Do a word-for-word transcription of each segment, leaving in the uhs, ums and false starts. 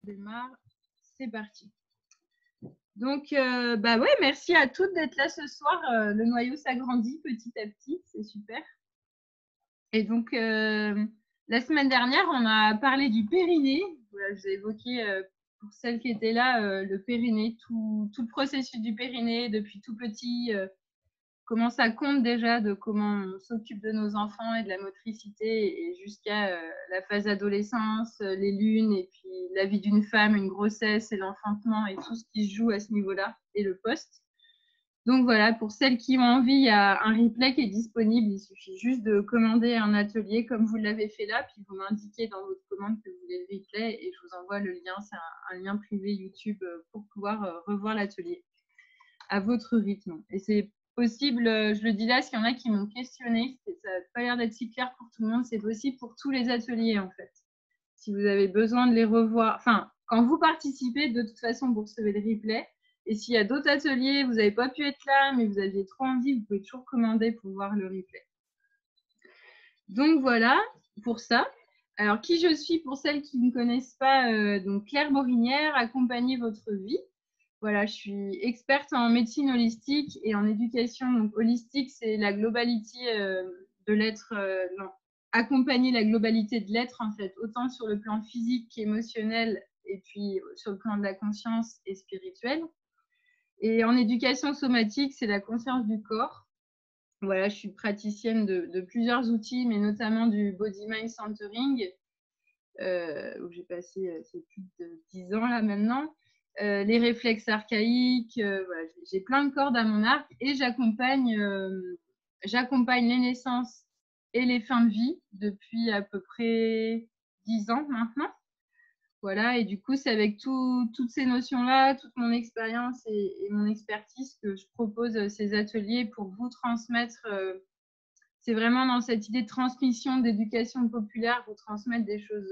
démarre, c'est parti. Donc, euh, bah ouais, merci à toutes d'être là ce soir. Euh, le noyau s'agrandit petit à petit, c'est super. Et donc, euh, la semaine dernière, on a parlé du périnée. Voilà, je vous ai évoqué, euh, pour celles qui étaient là, euh, le périnée, tout, tout le processus du périnée depuis tout petit, euh, comment ça compte déjà de comment on s'occupe de nos enfants et de la motricité et jusqu'à euh, la phase d'adolescence, euh, les lunes et puis la vie d'une femme, une grossesse et l'enfantement et tout ce qui se joue à ce niveau-là et le post. Donc voilà, pour celles qui ont envie, il y a un replay qui est disponible. Il suffit juste de commander un atelier comme vous l'avez fait là, puis vous m'indiquez dans votre commande que vous voulez le replay et je vous envoie le lien. C'est un, un lien privé YouTube pour pouvoir euh, revoir l'atelier à votre rythme. Et c'est possible, je le dis là, s'il y en a qui m'ont questionné, ça n'a pas l'air d'être si clair pour tout le monde, c'est possible pour tous les ateliers en fait. Si vous avez besoin de les revoir, enfin, quand vous participez, de toute façon, vous recevez le replay. Et s'il y a d'autres ateliers, vous n'avez pas pu être là, mais vous aviez trop envie, vous pouvez toujours commander pour voir le replay. Donc voilà, pour ça. Alors, qui je suis pour celles qui ne connaissent pas, euh, donc Claire Morinière, accompagner votre vie. Voilà, je suis experte en médecine holistique et en éducation. Donc, holistique, c'est la globalité euh, de l'être, euh, non, accompagner la globalité de l'être, en fait, autant sur le plan physique qu'émotionnel et puis sur le plan de la conscience et spirituel. Et en éducation somatique, c'est la conscience du corps. Voilà, je suis praticienne de, de plusieurs outils, mais notamment du Body Mind Centering, euh, où j'ai passé euh, plus de dix ans là maintenant. Euh, les réflexes archaïques, euh, voilà, j'ai plein de cordes à mon arc et j'accompagne euh, j'accompagne les naissances et les fins de vie depuis à peu près dix ans maintenant. Voilà, et du coup, c'est avec tout, toutes ces notions-là, toute mon expérience et, et mon expertise que je propose ces ateliers pour vous transmettre. Euh, c'est vraiment dans cette idée de transmission, d'éducation populaire, vous transmettre des choses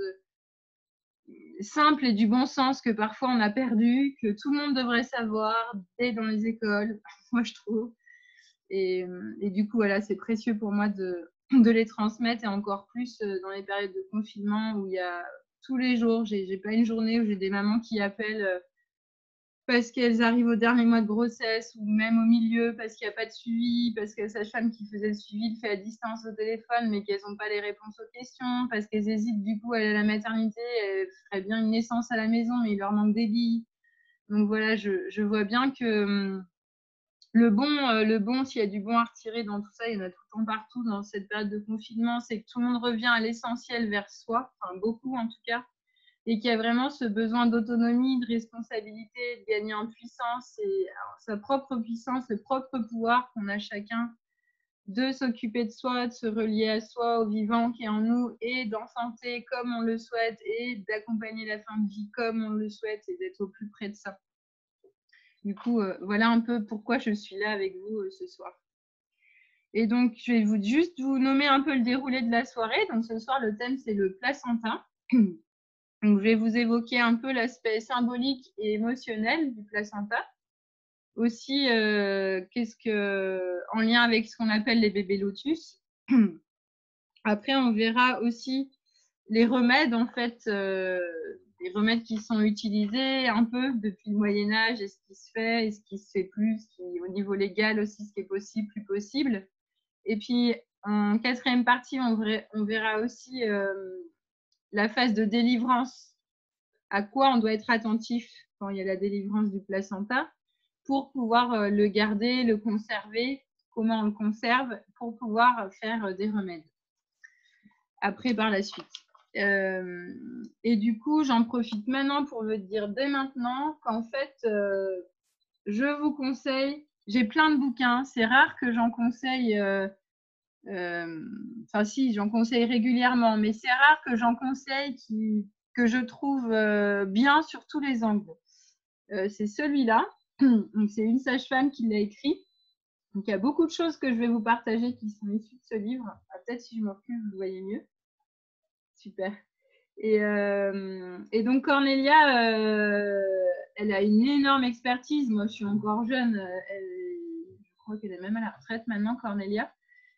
simple et du bon sens que parfois on a perdu, que tout le monde devrait savoir dès dans les écoles, moi je trouve. Et, et du coup, voilà, c'est précieux pour moi de, de les transmettre et encore plus dans les périodes de confinement où il y a tous les jours, j'ai, j'ai pas une journée où j'ai des mamans qui appellent parce qu'elles arrivent au dernier mois de grossesse ou même au milieu parce qu'il n'y a pas de suivi, parce que la sage-femme qui faisait le suivi le fait à distance au téléphone mais qu'elles n'ont pas les réponses aux questions, parce qu'elles hésitent du coup à aller à la maternité, elles feraient bien une naissance à la maison mais il leur manque des lits. Donc voilà, je, je vois bien que hum, le bon, euh, le bon, s'il y a du bon à retirer dans tout ça, il y en a tout le temps partout dans cette période de confinement, c'est que tout le monde revient à l'essentiel vers soi, enfin beaucoup en tout cas, et qu'il y a vraiment ce besoin d'autonomie, de responsabilité, de gagner en puissance et alors, sa propre puissance, le propre pouvoir qu'on a chacun de s'occuper de soi, de se relier à soi, au vivant qui est en nous et d'enfanter comme on le souhaite et d'accompagner la fin de vie comme on le souhaite et d'être au plus près de ça. Du coup, euh, voilà un peu pourquoi je suis là avec vous euh, ce soir. Et donc, je vais vous, juste vous nommer un peu le déroulé de la soirée. Donc, ce soir, le thème, c'est le placenta. Donc, je vais vous évoquer un peu l'aspect symbolique et émotionnel du placenta. Aussi, euh, qu'est-ce que, en lien avec ce qu'on appelle les bébés lotus. Après, on verra aussi les remèdes, en fait, euh, les remèdes qui sont utilisés un peu depuis le Moyen-Âge et ce qui se fait et ce qui se fait plus, ce qui, au niveau légal aussi, ce qui est possible, plus possible. Et puis, en quatrième partie, on, verra, on verra aussi euh, la phase de délivrance, à quoi on doit être attentif quand il y a la délivrance du placenta pour pouvoir le garder, le conserver, comment on le conserve pour pouvoir faire des remèdes après par la suite. Euh, et du coup, j'en profite maintenant pour vous dire dès maintenant qu'en fait, euh, je vous conseille, j'ai plein de bouquins, c'est rare que j'en conseille, euh, euh, enfin si, j'en conseille régulièrement, mais c'est rare que j'en conseille qui, que je trouve euh, bien sur tous les angles. Euh, c'est celui-là, c'est une sage-femme qui l'a écrit. Donc il y a beaucoup de choses que je vais vous partager qui sont issues de ce livre. Ah, peut-être si je me recule, vous voyez mieux. Super. Et, euh, et donc Cornelia, euh, elle a une énorme expertise. Moi, je suis encore jeune. Elle, je crois qu'elle est même à la retraite maintenant, Cornelia.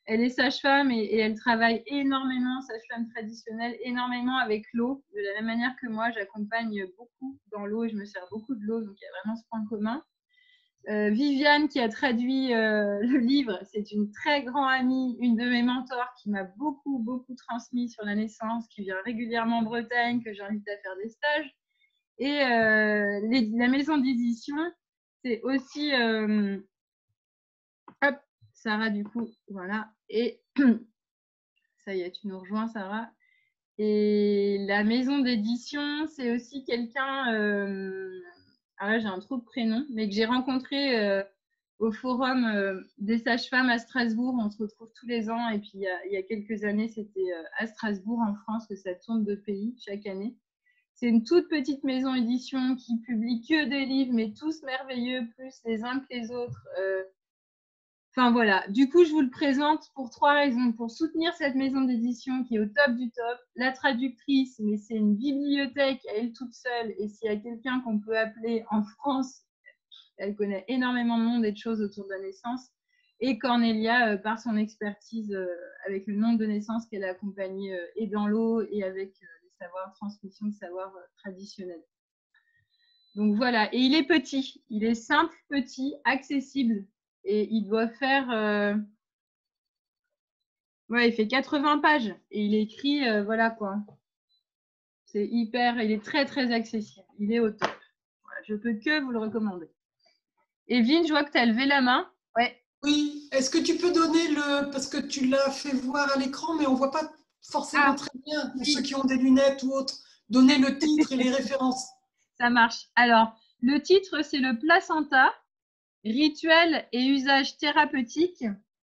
elle est sage-femme et, et elle travaille énormément, sage-femme traditionnelle, énormément avec l'eau. De la même manière que moi, j'accompagne beaucoup dans l'eau et je me sers beaucoup de l'eau, donc il y a vraiment ce point commun. Euh, Viviane, qui a traduit euh, le livre, c'est une très grande amie, une de mes mentors qui m'a beaucoup, beaucoup transmis sur la naissance, qui vient régulièrement en Bretagne, que j'invite à faire des stages. Et euh, les, la maison d'édition, c'est aussi... Euh, hop, Sarah, du coup, voilà. Et ça y est, tu nous rejoins, Sarah. Et la maison d'édition, c'est aussi quelqu'un... Euh, ah là, j'ai un trou de prénom, mais que j'ai rencontré euh, au forum euh, des sages-femmes à Strasbourg. On se retrouve tous les ans. Et puis, il y a, il y a quelques années, c'était euh, à Strasbourg, en France, que ça tourne de pays chaque année. C'est une toute petite maison édition qui publie que des livres, mais tous merveilleux, plus les uns que les autres. Euh, Enfin voilà, du coup, je vous le présente pour trois raisons. Pour soutenir cette maison d'édition qui est au top du top, la traductrice, mais c'est une bibliothèque à elle toute seule. Et s'il y a quelqu'un qu'on peut appeler en France, elle connaît énormément de monde et de choses autour de la naissance. Et Cornelia, euh, par son expertise euh, avec le nombre de naissances qu'elle a accompagnées euh, et dans l'eau et avec euh, les savoirs, transmission de savoirs euh, traditionnels. Donc voilà, et il est petit, il est simple, petit, accessible. Et il doit faire, euh... ouais, il fait quatre-vingts pages et il écrit, euh, voilà quoi. C'est hyper, il est très très accessible. Il est au top. Voilà, je peux que vous le recommander. Evelyne, je vois que tu as levé la main. Ouais. Oui, est-ce que tu peux donner le, parce que tu l'as fait voir à l'écran, mais on ne voit pas forcément Ah, très bien pour oui. ceux qui ont des lunettes ou autres, donner le titre et les références. Ça marche. Alors, le titre, c'est le placenta, rituel et usage thérapeutique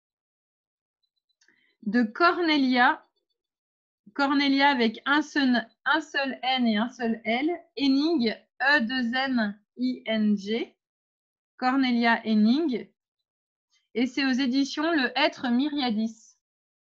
de Cornelia. Cornelia avec un seul, un seul N et un seul L. Henning, E deux N I N G. Cornelia Henning. Et c'est aux éditions Le Être Myriadis.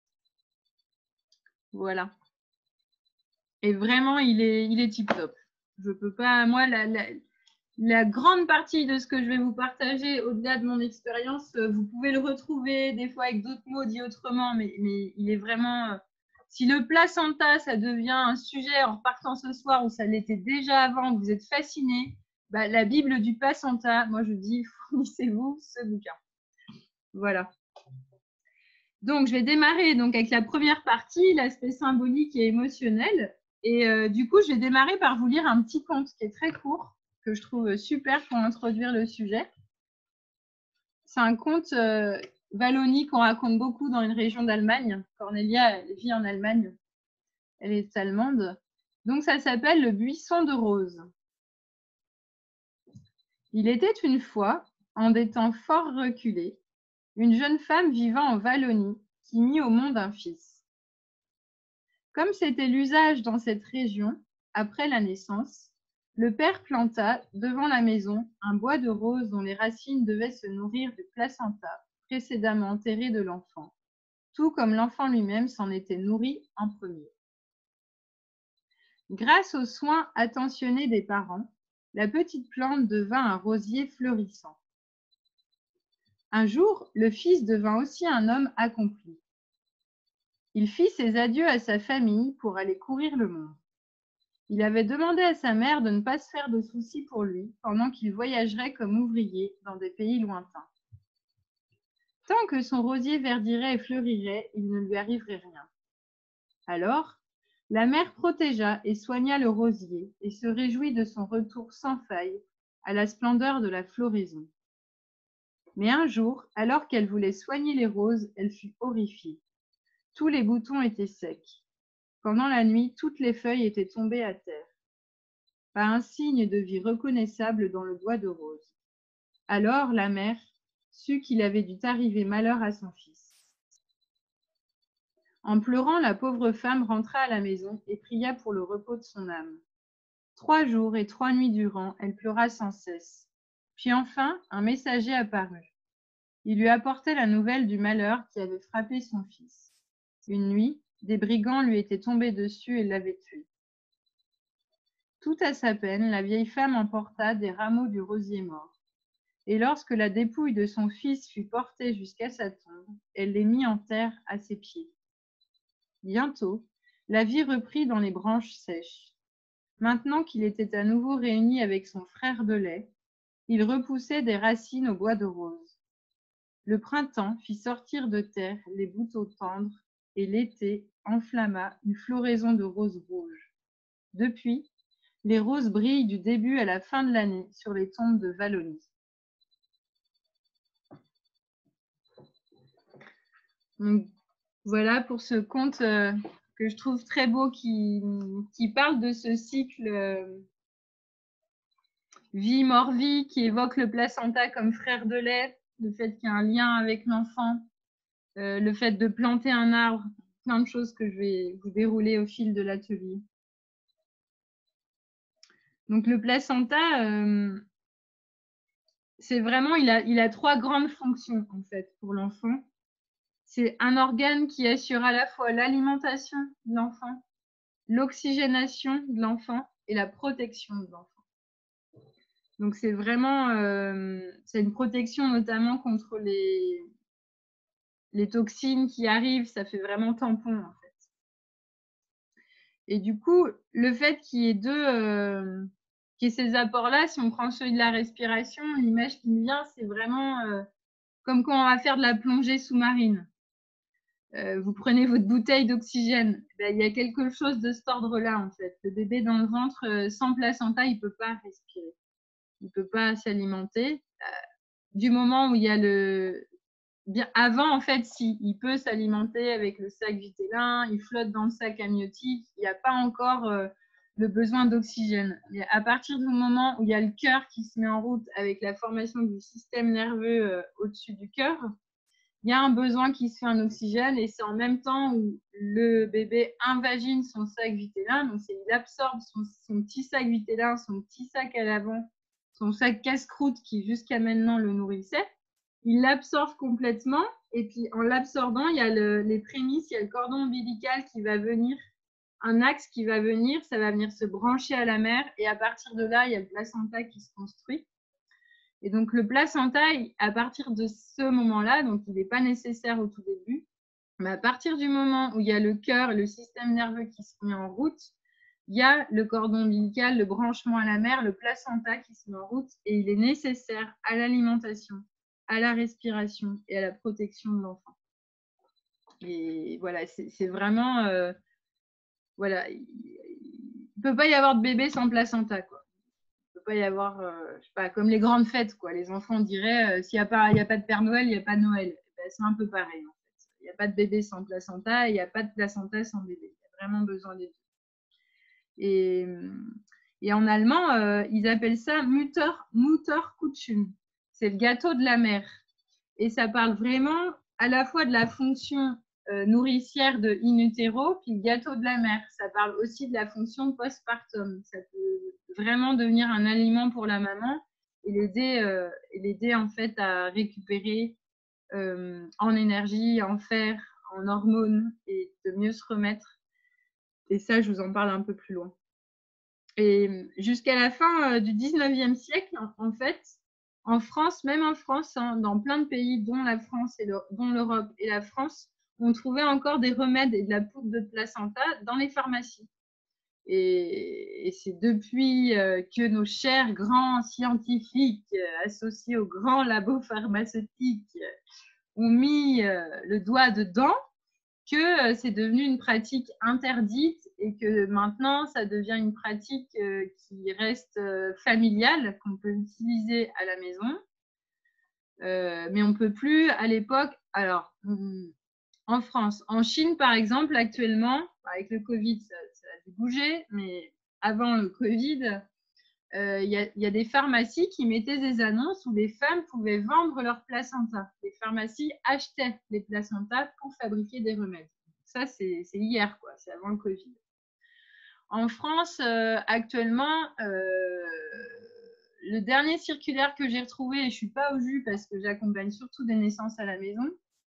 Voilà. Et vraiment, il est, il est tip top. Je peux pas, moi, la, la, la grande partie de ce que je vais vous partager, au-delà de mon expérience, vous pouvez le retrouver des fois avec d'autres mots dits autrement, mais, mais il est vraiment... Si le placenta, ça devient un sujet en repartant ce soir, ou ça l'était déjà avant, que vous êtes fasciné, bah, la Bible du placenta, moi je dis, fournissez-vous ce bouquin. Voilà. Donc, je vais démarrer donc, avec la première partie, l'aspect symbolique et émotionnel. Et euh, du coup, je vais démarrer par vous lire un petit conte qui est très court, que je trouve super pour introduire le sujet. C'est un conte euh, wallonique qu'on raconte beaucoup dans une région d'Allemagne. Cornelia, elle vit en Allemagne. Elle est allemande. Donc, ça s'appelle Le buisson de roses. Il était une fois, en des temps fort reculés, une jeune femme vivant en Wallonie qui mit au monde un fils. Comme c'était l'usage dans cette région, après la naissance, le père planta, devant la maison, un bois de roses dont les racines devaient se nourrir du placenta précédemment enterré de l'enfant, tout comme l'enfant lui-même s'en était nourri en premier. Grâce aux soins attentionnés des parents, la petite plante devint un rosier fleurissant. Un jour, le fils devint aussi un homme accompli. Il fit ses adieux à sa famille pour aller courir le monde. Il avait demandé à sa mère de ne pas se faire de soucis pour lui pendant qu'il voyagerait comme ouvrier dans des pays lointains. Tant que son rosier verdirait et fleurirait, il ne lui arriverait rien. Alors, la mère protégea et soigna le rosier et se réjouit de son retour sans faille à la splendeur de la floraison. Mais un jour, alors qu'elle voulait soigner les roses, elle fut horrifiée. Tous les boutons étaient secs. Pendant la nuit, toutes les feuilles étaient tombées à terre. Pas un signe de vie reconnaissable dans le bois de rose. Alors la mère sut qu'il avait dû arriver malheur à son fils. En pleurant, la pauvre femme rentra à la maison et pria pour le repos de son âme. Trois jours et trois nuits durant, elle pleura sans cesse. Puis enfin, un messager apparut. Il lui apportait la nouvelle du malheur qui avait frappé son fils. Une nuit, des brigands lui étaient tombés dessus et l'avaient tué. Tout à sa peine, la vieille femme emporta des rameaux du rosier mort. Et lorsque la dépouille de son fils fut portée jusqu'à sa tombe, elle les mit en terre à ses pieds. Bientôt, la vie reprit dans les branches sèches. Maintenant qu'il était à nouveau réuni avec son frère de lait, il repoussait des racines au bois de rose. Le printemps fit sortir de terre les bouteaux tendres et l'été enflamma une floraison de roses rouges. Depuis, les roses brillent du début à la fin de l'année sur les tombes de Wallonie. Donc, voilà pour ce conte euh, que je trouve très beau qui, qui parle de ce cycle euh, vie-mort-vie, qui évoque le placenta comme frère de lait, le fait qu'il y a un lien avec l'enfant, euh, le fait de planter un arbre, plein de choses que je vais vous dérouler au fil de l'atelier. Donc le placenta, euh, c'est vraiment, il a, il a trois grandes fonctions en fait pour l'enfant. C'est un organe qui assure à la fois l'alimentation de l'enfant, l'oxygénation de l'enfant et la protection de l'enfant. Donc c'est vraiment, euh, c'est une protection notamment contre les, les toxines qui arrivent, ça fait vraiment tampon en fait. Et du coup, le fait qu'il y ait deux, euh, qu'il y ait ces apports-là, si on prend celui de la respiration, l'image qui me vient, c'est vraiment euh, comme quand on va faire de la plongée sous-marine. Euh, vous prenez votre bouteille d'oxygène, ben, il y a quelque chose de cet ordre-là en fait. Le bébé dans le ventre, euh, sans placenta, il ne peut pas respirer. Il ne peut pas s'alimenter. Euh, du moment où il y a le... Bien, avant, en fait, si, il peut s'alimenter avec le sac vitellin, il flotte dans le sac amniotique, il n'y a pas encore euh, le besoin d'oxygène. Mais à partir du moment où il y a le cœur qui se met en route avec la formation du système nerveux euh, au-dessus du cœur, il y a un besoin qui se fait en oxygène et c'est en même temps où le bébé invagine son sac vitellin, donc il absorbe son, son petit sac vitellin, son petit sac à l'avant, son sac casse-croûte qui jusqu'à maintenant le nourrissait. Il l'absorbe complètement et puis en l'absorbant, il y a le, les prémices, il y a le cordon ombilical qui va venir, un axe qui va venir, ça va venir se brancher à la mère et à partir de là, il y a le placenta qui se construit. Et donc, le placenta, à partir de ce moment-là, donc il n'est pas nécessaire au tout début, mais à partir du moment où il y a le cœur et le système nerveux qui se met en route, il y a le cordon ombilical, le branchement à la mère, le placenta qui se met en route et il est nécessaire à l'alimentation, à la respiration et à la protection de l'enfant. Et voilà, c'est vraiment... Euh, voilà, il ne peut pas y avoir de bébé sans placenta, quoi. Pas y avoir, euh, je sais pas, comme les grandes fêtes, quoi. Les enfants diraient, euh, s'il n'y a pas, il y a pas de Père Noël, il n'y a pas de Noël. Ben, c'est un peu pareil, en fait. Il n'y a pas de bébé sans placenta, et il n'y a pas de placenta sans bébé. Il y a vraiment besoin des deux. Et, et en allemand, euh, ils appellent ça Mutter, Mutterkuchen. C'est le gâteau de la mère. Et ça parle vraiment à la fois de la fonction euh, nourricière de in utero, puis le gâteau de la mère. Ça parle aussi de la fonction postpartum. Ça peut vraiment devenir un aliment pour la maman et l'aider euh, et l'aider en fait à récupérer euh, en énergie, en fer, en hormones et de mieux se remettre. Et ça, je vous en parle un peu plus loin. Et jusqu'à la fin euh, du dix-neuvième siècle, en, en fait, en France, même en France, hein, dans plein de pays, dont la France et le, dont l'Europe et la France, on trouvait encore des remèdes et de la poudre de placenta dans les pharmacies. Et, et c'est depuis euh, que nos chers grands scientifiques euh, associés aux grands labos pharmaceutiques euh, ont mis euh, le doigt dedans que euh, c'est devenu une pratique interdite et que maintenant, ça devient une pratique euh, qui reste euh, familiale, qu'on peut utiliser à la maison. Euh, mais on ne peut plus à l'époque. Alors, en France, en Chine, par exemple, actuellement, avec le Covid, ça, ça a dû bouger, mais avant le Covid, il euh, y, y a des pharmacies qui mettaient des annonces où les femmes pouvaient vendre leurs placenta. Les pharmacies achetaient les placentas pour fabriquer des remèdes. Ça, c'est hier, quoi. C'est avant le Covid. En France, euh, actuellement, euh, le dernier circulaire que j'ai retrouvé, et je ne suis pas au jus parce que j'accompagne surtout des naissances à la maison,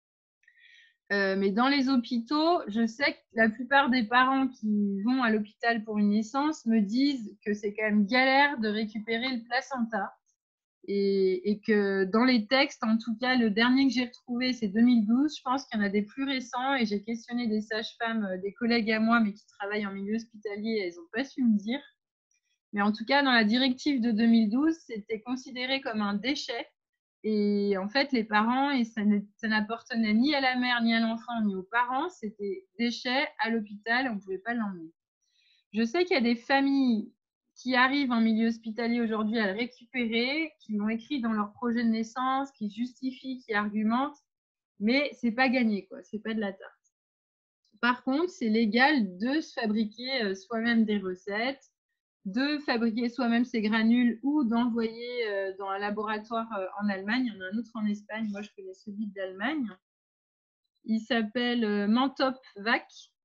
euh, mais dans les hôpitaux, je sais que la plupart des parents qui vont à l'hôpital pour une naissance me disent que c'est quand même galère de récupérer le placenta. Et, et que dans les textes, en tout cas, le dernier que j'ai retrouvé, c'est deux mille douze. Je pense qu'il y en a des plus récents et j'ai questionné des sages-femmes, des collègues à moi, mais qui travaillent en milieu hospitalier, et elles n'ont pas su me dire. Mais en tout cas, dans la directive de deux mille douze, c'était considéré comme un déchet. Et en fait, les parents, et ça n'appartenait ni à la mère, ni à l'enfant, ni aux parents, c'était déchet à l'hôpital, on ne pouvait pas l'emmener. Je sais qu'il y a des familles qui arrivent en milieu hospitalier aujourd'hui à le récupérer, qui l'ont écrit dans leur projet de naissance, qui justifient, qui argumentent, mais c'est pas gagné, quoi. C'est pas de la tarte. Par contre, c'est légal de se fabriquer soi-même des recettes, de fabriquer soi-même ses granules ou d'envoyer dans un laboratoire en Allemagne. Il y en a un autre en Espagne. Moi, je connais celui d'Allemagne. Il s'appelle Mentop Vac,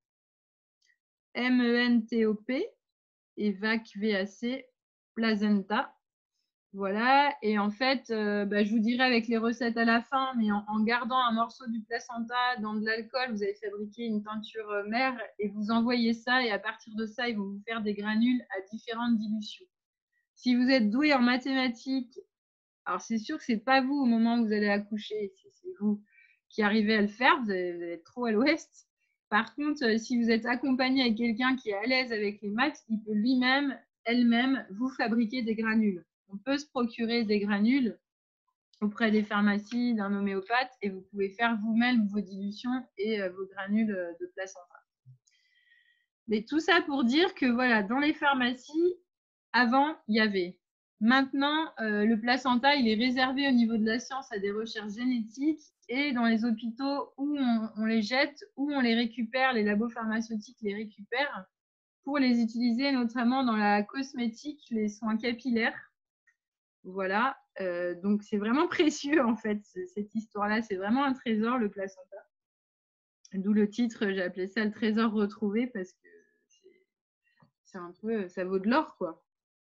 M E N T O P, et Vac, V A C, Placenta. Voilà, et en fait, euh, bah, je vous dirai avec les recettes à la fin, mais en, en gardant un morceau du placenta dans de l'alcool, vous allez fabriquer une teinture mère et vous envoyez ça, et à partir de ça, ils vont vous faire des granules à différentes dilutions. Si vous êtes doué en mathématiques, alors c'est sûr que ce n'est pas vous au moment où vous allez accoucher, c'est vous qui arrivez à le faire, vous allez, vous allez être trop à l'ouest. Par contre, si vous êtes accompagné avec quelqu'un qui est à l'aise avec les maths, il peut lui-même, elle-même, vous fabriquer des granules. On peut se procurer des granules auprès des pharmacies, d'un homéopathe, et vous pouvez faire vous-même vos dilutions et vos granules de placenta. Mais tout ça pour dire que voilà, dans les pharmacies, avant, il y avait. Maintenant, euh, le placenta, il est réservé au niveau de la science à des recherches génétiques, et dans les hôpitaux où on, on les jette, où on les récupère, les labos pharmaceutiques les récupèrent pour les utiliser notamment dans la cosmétique, les soins capillaires. Voilà, euh, donc c'est vraiment précieux en fait, cette histoire-là, c'est vraiment un trésor, le placenta. D'où le titre, j'ai appelé ça le trésor retrouvé, parce que c'est un peu, ça vaut de l'or, quoi.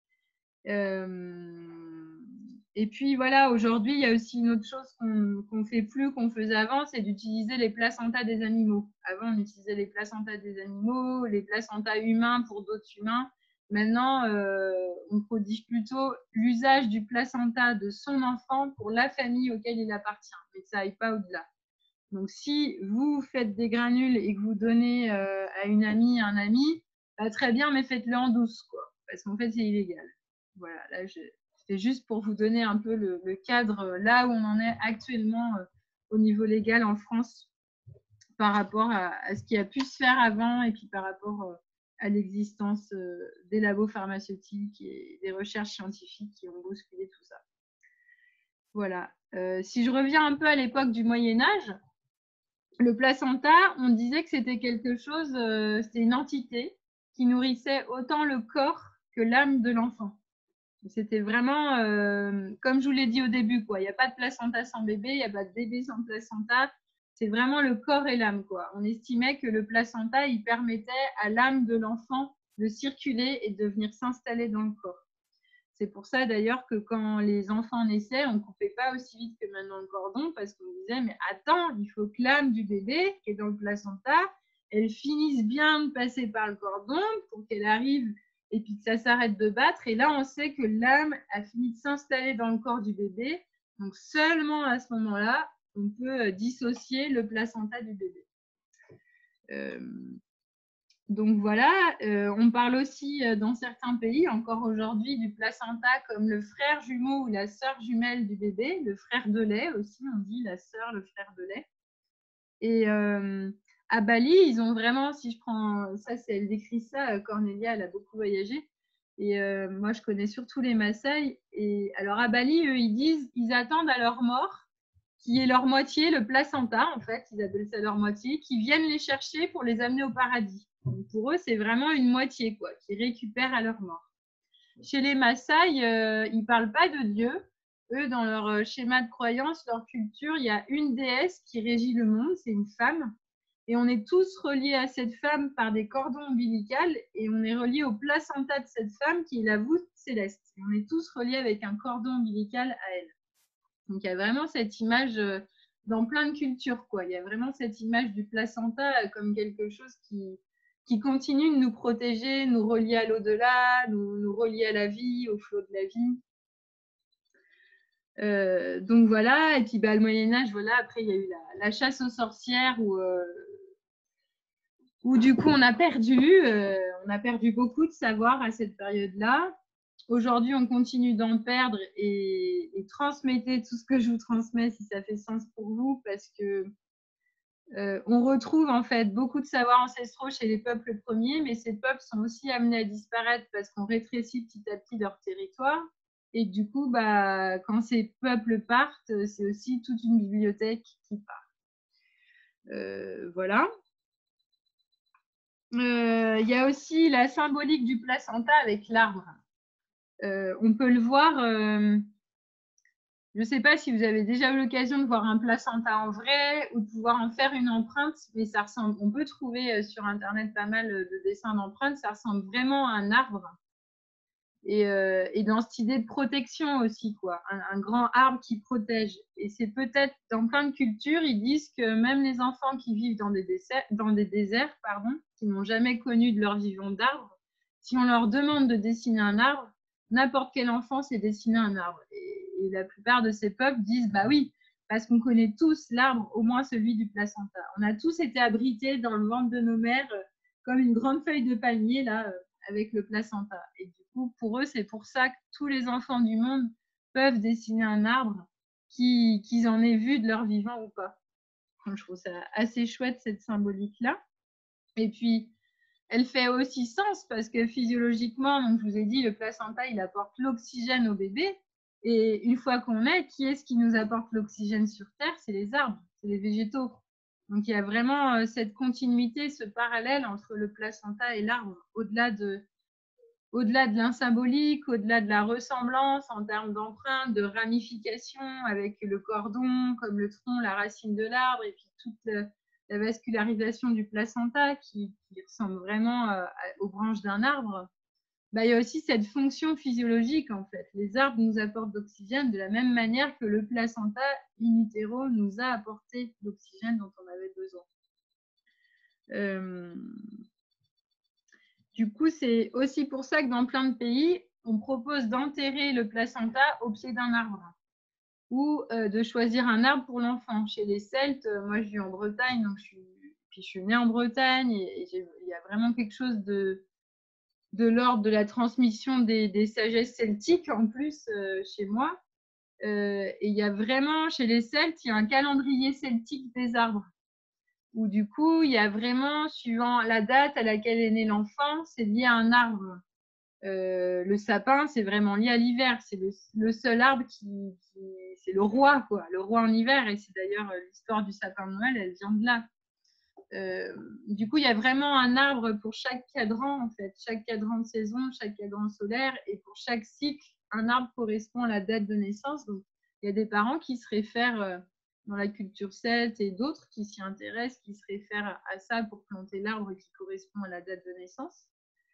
Euh, et puis voilà, aujourd'hui, il y a aussi une autre chose qu'on ne fait plus, qu'on faisait avant, c'est d'utiliser les placentas des animaux. Avant, on utilisait les placentas des animaux, les placentas humains pour d'autres humains. Maintenant, euh, on prodige plutôt l'usage du placenta de son enfant pour la famille auquel il appartient, mais que ça n'aille pas au-delà. Donc, si vous faites des granules et que vous donnez euh, à une amie, un ami, bah, très bien, mais faites-le en douce, quoi, parce qu'en fait, c'est illégal. Voilà, là, c'est juste pour vous donner un peu le, le cadre, là où on en est actuellement euh, au niveau légal en France, par rapport à, à ce qui a pu se faire avant, et puis par rapport euh, à l'existence euh, des labos pharmaceutiques et des recherches scientifiques qui ont bousculé tout ça. Voilà. Euh, si je reviens un peu à l'époque du Moyen-Âge, le placenta, on disait que c'était quelque chose, euh, c'était une entité qui nourrissait autant le corps que l'âme de l'enfant. C'était vraiment, euh, comme je vous l'ai dit au début, quoi. Il n'y a pas de placenta sans bébé, il n'y a pas de bébé sans placenta. C'est vraiment le corps et l'âme, quoi. On estimait que le placenta, il permettait à l'âme de l'enfant de circuler et de venir s'installer dans le corps. C'est pour ça d'ailleurs que quand les enfants naissaient, on ne coupait pas aussi vite que maintenant le cordon, parce qu'on disait, mais attends, il faut que l'âme du bébé qui est dans le placenta, elle finisse bien de passer par le cordon pour qu'elle arrive et puis que ça s'arrête de battre. Et là, on sait que l'âme a fini de s'installer dans le corps du bébé. Donc seulement à ce moment-là, on peut dissocier le placenta du bébé. Euh, Donc voilà, euh, on parle aussi euh, dans certains pays, encore aujourd'hui, du placenta comme le frère jumeau ou la sœur jumelle du bébé, le frère de lait aussi, on dit la sœur, le frère de lait. Et euh, à Bali, ils ont vraiment, si je prends ça, c'est elle décrit ça, Cornelia, elle a beaucoup voyagé. Et euh, moi, je connais surtout les Maasai. Et alors à Bali, eux, ils disent, ils attendent à leur mort, qui est leur moitié, le placenta, en fait, ils appellent ça leur moitié, qui viennent les chercher pour les amener au paradis. Donc pour eux, c'est vraiment une moitié, quoi, qui récupèrent à leur mort. Chez les Maasai, euh, ils ne parlent pas de Dieu. Eux, dans leur schéma de croyance, leur culture, il y a une déesse qui régit le monde, c'est une femme. Et on est tous reliés à cette femme par des cordons ombilicales, et on est reliés au placenta de cette femme qui est la voûte céleste. Et on est tous reliés avec un cordon ombilical à elle. Donc il y a vraiment cette image dans plein de cultures, quoi. Il y a vraiment cette image du placenta comme quelque chose qui, qui continue de nous protéger, nous relier à l'au-delà, nous, nous relier à la vie, au flot de la vie. Euh, donc voilà, et puis bah, le Moyen-Âge, voilà, après il y a eu la, la chasse aux sorcières où, euh, où du coup on a perdu, euh, on a perdu beaucoup de savoir à cette période-là. Aujourd'hui, on continue d'en perdre et, et transmettez tout ce que je vous transmets si ça fait sens pour vous, parce que euh, on retrouve en fait beaucoup de savoirs ancestraux chez les peuples premiers, mais ces peuples sont aussi amenés à disparaître parce qu'on rétrécit petit à petit leur territoire. Et du coup, bah, quand ces peuples partent, c'est aussi toute une bibliothèque qui part. Euh, voilà. Euh, il y a aussi la symbolique du placenta avec l'arbre. Euh, on peut le voir. Euh, je ne sais pas si vous avez déjà eu l'occasion de voir un placenta en vrai ou de pouvoir en faire une empreinte, mais ça ressemble. On peut trouver sur Internet pas mal de dessins d'empreintes. Ça ressemble vraiment à un arbre. Et, euh, et dans cette idée de protection aussi, quoi, un, un grand arbre qui protège. Et c'est peut-être dans plein de cultures, ils disent que même les enfants qui vivent dans des déserts, dans des déserts pardon, qui n'ont jamais connu de leur vivant d'arbre, si on leur demande de dessiner un arbre, n'importe quel enfant sait dessiner un arbre. Et, et la plupart de ces peuples disent, bah oui, parce qu'on connaît tous l'arbre, au moins celui du placenta. On a tous été abrités dans le ventre de nos mères comme une grande feuille de palmier, là, avec le placenta. Et du coup, pour eux, c'est pour ça que tous les enfants du monde peuvent dessiner un arbre, qu'ils qu'ils en aient vu de leur vivant ou pas. Donc, je trouve ça assez chouette, cette symbolique-là. Et puis, elle fait aussi sens parce que physiologiquement, donc je vous ai dit, le placenta, il apporte l'oxygène au bébé. Et une fois qu'on est, qui est-ce qui nous apporte l'oxygène sur Terre? C'est les arbres, c'est les végétaux. Donc, il y a vraiment cette continuité, ce parallèle entre le placenta et l'arbre, au-delà de, au-delà de l'insymbolique, au-delà de la ressemblance en termes d'empreinte, de ramification avec le cordon, comme le tronc, la racine de l'arbre, et puis toute le, la vascularisation du placenta qui, qui ressemble vraiment euh, aux branches d'un arbre. Bah, il y a aussi cette fonction physiologique en fait. Les arbres nous apportent l'oxygène de la même manière que le placenta in utero nous a apporté l'oxygène dont on avait besoin. Euh... Du coup, c'est aussi pour ça que dans plein de pays, on propose d'enterrer le placenta au pied d'un arbre ou euh, de choisir un arbre pour l'enfant. Chez les Celtes, euh, moi je vis en Bretagne, donc je suis, puis je suis née en Bretagne et, et il y a vraiment quelque chose de, de l'ordre de la transmission des, des sagesses celtiques en plus euh, chez moi. Euh, et il y a vraiment, chez les Celtes, il y a un calendrier celtique des arbres où du coup, il y a vraiment, suivant la date à laquelle est né l'enfant, c'est lié à un arbre. Euh, le sapin, c'est vraiment lié à l'hiver. C'est le, le seul arbre qui, qui c'est le roi, quoi, le roi en hiver. Et c'est d'ailleurs l'histoire du sapin de Noël, elle vient de là. Euh, du coup, il y a vraiment un arbre pour chaque cadran, en fait, chaque cadran de saison, chaque cadran solaire, et pour chaque cycle, un arbre correspond à la date de naissance. Donc, il y a des parents qui se réfèrent dans la culture celte et d'autres qui s'y intéressent, qui se réfèrent à ça pour planter l'arbre qui correspond à la date de naissance.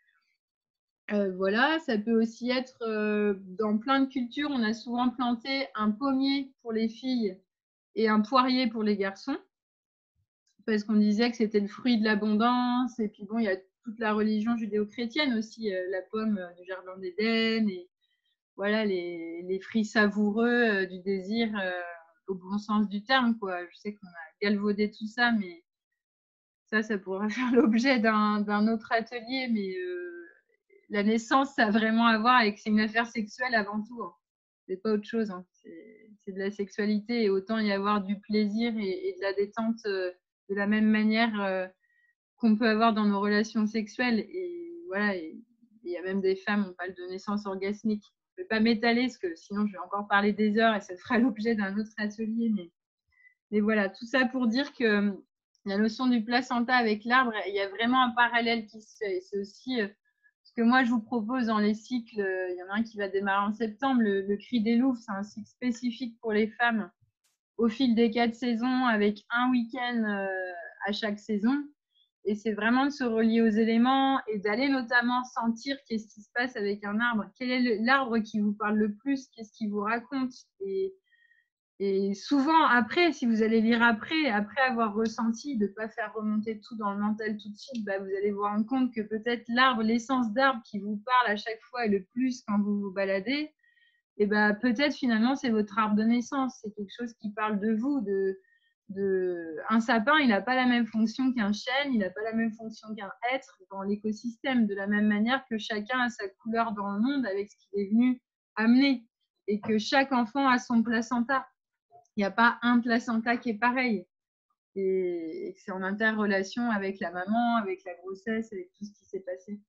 Euh, voilà, ça peut aussi être euh, dans plein de cultures, on a souvent planté un pommier pour les filles et un poirier pour les garçons, parce qu'on disait que c'était le fruit de l'abondance. Et puis bon, il y a toute la religion judéo-chrétienne aussi, euh, la pomme euh, du jardin d'Éden, et voilà, les, les fruits savoureux euh, du désir euh, au bon sens du terme, quoi. Je sais qu'on a galvaudé tout ça, mais ça, ça pourrait faire l'objet d'un, d'un autre atelier, mais euh, la naissance, ça a vraiment à voir avec, c'est une affaire sexuelle avant tout. Hein. C'est pas autre chose. Hein. C'est, c'est de la sexualité et autant y avoir du plaisir et, et de la détente euh, de la même manière euh, qu'on peut avoir dans nos relations sexuelles. Et voilà, il y a même des femmes, on parle de naissance orgasmique. Je ne vais pas m'étaler parce que sinon je vais encore parler des heures et ça fera l'objet d'un autre atelier. Mais, mais voilà, tout ça pour dire que la notion du placenta avec l'arbre, il y a vraiment un parallèle qui se fait. C'est aussi euh, ce que moi je vous propose dans les cycles. Il y en a un qui va démarrer en septembre, le, le cri des louves, c'est un cycle spécifique pour les femmes au fil des quatre saisons avec un week-end euh, à chaque saison. Et c'est vraiment de se relier aux éléments et d'aller notamment sentir qu'est-ce qui se passe avec un arbre. Quel est l'arbre qui vous parle le plus? Qu'est-ce qu'il vous raconte? Et, et souvent, après, si vous allez lire après, après avoir ressenti, de ne pas faire remonter tout dans le mental tout de suite, bah, vous allez vous rendre compte que peut-être l'arbre, l'essence d'arbre qui vous parle à chaque fois et le plus quand vous vous baladez, et ben, peut-être finalement c'est votre arbre de naissance, c'est quelque chose qui parle de vous, de, de... un sapin, il n'a pas la même fonction qu'un chêne, il n'a pas la même fonction qu'un hêtre dans l'écosystème, de la même manière que chacun a sa couleur dans le monde avec ce qu'il est venu amener, et que chaque enfant a son placenta. Il n'y a pas un placenta qui est pareil, et c'est en interrelation avec la maman, avec la grossesse, avec tout ce qui s'est passé.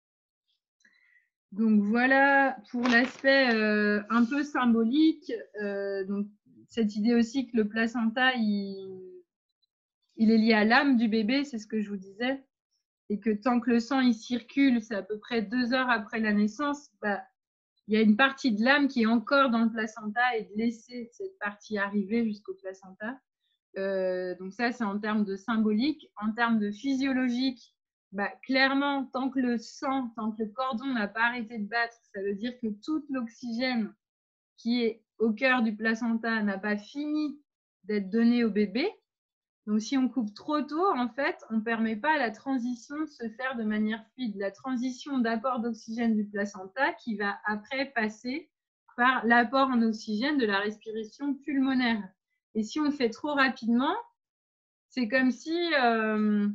Donc voilà pour l'aspect euh, un peu symbolique. Euh, donc cette idée aussi que le placenta, il, il est lié à l'âme du bébé, c'est ce que je vous disais, et que tant que le sang il circule, c'est à peu près deux heures après la naissance, bah, il y a une partie de l'âme qui est encore dans le placenta, et de laisser cette partie arriver jusqu'au placenta. Euh, donc ça, c'est en termes de symbolique. En termes de physiologique, bah, clairement, tant que le sang, tant que le cordon n'a pas arrêté de battre, ça veut dire que tout l'oxygène qui est au cœur du placenta n'a pas fini d'être donné au bébé. Donc si on coupe trop tôt, en fait, on ne permet pas à la transition de se faire de manière fluide. La transition d'apport d'oxygène du placenta qui va après passer par l'apport en oxygène de la respiration pulmonaire. Et si on le fait trop rapidement, c'est comme si, euh, je ne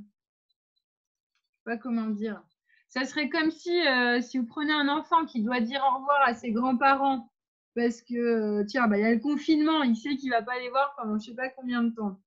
sais pas comment dire, ça serait comme si, euh, si vous prenez un enfant qui doit dire au revoir à ses grands-parents parce que, euh, tiens, bah, il y a le confinement, il sait qu'il ne va pas les voir pendant je ne sais pas combien de temps.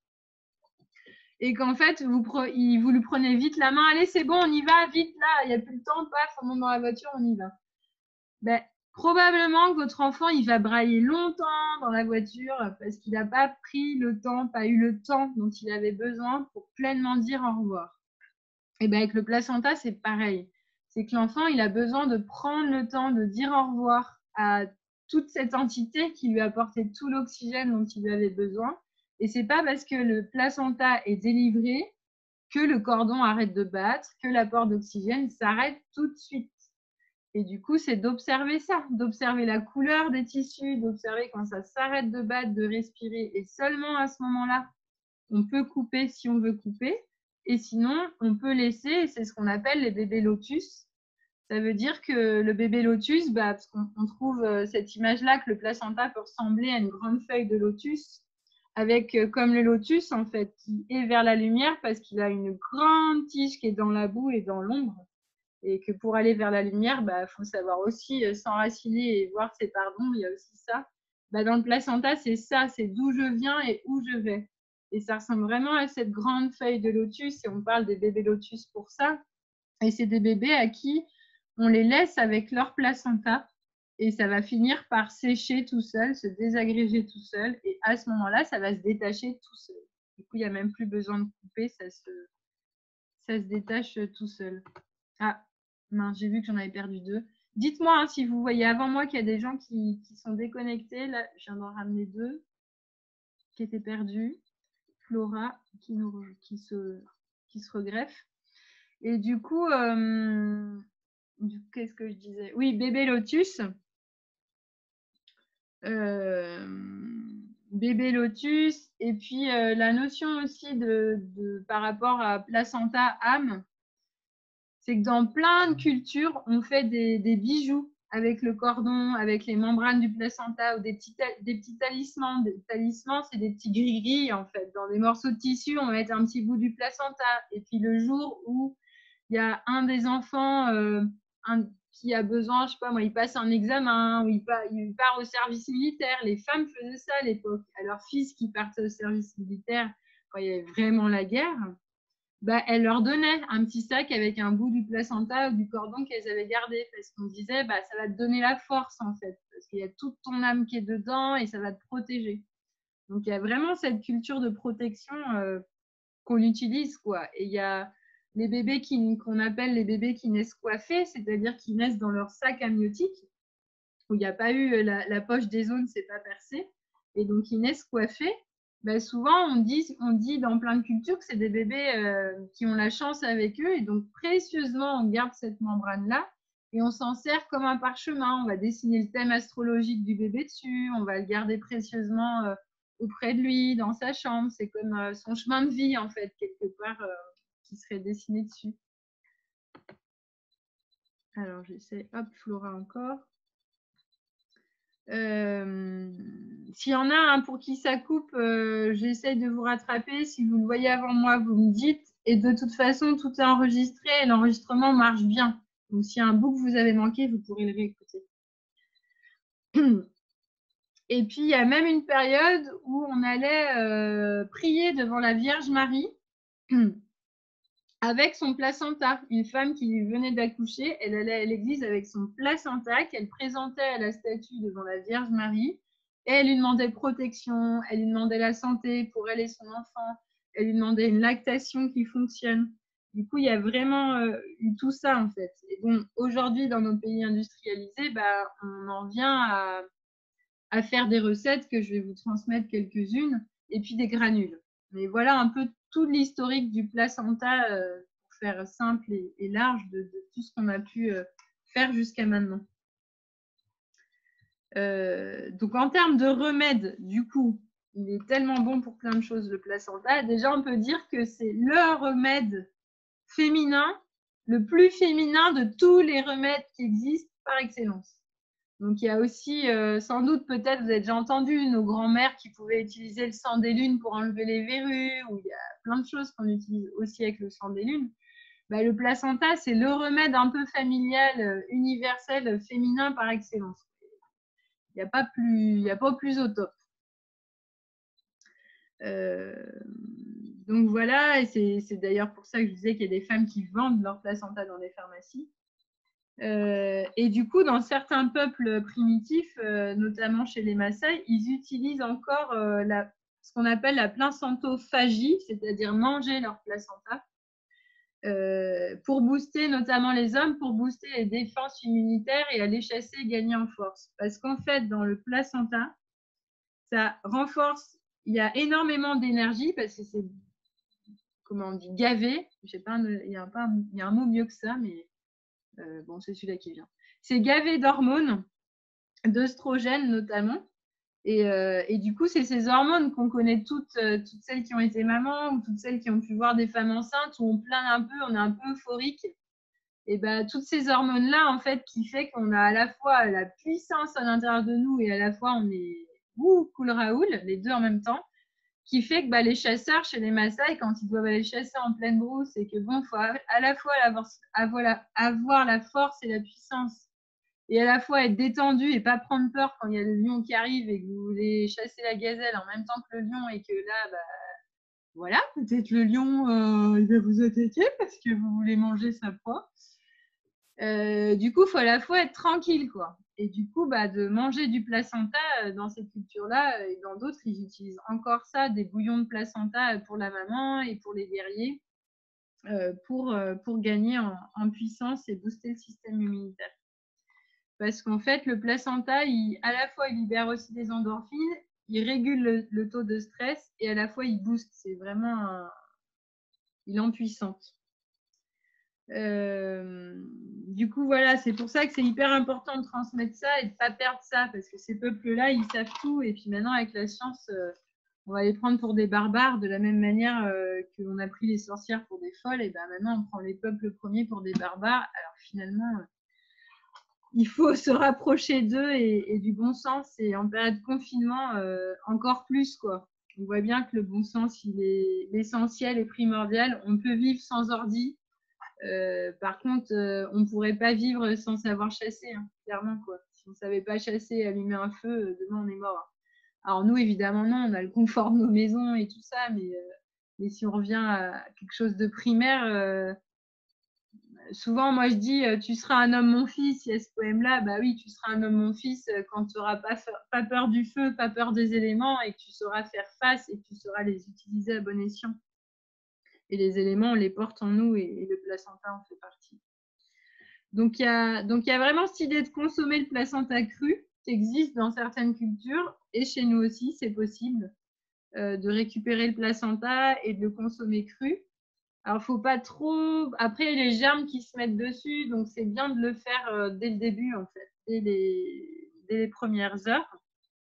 Et qu'en fait, vous, vous lui prenez vite la main, allez, c'est bon, on y va, vite, là, il n'y a plus le temps, paf, on monte dans la voiture, on y va. Ben, probablement que votre enfant, il va brailler longtemps dans la voiture parce qu'il n'a pas pris le temps, pas eu le temps dont il avait besoin pour pleinement dire au revoir. Et bien avec le placenta, c'est pareil. C'est que l'enfant, il a besoin de prendre le temps de dire au revoir à toute cette entité qui lui a apporté tout l'oxygène dont il avait besoin. Et c'est pas parce que le placenta est délivré que le cordon arrête de battre, que l'apport d'oxygène s'arrête tout de suite. Et du coup, c'est d'observer ça, d'observer la couleur des tissus, d'observer quand ça s'arrête de battre, de respirer. Et seulement à ce moment-là, on peut couper si on veut couper. Et sinon, on peut laisser, c'est ce qu'on appelle les bébés lotus. Ça veut dire que le bébé lotus, bah, parce qu'on trouve cette image-là que le placenta peut ressembler à une grande feuille de lotus, avec comme le lotus, en fait, qui est vers la lumière parce qu'il a une grande tige qui est dans la boue et dans l'ombre. Et que pour aller vers la lumière, bah, faut savoir aussi s'enraciner et voir ses parts d'ombre. Il y a aussi ça. Bah, dans le placenta, c'est ça, c'est d'où je viens et où je vais. Et ça ressemble vraiment à cette grande feuille de lotus. Et on parle des bébés lotus pour ça. Et c'est des bébés à qui on les laisse avec leur placenta. Et ça va finir par sécher tout seul, se désagréger tout seul. Et à ce moment-là, ça va se détacher tout seul. Du coup, il n'y a même plus besoin de couper, ça se, ça se détache tout seul. Ah, mince, j'ai vu que j'en avais perdu deux. Dites-moi hein, si vous voyez avant moi qu'il y a des gens qui, qui sont déconnectés. Là, je viens d'en ramener deux qui étaient perdus. Flora qui, nous, qui, se, qui se regreffe. Et du coup, euh, qu'est-ce que je disais? Oui, bébé lotus. Euh, bébé lotus. Et puis, euh, la notion aussi de, de, par rapport à placenta, âme. C'est que dans plein de cultures, on fait des, des bijoux avec le cordon, avec les membranes du placenta ou des petits, des petits talismans. Des talismans, c'est des petits gris-gris en fait. Dans des morceaux de tissu, on va mettre un petit bout du placenta. Et puis le jour où il y a un des enfants euh, un, qui a besoin, je sais pas moi, il passe un examen ou il part, il part au service militaire. Les femmes faisaient ça à l'époque. À leurs fils qui partaient au service militaire quand il y avait vraiment la guerre. Bah, elle leur donnait un petit sac avec un bout du placenta ou du cordon qu'elles avaient gardé parce qu'on disait bah, ça va te donner la force en fait parce qu'il y a toute ton âme qui est dedans et ça va te protéger. Donc il y a vraiment cette culture de protection euh, qu'on utilise quoi. Et il y a les bébés qui, qu'on appelle les bébés qui naissent coiffés, c'est-à-dire qui naissent dans leur sac amniotique où il n'y a pas eu la, la poche des os ne s'est pas percée et donc ils naissent coiffés. Ben souvent, on dit, on dit dans plein de cultures que c'est des bébés euh, qui ont la chance avec eux. Et donc, précieusement, on garde cette membrane-là et on s'en sert comme un parchemin. On va dessiner le thème astrologique du bébé dessus. On va le garder précieusement euh, auprès de lui, dans sa chambre. C'est comme euh, son chemin de vie, en fait, quelque part, euh, qui serait dessiné dessus. Alors, j'essaie. Hop, Flora encore. Euh, S'il y en a un pour qui ça coupe, euh, j'essaye de vous rattraper. Si vous le voyez avant moi, vous me dites. Et de toute façon, tout est enregistré et l'enregistrement marche bien. Donc, s'il y a un bout que vous avez manqué, vous pourrez le réécouter. Et puis, il y a même une période où on allait euh, prier devant la Vierge Marie avec son placenta. Une femme qui venait d'accoucher, elle allait à l'église avec son placenta qu'elle présentait à la statue devant la Vierge Marie. Et elle lui demandait protection, elle lui demandait la santé pour elle et son enfant, elle lui demandait une lactation qui fonctionne. Du coup, il y a vraiment euh, eu tout ça en fait. Et bon, aujourd'hui, dans nos pays industrialisés, bah, on en vient à, à faire des recettes que je vais vous transmettre quelques-unes, et puis des granules. Mais voilà un peu tout l'historique du placenta, euh, pour faire simple et, et large, de, de tout ce qu'on a pu euh, faire jusqu'à maintenant. Euh, donc en termes de remède, du coup, il est tellement bon pour plein de choses, le placenta. Déjà, on peut dire que c'est le remède féminin, le plus féminin de tous les remèdes qui existent par excellence. Donc, il y a aussi, euh, sans doute, peut-être, vous avez déjà entendu, nos grands-mères qui pouvaient utiliser le sang des lunes pour enlever les verrues, ou il y a plein de choses qu'on utilise aussi avec le sang des lunes. Bah, le placenta, c'est le remède un peu familial, euh, universel, féminin par excellence. Il n'y a pas plus, il y a pas plus au top. Euh, donc voilà, et c'est d'ailleurs pour ça que je disais qu'il y a des femmes qui vendent leur placenta dans les pharmacies. Euh, et du coup, dans certains peuples primitifs, euh, notamment chez les Maasai, ils utilisent encore euh, la, ce qu'on appelle la placentophagie, c'est-à-dire manger leur placenta, euh, pour booster notamment les hommes, pour booster les défenses immunitaires et aller chasser et gagner en force. Parce qu'en fait, dans le placenta, ça renforce, il y a énormément d'énergie parce que c'est, comment on dit, gavé. Je sais pas, il y a pas, il y a un mot mieux que ça, mais euh, bon, c'est celui-là qui vient. C'est gavé d'hormones, d'œstrogènes notamment. Et, euh, et, du coup, c'est ces hormones qu'on connaît toutes, euh, toutes celles qui ont été mamans ou toutes celles qui ont pu voir des femmes enceintes où on plaint un peu, on est un peu euphorique. Et ben, toutes ces hormones-là, en fait, qui fait qu'on a à la fois la puissance à l'intérieur de nous et à la fois on est ouh, cool Raoul, les deux en même temps, qui fait que bah, les chasseurs chez les Maasai, quand ils doivent aller chasser en pleine brousse, et que bon, il faut à la fois avoir, avoir, la, avoir la force et la puissance, et à la fois être détendu et pas prendre peur quand il y a le lion qui arrive et que vous voulez chasser la gazelle en même temps que le lion, et que là, bah, voilà, peut-être le lion, euh, il va vous attaquer parce que vous voulez manger sa proie. Euh, du coup, il faut à la fois être tranquille, quoi. Et du coup, bah, de manger du placenta euh, dans cette culture-là euh, et dans d'autres, ils utilisent encore ça, des bouillons de placenta pour la maman et pour les guerriers, euh, pour, euh, pour gagner en, en puissance et booster le système immunitaire. Parce qu'en fait, le placenta, il, à la fois, il libère aussi des endorphines, il régule le, le taux de stress et à la fois, il booste. C'est vraiment un, il en puissante. Euh, du coup, voilà, c'est pour ça que c'est hyper important de transmettre ça et de ne pas perdre ça, parce que ces peuples-là, ils savent tout. Et puis maintenant, avec la science, euh, on va les prendre pour des barbares de la même manière euh, qu'on a pris les sorcières pour des folles. Et ben maintenant, on prend les peuples premiers pour des barbares. Alors finalement, euh, il faut se rapprocher d'eux et, et du bon sens. Et en période de confinement, euh, encore plus, quoi. On voit bien que le bon sens, il est l'essentiel et primordial. On peut vivre sans ordi. Euh, par contre, euh, on ne pourrait pas vivre sans savoir chasser, hein, clairement, quoi. Si on ne savait pas chasser et allumer un feu, euh, demain on est mort. Hein. Alors nous, évidemment, non, on a le confort de nos maisons et tout ça, mais, euh, mais si on revient à quelque chose de primaire, euh, souvent, moi je dis, euh, tu seras un homme, mon fils, il y a ce poème-là, bah oui, tu seras un homme, mon fils, euh, quand tu n'auras pas, pas peur du feu, pas peur des éléments, et que tu sauras faire face et que tu sauras les utiliser à bon escient. Et les éléments, on les porte en nous et, et le placenta en fait partie. Donc il, y a, donc, il y a vraiment cette idée de consommer le placenta cru qui existe dans certaines cultures et chez nous aussi, c'est possible euh, de récupérer le placenta et de le consommer cru. Alors, il ne faut pas trop… Après, il y a les germes qui se mettent dessus, donc c'est bien de le faire euh, dès le début, en fait, dès les, dès les premières heures.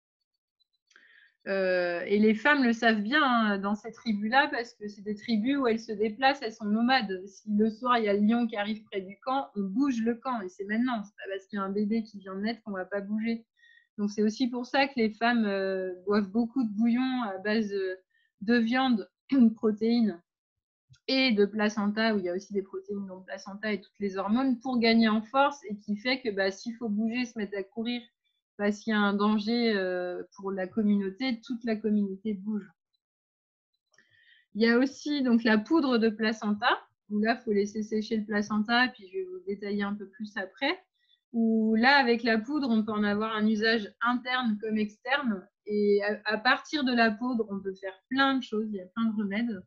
Euh, et les femmes le savent bien hein, dans ces tribus-là, parce que c'est des tribus où elles se déplacent, elles sont nomades. Si le soir, il y a le lion qui arrive près du camp, on bouge le camp. Et c'est maintenant, c'est pas parce qu'il y a un bébé qui vient de naître qu'on ne va pas bouger. Donc, c'est aussi pour ça que les femmes euh, boivent beaucoup de bouillon à base de, de viande, de protéines et de placenta, où il y a aussi des protéines dans le placenta et toutes les hormones, pour gagner en force, et qui fait que bah, s'il faut bouger, se mettre à courir, parce qu'il y a un danger euh, pour la communauté, toute la communauté bouge. Il y a aussi donc la poudre de placenta, où là, il faut laisser sécher le placenta, puis je vais vous détailler un peu plus après. Où là, avec la poudre, on peut en avoir un usage interne comme externe. Et à, à partir de la poudre, on peut faire plein de choses, il y a plein de remèdes.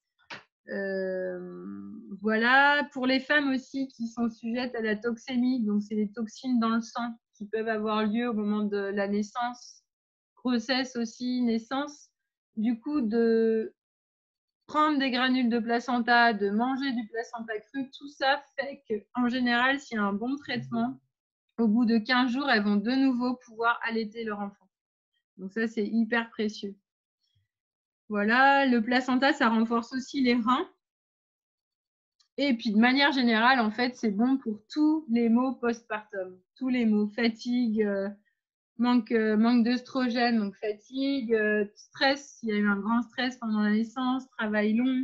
Euh, voilà, pour les femmes aussi qui sont sujettes à la toxémie, donc c'est les toxines dans le sang qui peuvent avoir lieu au moment de la naissance, grossesse aussi, naissance. Du coup, de prendre des granules de placenta, de manger du placenta cru, tout ça fait qu'en général, s'il y a un bon traitement, au bout de quinze jours, elles vont de nouveau pouvoir allaiter leur enfant. Donc ça, c'est hyper précieux. Voilà, le placenta, ça renforce aussi les reins. Et puis, de manière générale, en fait, c'est bon pour tous les maux postpartum. Tous les maux, fatigue, euh, manque, euh, manque d'œstrogène, donc fatigue, euh, stress, il y a eu un grand stress pendant la naissance, travail long.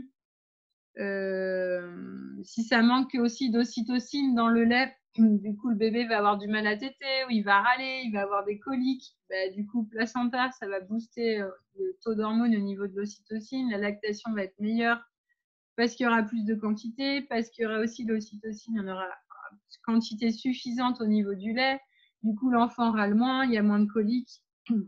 Euh, si ça manque aussi d'ocytocine dans le lait, du coup, le bébé va avoir du mal à téter, ou il va râler, il va avoir des coliques. Bah, du coup, placenta, ça va booster euh, le taux d'hormones au niveau de l'ocytocine. La lactation va être meilleure parce qu'il y aura plus de quantité, parce qu'il y aura aussi de l'ocytocine, il y en aura une quantité suffisante au niveau du lait. Du coup, l'enfant râle moins, il y a moins de coliques.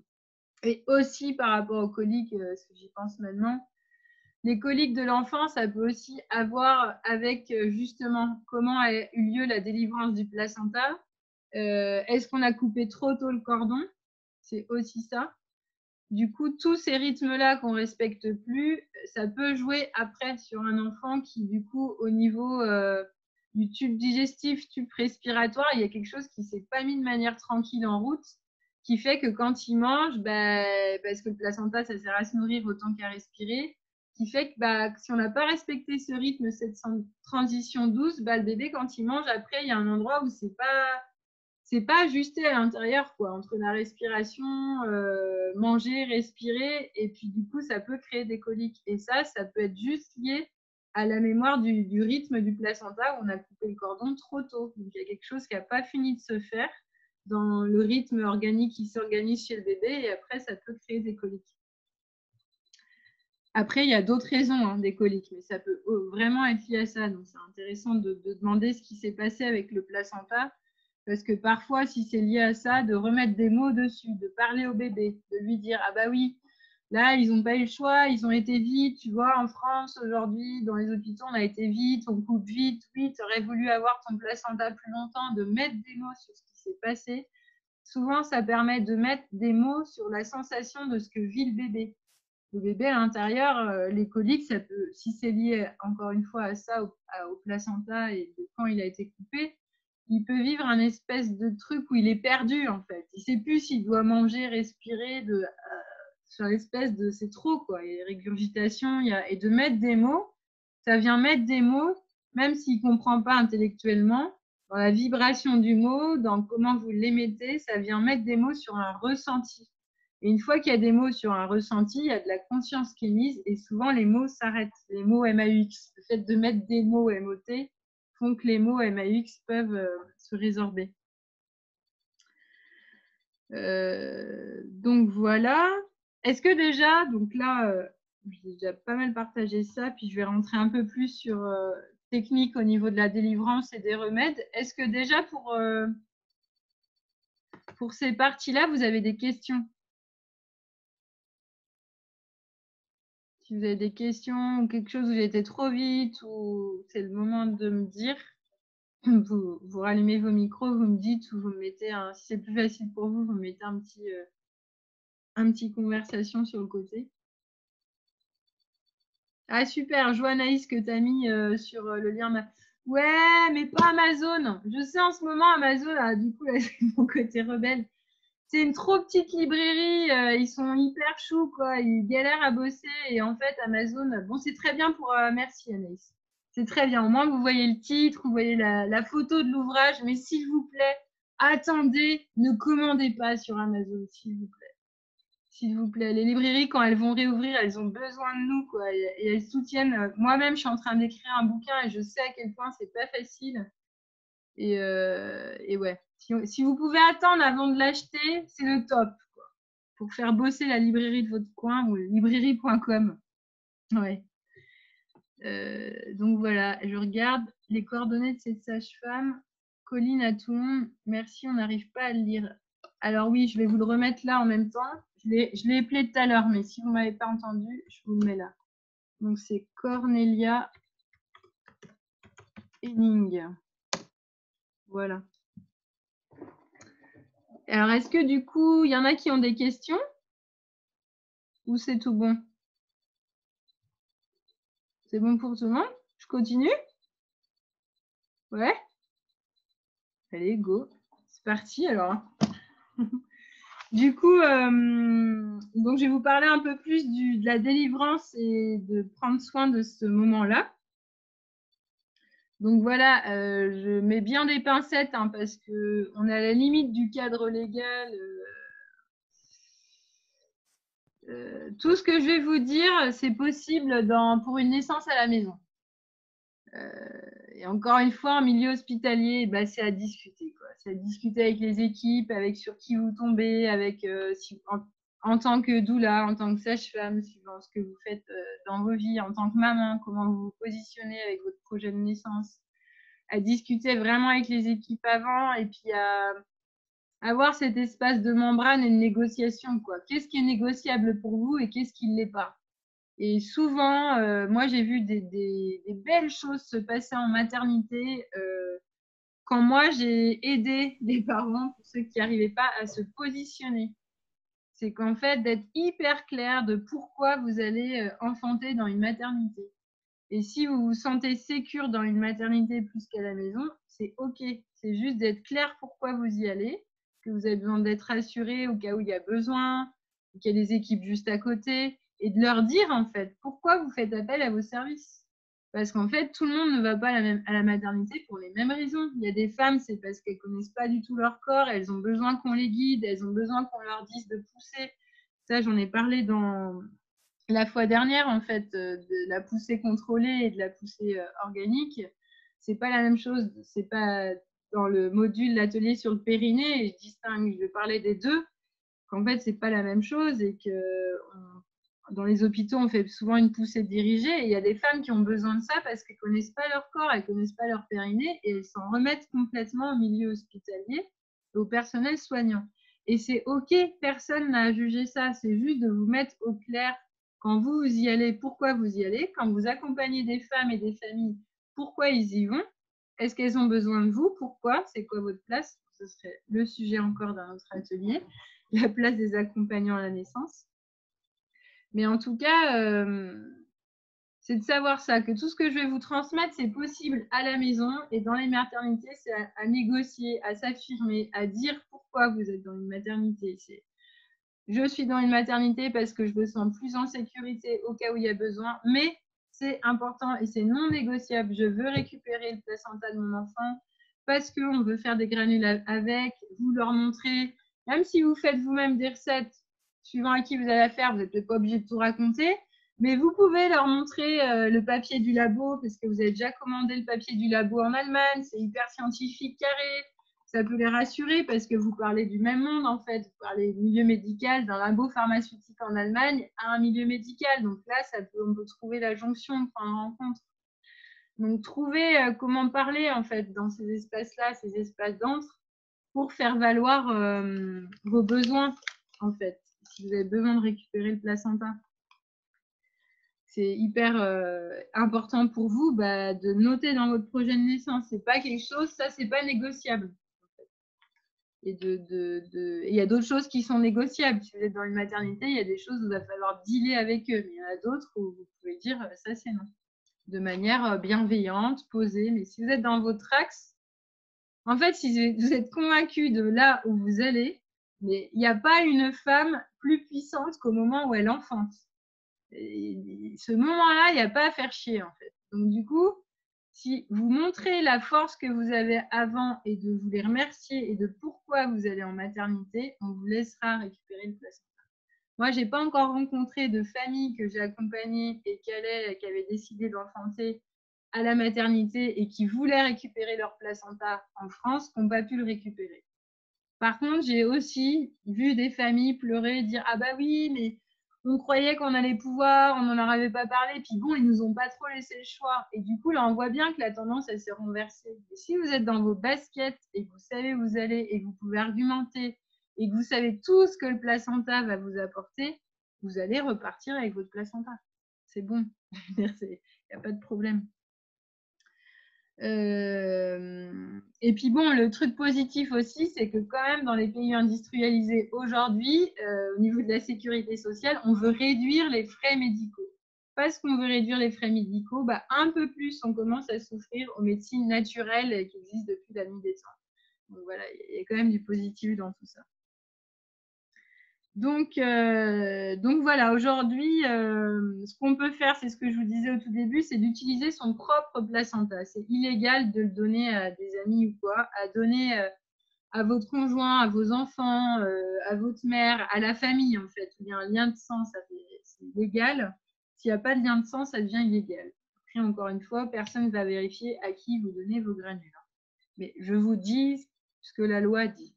Et aussi, par rapport aux coliques, euh, ce que j'y pense maintenant, les coliques de l'enfant, ça peut aussi avoir avec justement comment a eu lieu la délivrance du placenta. Euh, Est-ce qu'on a coupé trop tôt le cordon? C'est aussi ça. Du coup, tous ces rythmes-là qu'on ne respecte plus, ça peut jouer après sur un enfant qui, du coup, au niveau euh, du tube digestif, tube respiratoire, il y a quelque chose qui ne s'est pas mis de manière tranquille en route, qui fait que quand il mange, bah, parce que le placenta, ça sert à se nourrir autant qu'à respirer, qui fait que bah, si on n'a pas respecté ce rythme, cette transition douce, bah, le bébé, quand il mange, après, il y a un endroit où c'est pas... c'est pas ajusté à l'intérieur, quoi, entre la respiration, euh, manger, respirer, et puis du coup, ça peut créer des coliques. Et ça, ça peut être juste lié à la mémoire du, du rythme du placenta où on a coupé le cordon trop tôt. Donc, il y a quelque chose qui n'a pas fini de se faire dans le rythme organique qui s'organise chez le bébé, et après, ça peut créer des coliques. Après, il y a d'autres raisons hein, des coliques, mais ça peut vraiment être lié à ça. Donc, c'est intéressant de, de demander ce qui s'est passé avec le placenta. Parce que parfois, si c'est lié à ça, de remettre des mots dessus, de parler au bébé, de lui dire « Ah bah oui, là, ils n'ont pas eu le choix, ils ont été vite. Tu vois, en France, aujourd'hui, dans les hôpitaux, on a été vite, on coupe vite. Oui, tu aurais voulu avoir ton placenta plus longtemps. » De mettre des mots sur ce qui s'est passé. Souvent, ça permet de mettre des mots sur la sensation de ce que vit le bébé. Le bébé à l'intérieur, les coliques, ça peut, si c'est lié encore une fois à ça, au, à, au placenta et de quand il a été coupé, il peut vivre un espèce de truc où il est perdu en fait. Il ne sait plus s'il doit manger, respirer, de, euh, sur l'espèce de c'est trop quoi. Il y a régurgitation, il y a, et de mettre des mots, ça vient mettre des mots, même s'il ne comprend pas intellectuellement, dans la vibration du mot, dans comment vous l'émettez, ça vient mettre des mots sur un ressenti. Et une fois qu'il y a des mots sur un ressenti, il y a de la conscience qui est mise et souvent les mots s'arrêtent. Les mots M A U X, le fait de mettre des mots M O T font que les mots M A U X peuvent euh, se résorber. Euh, donc voilà. Est-ce que déjà, donc là, euh, j'ai déjà pas mal partagé ça, puis je vais rentrer un peu plus sur euh, technique au niveau de la délivrance et des remèdes. Est-ce que déjà pour, euh, pour ces parties-là, vous avez des questions ? Si vous avez des questions ou quelque chose où j'ai été trop vite ou c'est le moment de me dire, vous, vous rallumez vos micros, vous me dites ou vous me mettez un, si c'est plus facile pour vous, vous me mettez un petit, euh, un petit conversation sur le côté. Ah super, je vois Anaïs que tu as mis euh, sur euh, le lien. Ouais, mais pas Amazon. Je sais en ce moment Amazon, là, du coup, là, c'est mon côté rebelle. C'est une trop petite librairie, euh, ils sont hyper choux, quoi. Ils galèrent à bosser et en fait, Amazon, bon, c'est très bien pour... Euh, merci Anaïs. C'est très bien. Au moins, vous voyez le titre, vous voyez la, la photo de l'ouvrage, mais s'il vous plaît, attendez, ne commandez pas sur Amazon, s'il vous plaît. S'il vous plaît. Les librairies, quand elles vont réouvrir, elles ont besoin de nous, quoi. Et, et elles soutiennent. Moi-même, je suis en train d'écrire un bouquin et je sais à quel point c'est pas facile. Et, euh, et ouais. Si, si vous pouvez attendre avant de l'acheter, c'est le top, quoi. Pour faire bosser la librairie de votre coin ou librairie point com. Ouais. Euh, donc voilà, je regarde les coordonnées de cette sage-femme. Colline à Toulon, merci, on n'arrive pas à le lire. Alors oui, je vais vous le remettre là en même temps. Je l'ai appelé tout à l'heure, mais si vous ne m'avez pas entendu, je vous le mets là. Donc c'est Cornelia Henning. Voilà. Alors est-ce que du coup, il y en a qui ont des questions? Ou c'est tout bon? C'est bon pour tout le monde? Je continue? Ouais? Allez, go. C'est parti alors. Du coup, euh, donc je vais vous parler un peu plus du, de la délivrance et de prendre soin de ce moment-là. Donc voilà, euh, je mets bien des pincettes hein, parce qu'on est à la limite du cadre légal. Euh, euh, tout ce que je vais vous dire, c'est possible dans, pour une naissance à la maison. Euh, et encore une fois, en milieu hospitalier, bah, c'est à discuter. C'est à discuter avec les équipes, avec sur qui vous tombez, avec euh, si, en, en tant que doula, en tant que sage-femme, suivant ce que vous faites euh, dans vos vies, en tant que maman, comment vous vous positionnez avec votre projet de naissance. À discuter vraiment avec les équipes avant et puis à avoir cet espace de membrane et de négociation. Qu'est-ce qui est négociable pour vous et qu'est-ce qui ne l'est pas? Et souvent, euh, moi, j'ai vu des, des, des belles choses se passer en maternité euh, quand moi, j'ai aidé des parents, pour ceux qui n'arrivaient pas à se positionner. C'est qu'en fait, d'être hyper clair de pourquoi vous allez euh, enfanter dans une maternité. Et si vous vous sentez sécure dans une maternité plus qu'à la maison, c'est OK. C'est juste d'être clair pourquoi vous y allez, que vous avez besoin d'être rassuré au cas où il y a besoin, qu'il y a des équipes juste à côté, et de leur dire en fait pourquoi vous faites appel à vos services. Parce qu'en fait, tout le monde ne va pas à la, même, à la maternité pour les mêmes raisons. Il y a des femmes, c'est parce qu'elles ne connaissent pas du tout leur corps, elles ont besoin qu'on les guide, elles ont besoin qu'on leur dise de pousser. Ça, j'en ai parlé dans la fois dernière, en fait, de la poussée contrôlée et de la poussée organique. C'est pas la même chose. C'est pas dans le module l'atelier sur le périnée, et je distingue, je vais parler des deux, qu'en fait, c'est pas la même chose et que on, dans les hôpitaux, on fait souvent une poussée dirigée et il y a des femmes qui ont besoin de ça parce qu'elles connaissent pas leur corps, elles connaissent pas leur périnée et elles s'en remettent complètement au milieu hospitalier et au personnel soignant. Et c'est OK, personne n'a à juger ça, c'est juste de vous mettre au clair quand vous, vous y allez, pourquoi vous y allez, quand vous accompagnez des femmes et des familles, pourquoi ils y vont, est-ce qu'elles ont besoin de vous, pourquoi, c'est quoi votre place, ce serait le sujet encore d'un autre atelier, la place des accompagnants à la naissance. Mais en tout cas, euh, c'est de savoir ça, que tout ce que je vais vous transmettre, c'est possible à la maison et dans les maternités, c'est à, à négocier, à s'affirmer, à dire pourquoi vous êtes dans une maternité. Je suis dans une maternité parce que je me sens plus en sécurité au cas où il y a besoin, mais c'est important et c'est non négociable. Je veux récupérer le placenta de mon enfant parce qu'on veut faire des granules avec, vous leur montrer, même si vous faites vous-même des recettes, suivant à qui vous allez la faire, vous n'êtes peut-être pas obligé de tout raconter, mais vous pouvez leur montrer euh, le papier du labo parce que vous avez déjà commandé le papier du labo en Allemagne, c'est hyper scientifique, carré. Ça peut les rassurer parce que vous parlez du même monde en fait. Vous parlez du milieu médical d'un labo pharmaceutique en Allemagne à un milieu médical. Donc là, ça peut, on peut trouver la jonction, prendre en rencontre. Donc trouver euh, comment parler en fait dans ces espaces-là, ces espaces d'entre, pour faire valoir euh, vos besoins en fait. Si vous avez besoin de récupérer le placenta, c'est hyper euh, important pour vous bah, de noter dans votre projet de naissance. C'est pas quelque chose, ça c'est pas négociable. Et de, de, de... Et il y a d'autres choses qui sont négociables. Si vous êtes dans une maternité, il y a des choses où il va falloir dealer avec eux. Mais il y en a d'autres où vous pouvez dire ça, c'est non. De manière bienveillante, posée. Mais si vous êtes dans votre axe, en fait, si vous êtes convaincu de là où vous allez, mais il n'y a pas une femme plus puissante qu'au moment où elle enfante. Et ce moment-là, il n'y a pas à faire chier, en fait. Donc, du coup, Si vous montrez la force que vous avez avant et de vous les remercier et de pourquoi vous allez en maternité, on vous laissera récupérer le placenta. Moi, je n'ai pas encore rencontré de famille que j'ai accompagnée et qui, allait, qui avait décidé d'enfanter à la maternité et qui voulaient récupérer leur placenta en France, qui n'ont pas pu le récupérer. Par contre, j'ai aussi vu des familles pleurer, dire « Ah bah oui, mais on croyait qu'on allait pouvoir, on n'en leur avait pas parlé, puis bon, ils nous ont pas trop laissé le choix. » Et du coup, là, on voit bien que la tendance, elle s'est renversée. Et si vous êtes dans vos baskets et que vous savez où vous allez et que vous pouvez argumenter et que vous savez tout ce que le placenta va vous apporter, vous allez repartir avec votre placenta. C'est bon, il n'y a pas de problème. Euh, et puis bon, le truc positif aussi, c'est que quand même dans les pays industrialisés aujourd'hui, euh, au niveau de la sécurité sociale, on veut réduire les frais médicaux. Parce qu'on veut réduire les frais médicaux, bah, un peu plus on commence à souffrir aux médecines naturelles qui existent depuis la nuit des temps. Donc voilà, il y a quand même du positif dans tout ça. Donc, euh, donc voilà, aujourd'hui, euh, ce qu'on peut faire, c'est ce que je vous disais au tout début, c'est d'utiliser son propre placenta. C'est illégal de le donner à des amis ou quoi, à donner euh, à votre conjoint, à vos enfants, euh, à votre mère, à la famille en fait. Il y a un lien de sang, ça c'est légal. S'il n'y a pas de lien de sang, ça devient illégal. Après, encore une fois, personne ne va vérifier à qui vous donnez vos granules. Mais je vous dis ce que la loi dit.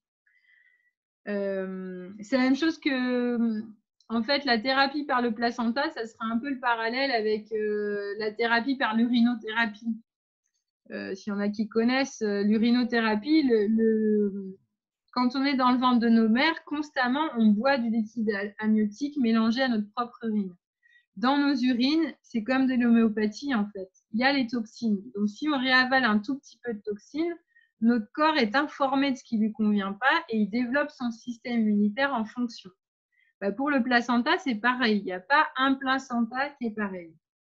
Euh, c'est la même chose que, en fait, la thérapie par le placenta, ça sera un peu le parallèle avec euh, la thérapie par l'urinothérapie. Euh, S'il y en a qui connaissent euh, l'urinothérapie, le, le, quand on est dans le ventre de nos mères, constamment, on boit du liquide amniotique mélangé à notre propre urine. Dans nos urines, c'est comme de l'homéopathie, en fait. Il y a les toxines. Donc, si on réavale un tout petit peu de toxines, notre corps est informé de ce qui ne lui convient pas et il développe son système immunitaire en fonction. Bah, pour le placenta, c'est pareil. Il n'y a pas un placenta qui est pareil.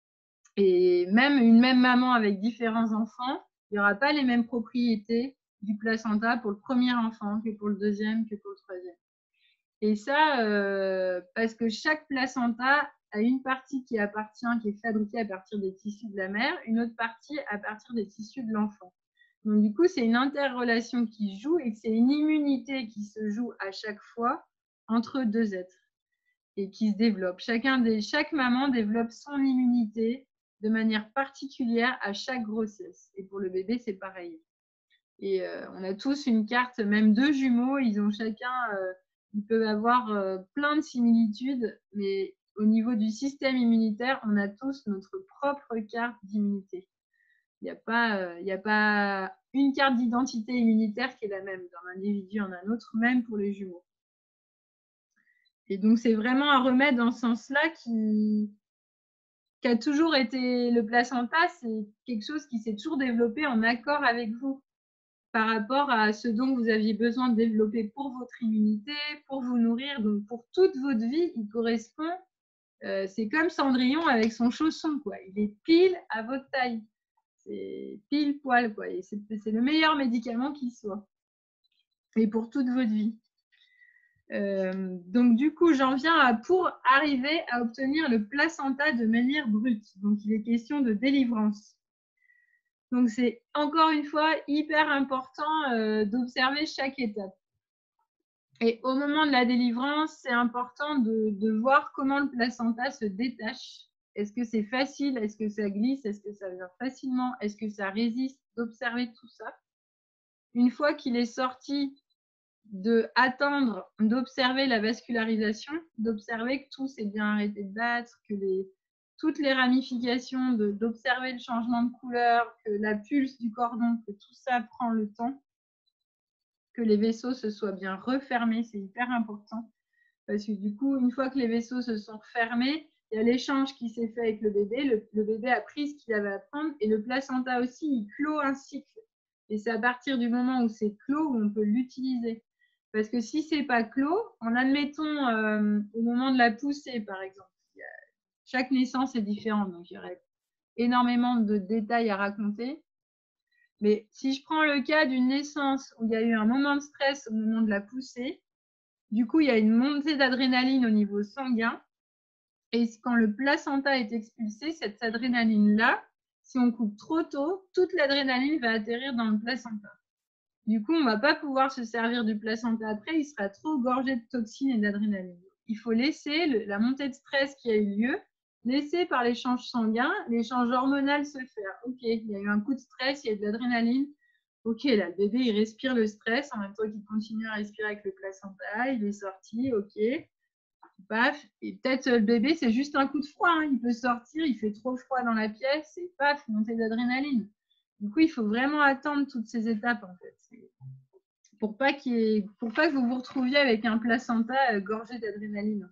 Et même une même maman avec différents enfants, il n'y aura pas les mêmes propriétés du placenta pour le premier enfant que pour le deuxième, que pour le troisième. Et ça, euh, parce que chaque placenta a une partie qui appartient, qui est fabriquée à partir des tissus de la mère, une autre partie à partir des tissus de l'enfant. Donc, du coup, c'est une interrelation qui joue et c'est une immunité qui se joue à chaque fois entre deux êtres et qui se développe. Chacun des, chaque maman développe son immunité de manière particulière à chaque grossesse. Et pour le bébé, c'est pareil. Et euh, on a tous une carte, même deux jumeaux, ils ont chacun, euh, ils peuvent avoir euh, plein de similitudes, mais au niveau du système immunitaire, on a tous notre propre carte d'immunité. Il n'y a pas, euh, il n'y a pas une carte d'identité immunitaire qui est la même d'un individu en un autre, même pour les jumeaux. Et donc, c'est vraiment un remède dans ce sens-là qui, qui a toujours été, le placenta, c'est quelque chose qui s'est toujours développé en accord avec vous par rapport à ce dont vous aviez besoin de développer pour votre immunité, pour vous nourrir. Donc, pour toute votre vie, il correspond, euh, c'est comme Cendrillon avec son chausson, quoi. Il est pile à votre taille. C'est pile poil, quoi. Et c'est le meilleur médicament qui soit. Et pour toute votre vie. Euh, donc, du coup, j'en viens à pour arriver à obtenir le placenta de manière brute. Donc, il est question de délivrance. Donc, c'est encore une fois hyper important euh, d'observer chaque étape. Et au moment de la délivrance, c'est important de, de voir comment le placenta se détache. Est-ce que c'est facile? Est-ce que ça glisse? Est-ce que ça vient facilement? Est-ce que ça résiste? D'observer tout ça. Une fois qu'il est sorti, de attendre, d'observer la vascularisation, d'observer que tout s'est bien arrêté de battre, que les, toutes les ramifications, d'observer le changement de couleur, que la pulse du cordon, que tout ça prend le temps, que les vaisseaux se soient bien refermés, c'est hyper important. Parce que du coup, une fois que les vaisseaux se sont fermés, il y a l'échange qui s'est fait avec le bébé. Le, le bébé a pris ce qu'il avait à prendre et le placenta aussi, il clôt un cycle. Et c'est à partir du moment où c'est clos où on peut l'utiliser. Parce que si ce n'est pas clos, en admettons euh, au moment de la poussée, par exemple, chaque naissance est différente, donc il y aurait énormément de détails à raconter. Mais si je prends le cas d'une naissance où il y a eu un moment de stress au moment de la poussée, du coup, il y a une montée d'adrénaline au niveau sanguin. Et quand le placenta est expulsé, cette adrénaline-là, Si on coupe trop tôt, toute l'adrénaline va atterrir dans le placenta. Du coup, on ne va pas pouvoir se servir du placenta après, il sera trop gorgé de toxines et d'adrénaline. Il faut laisser le, la montée de stress qui a eu lieu, laisser par l'échange sanguin, l'échange hormonal se faire. Ok, il y a eu un coup de stress, il y a de l'adrénaline. Ok, là, le bébé, il respire le stress en même temps qu'il continue à respirer avec le placenta, il est sorti, ok. Paf, et peut-être le bébé, c'est juste un coup de froid, hein. Il peut sortir, il fait trop froid dans la pièce, et paf, montée d'adrénaline. Du coup, il faut vraiment attendre toutes ces étapes, en fait. Pour pas, qu'il y ait, pour pas que vous vous retrouviez avec un placenta gorgé d'adrénaline.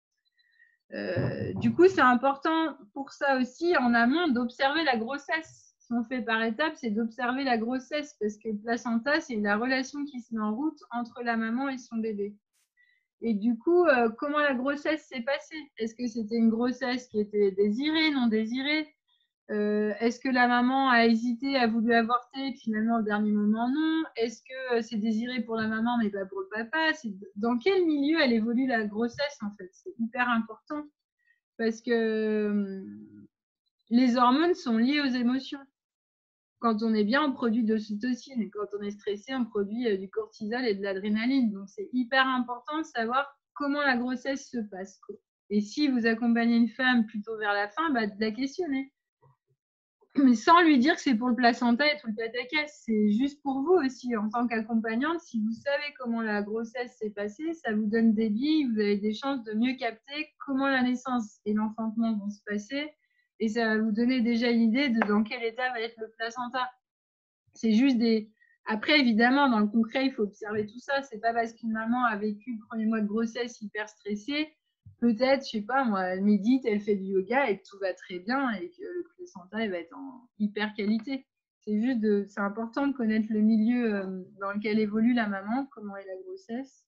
Euh, du coup, c'est important pour ça aussi, en amont, d'observer la grossesse. Si on fait par étapes, c'est d'observer la grossesse, parce que le placenta, c'est la relation qui se met en route entre la maman et son bébé. Et du coup, euh, comment la grossesse s'est passée? Est-ce que c'était une grossesse qui était désirée, non désirée? euh, Est-ce que la maman a hésité, a voulu avorter, et finalement au dernier moment non? Est-ce que c'est désiré pour la maman mais pas pour le papa? Dans quel milieu elle évolue la grossesse en fait? C'est hyper important parce que euh, les hormones sont liées aux émotions. Quand on est bien, on produit de l'ocytocine. Et quand on est stressé, on produit du cortisol et de l'adrénaline. Donc, c'est hyper important de savoir comment la grossesse se passe. Et si vous accompagnez une femme plutôt vers la fin, bah, de la questionner. Mais sans lui dire que c'est pour le placenta et tout le pataquès. C'est juste pour vous aussi, en tant qu'accompagnante. Si vous savez comment la grossesse s'est passée, ça vous donne des billes. Vous avez des chances de mieux capter comment la naissance et l'enfantement vont se passer. Et ça va vous donner déjà une idée de dans quel état va être le placenta. C'est juste des... Après, évidemment, dans le concret, il faut observer tout ça. C'est pas parce qu'une maman a vécu le premier mois de grossesse hyper stressée, peut-être, je sais pas, moi, elle médite, elle fait du yoga et que tout va très bien et que le placenta, il va être en hyper qualité. C'est juste de... c'est important de connaître le milieu dans lequel évolue la maman, comment est la grossesse.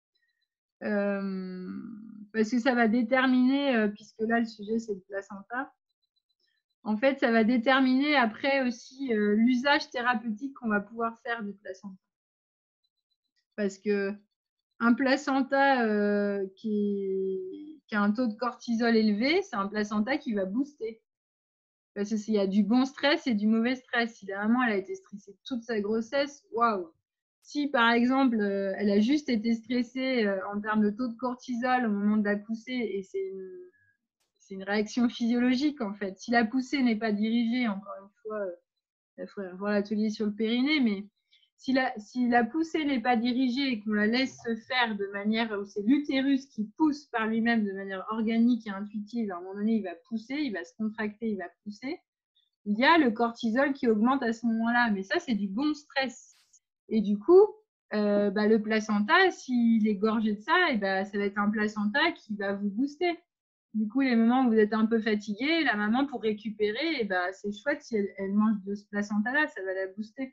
Euh... Parce que ça va déterminer, puisque là, le sujet, c'est le placenta. En fait, ça va déterminer après aussi euh, l'usage thérapeutique qu'on va pouvoir faire du placenta. Parce que un placenta euh, qui, est, qui a un taux de cortisol élevé, c'est un placenta qui va booster. Parce qu'il y a du bon stress et du mauvais stress. Si la maman elle a été stressée toute sa grossesse, waouh! Si par exemple euh, elle a juste été stressée euh, en termes de taux de cortisol au moment de la poussée, et c'est une c'est une réaction physiologique en fait. Si la poussée n'est pas dirigée, encore une fois, il faudrait voir l'atelier sur le périnée, mais si la, si la poussée n'est pas dirigée et qu'on la laisse se faire de manière où c'est l'utérus qui pousse par lui-même de manière organique et intuitive, à un moment donné, il va pousser, il va se contracter, il va pousser, il y a le cortisol qui augmente à ce moment-là. Mais ça, c'est du bon stress. Et du coup, euh, bah, le placenta, s'il est gorgé de ça, et bah, ça va être un placenta qui va vous booster. Du coup, les moments où vous êtes un peu fatigué, la maman, pour récupérer, et bah, c'est chouette si elle, elle mange de ce placenta-là, ça va la booster.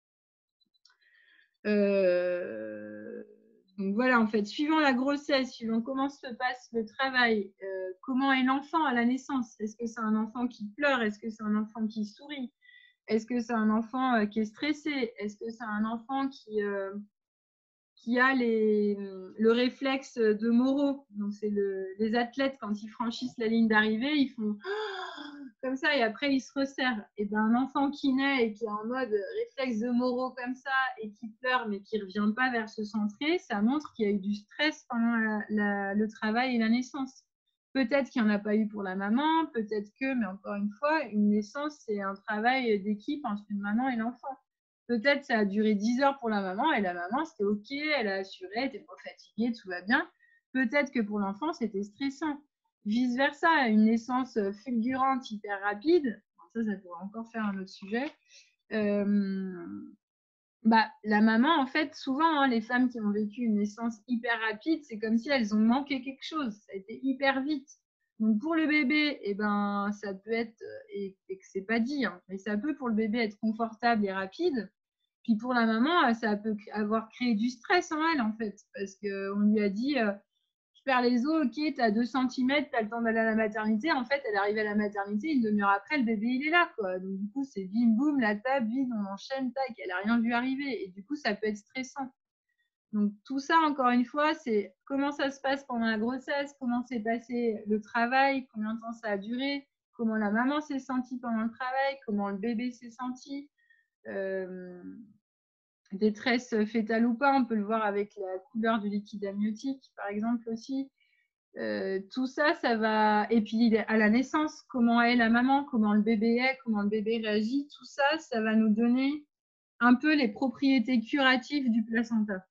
Euh... Donc voilà, en fait, suivant la grossesse, suivant comment se passe le travail, euh, comment est l'enfant à la naissance, est-ce que c'est un enfant qui pleure, est-ce que c'est un enfant qui sourit, est-ce que c'est un enfant euh, qui est stressé, est-ce que c'est un enfant qui... Euh, qui a les, le réflexe de Moreau. Donc, c'est le, les athlètes, quand ils franchissent la ligne d'arrivée, ils font comme ça et après, ils se resserrent. Et ben, un enfant qui naît et qui est en mode réflexe de Moreau comme ça et qui pleure mais qui ne revient pas vers se centrer, ça montre qu'il y a eu du stress pendant la, la, le travail et la naissance. Peut-être qu'il n'y en a pas eu pour la maman, peut-être que, mais encore une fois, une naissance, c'est un travail d'équipe entre une maman et l'enfant. Peut-être ça a duré dix heures pour la maman et la maman, c'était OK, elle a assuré, elle n'était pas fatiguée, tout va bien. Peut-être que pour l'enfant, c'était stressant. Vice-versa, une naissance fulgurante, hyper rapide, ça, ça pourrait encore faire un autre sujet. Euh, bah, la maman, en fait, souvent, hein, les femmes qui ont vécu une naissance hyper rapide, c'est comme si elles ont manqué quelque chose. Ça a été hyper vite. Donc, pour le bébé, eh ben, ça peut être, et, et que c'est pas dit, hein, mais ça peut pour le bébé être confortable et rapide. Puis pour la maman, ça peut avoir créé du stress en elle, en fait, parce qu'on lui a dit, euh, je perds les os, ok, tu as deux centimètres, tu as le temps d'aller à la maternité. En fait, elle arrive à la maternité, une demi-heure après, le bébé, il est là, quoi. Donc, du coup, c'est bim, boum, la table vide, on enchaîne, tac, elle n'a rien vu arriver. Et du coup, ça peut être stressant. Donc, tout ça, encore une fois, c'est comment ça se passe pendant la grossesse, comment s'est passé le travail, combien de temps ça a duré, comment la maman s'est sentie pendant le travail, comment le bébé s'est senti. Euh, détresse fétale ou pas, on peut le voir avec la couleur du liquide amniotique, par exemple aussi. Euh, tout ça, ça va. Et puis à la naissance, comment est la maman, comment le bébé est, comment le bébé réagit, tout ça, ça va nous donner un peu les propriétés curatives du placenta.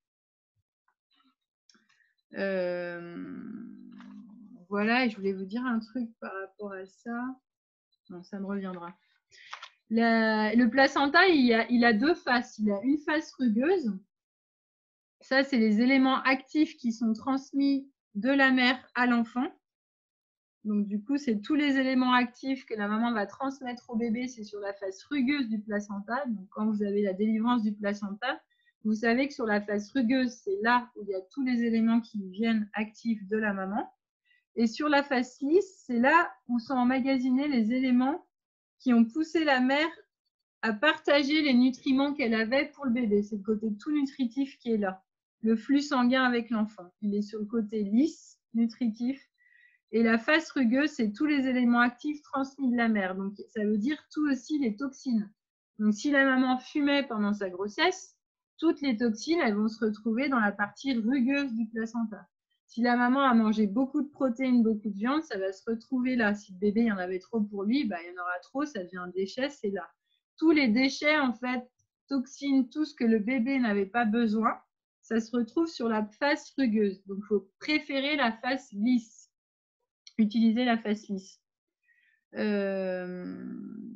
Euh, voilà, et je voulais vous dire un truc par rapport à ça. Non, ça me reviendra. La, le placenta, il a, il a deux faces. Il a une face rugueuse. Ça, c'est les éléments actifs qui sont transmis de la mère à l'enfant. Donc, du coup, c'est tous les éléments actifs que la maman va transmettre au bébé, c'est sur la face rugueuse du placenta. Donc, quand vous avez la délivrance du placenta, vous savez que sur la face rugueuse, c'est là où il y a tous les éléments qui viennent actifs de la maman. Et sur la face lisse, c'est là où sont emmagasinés les éléments qui ont poussé la mère à partager les nutriments qu'elle avait pour le bébé. C'est le côté tout nutritif qui est là. Le flux sanguin avec l'enfant. Il est sur le côté lisse, nutritif. Et la face rugueuse, c'est tous les éléments actifs transmis de la mère. Donc, ça veut dire tout aussi les toxines. Donc, si la maman fumait pendant sa grossesse, toutes les toxines, elles vont se retrouver dans la partie rugueuse du placenta. Si la maman a mangé beaucoup de protéines, beaucoup de viande, ça va se retrouver là. Si le bébé, il y en avait trop pour lui, bah, il y en aura trop, ça devient un déchet, c'est là. Tous les déchets, en fait, toxines, tout ce que le bébé n'avait pas besoin, ça se retrouve sur la face rugueuse. Donc, il faut préférer la face lisse. Utiliser la face lisse. Euh...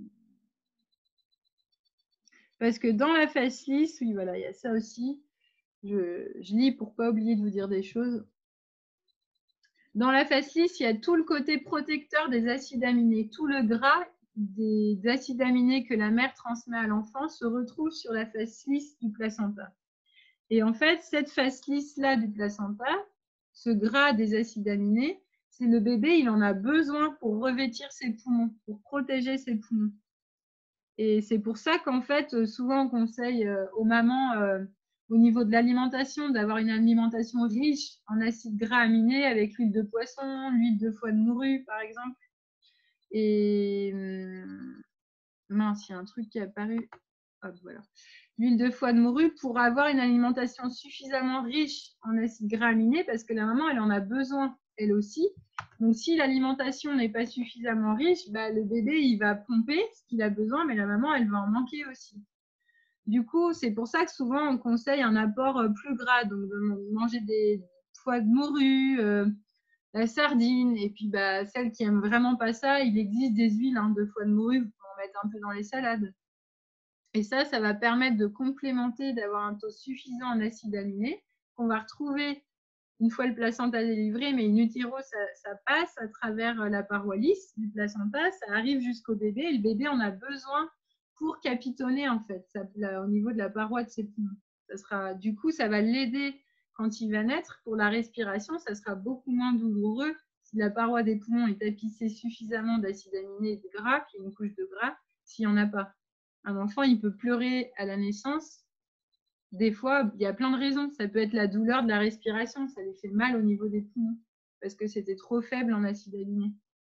Parce que dans la face lisse, oui, voilà, il y a ça aussi. Je, je lis pour ne pas oublier de vous dire des choses. Dans la face lisse, il y a tout le côté protecteur des acides aminés. Tout le gras des acides aminés que la mère transmet à l'enfant se retrouve sur la face lisse du placenta. Et en fait, cette face lisse-là du placenta, ce gras des acides aminés, c'est le bébé, il en a besoin pour revêtir ses poumons, pour protéger ses poumons. Et c'est pour ça qu'en fait, souvent on conseille aux mamans, euh, au niveau de l'alimentation, d'avoir une alimentation riche en acides gras aminés avec l'huile de poisson, l'huile de foie de morue, par exemple. Et mince, il y a un truc qui est apparu. Hop, voilà. L'huile de foie de morue pour avoir une alimentation suffisamment riche en acides gras aminés parce que la maman, elle en a besoin, elle aussi. Donc, si l'alimentation n'est pas suffisamment riche, bah, le bébé, il va pomper ce qu'il a besoin, mais la maman, elle va en manquer aussi. Du coup, c'est pour ça que souvent, on conseille un apport plus gras, donc de manger des foies de morue, euh, la sardine, et puis bah, celles qui n'aiment vraiment pas ça, il existe des huiles hein, de foie de morue, vous pouvez en mettre un peu dans les salades. Et ça, ça va permettre de complémenter, d'avoir un taux suffisant en acides aminés qu'on va retrouver une fois le placenta délivré, mais in utero, ça, ça passe à travers la paroi lisse du placenta, ça arrive jusqu'au bébé, et le bébé en a besoin pour capitonner, en fait, ça, là, au niveau de la paroi de ses poumons. Ça sera, du coup, ça va l'aider quand il va naître. Pour la respiration, ça sera beaucoup moins douloureux si la paroi des poumons est tapissée suffisamment d'acides aminés et de gras, puis une couche de gras, s'il n'y en a pas. Un enfant, il peut pleurer à la naissance. Des fois, il y a plein de raisons. Ça peut être la douleur de la respiration. Ça lui fait mal au niveau des poumons parce que c'était trop faible en acides aminés.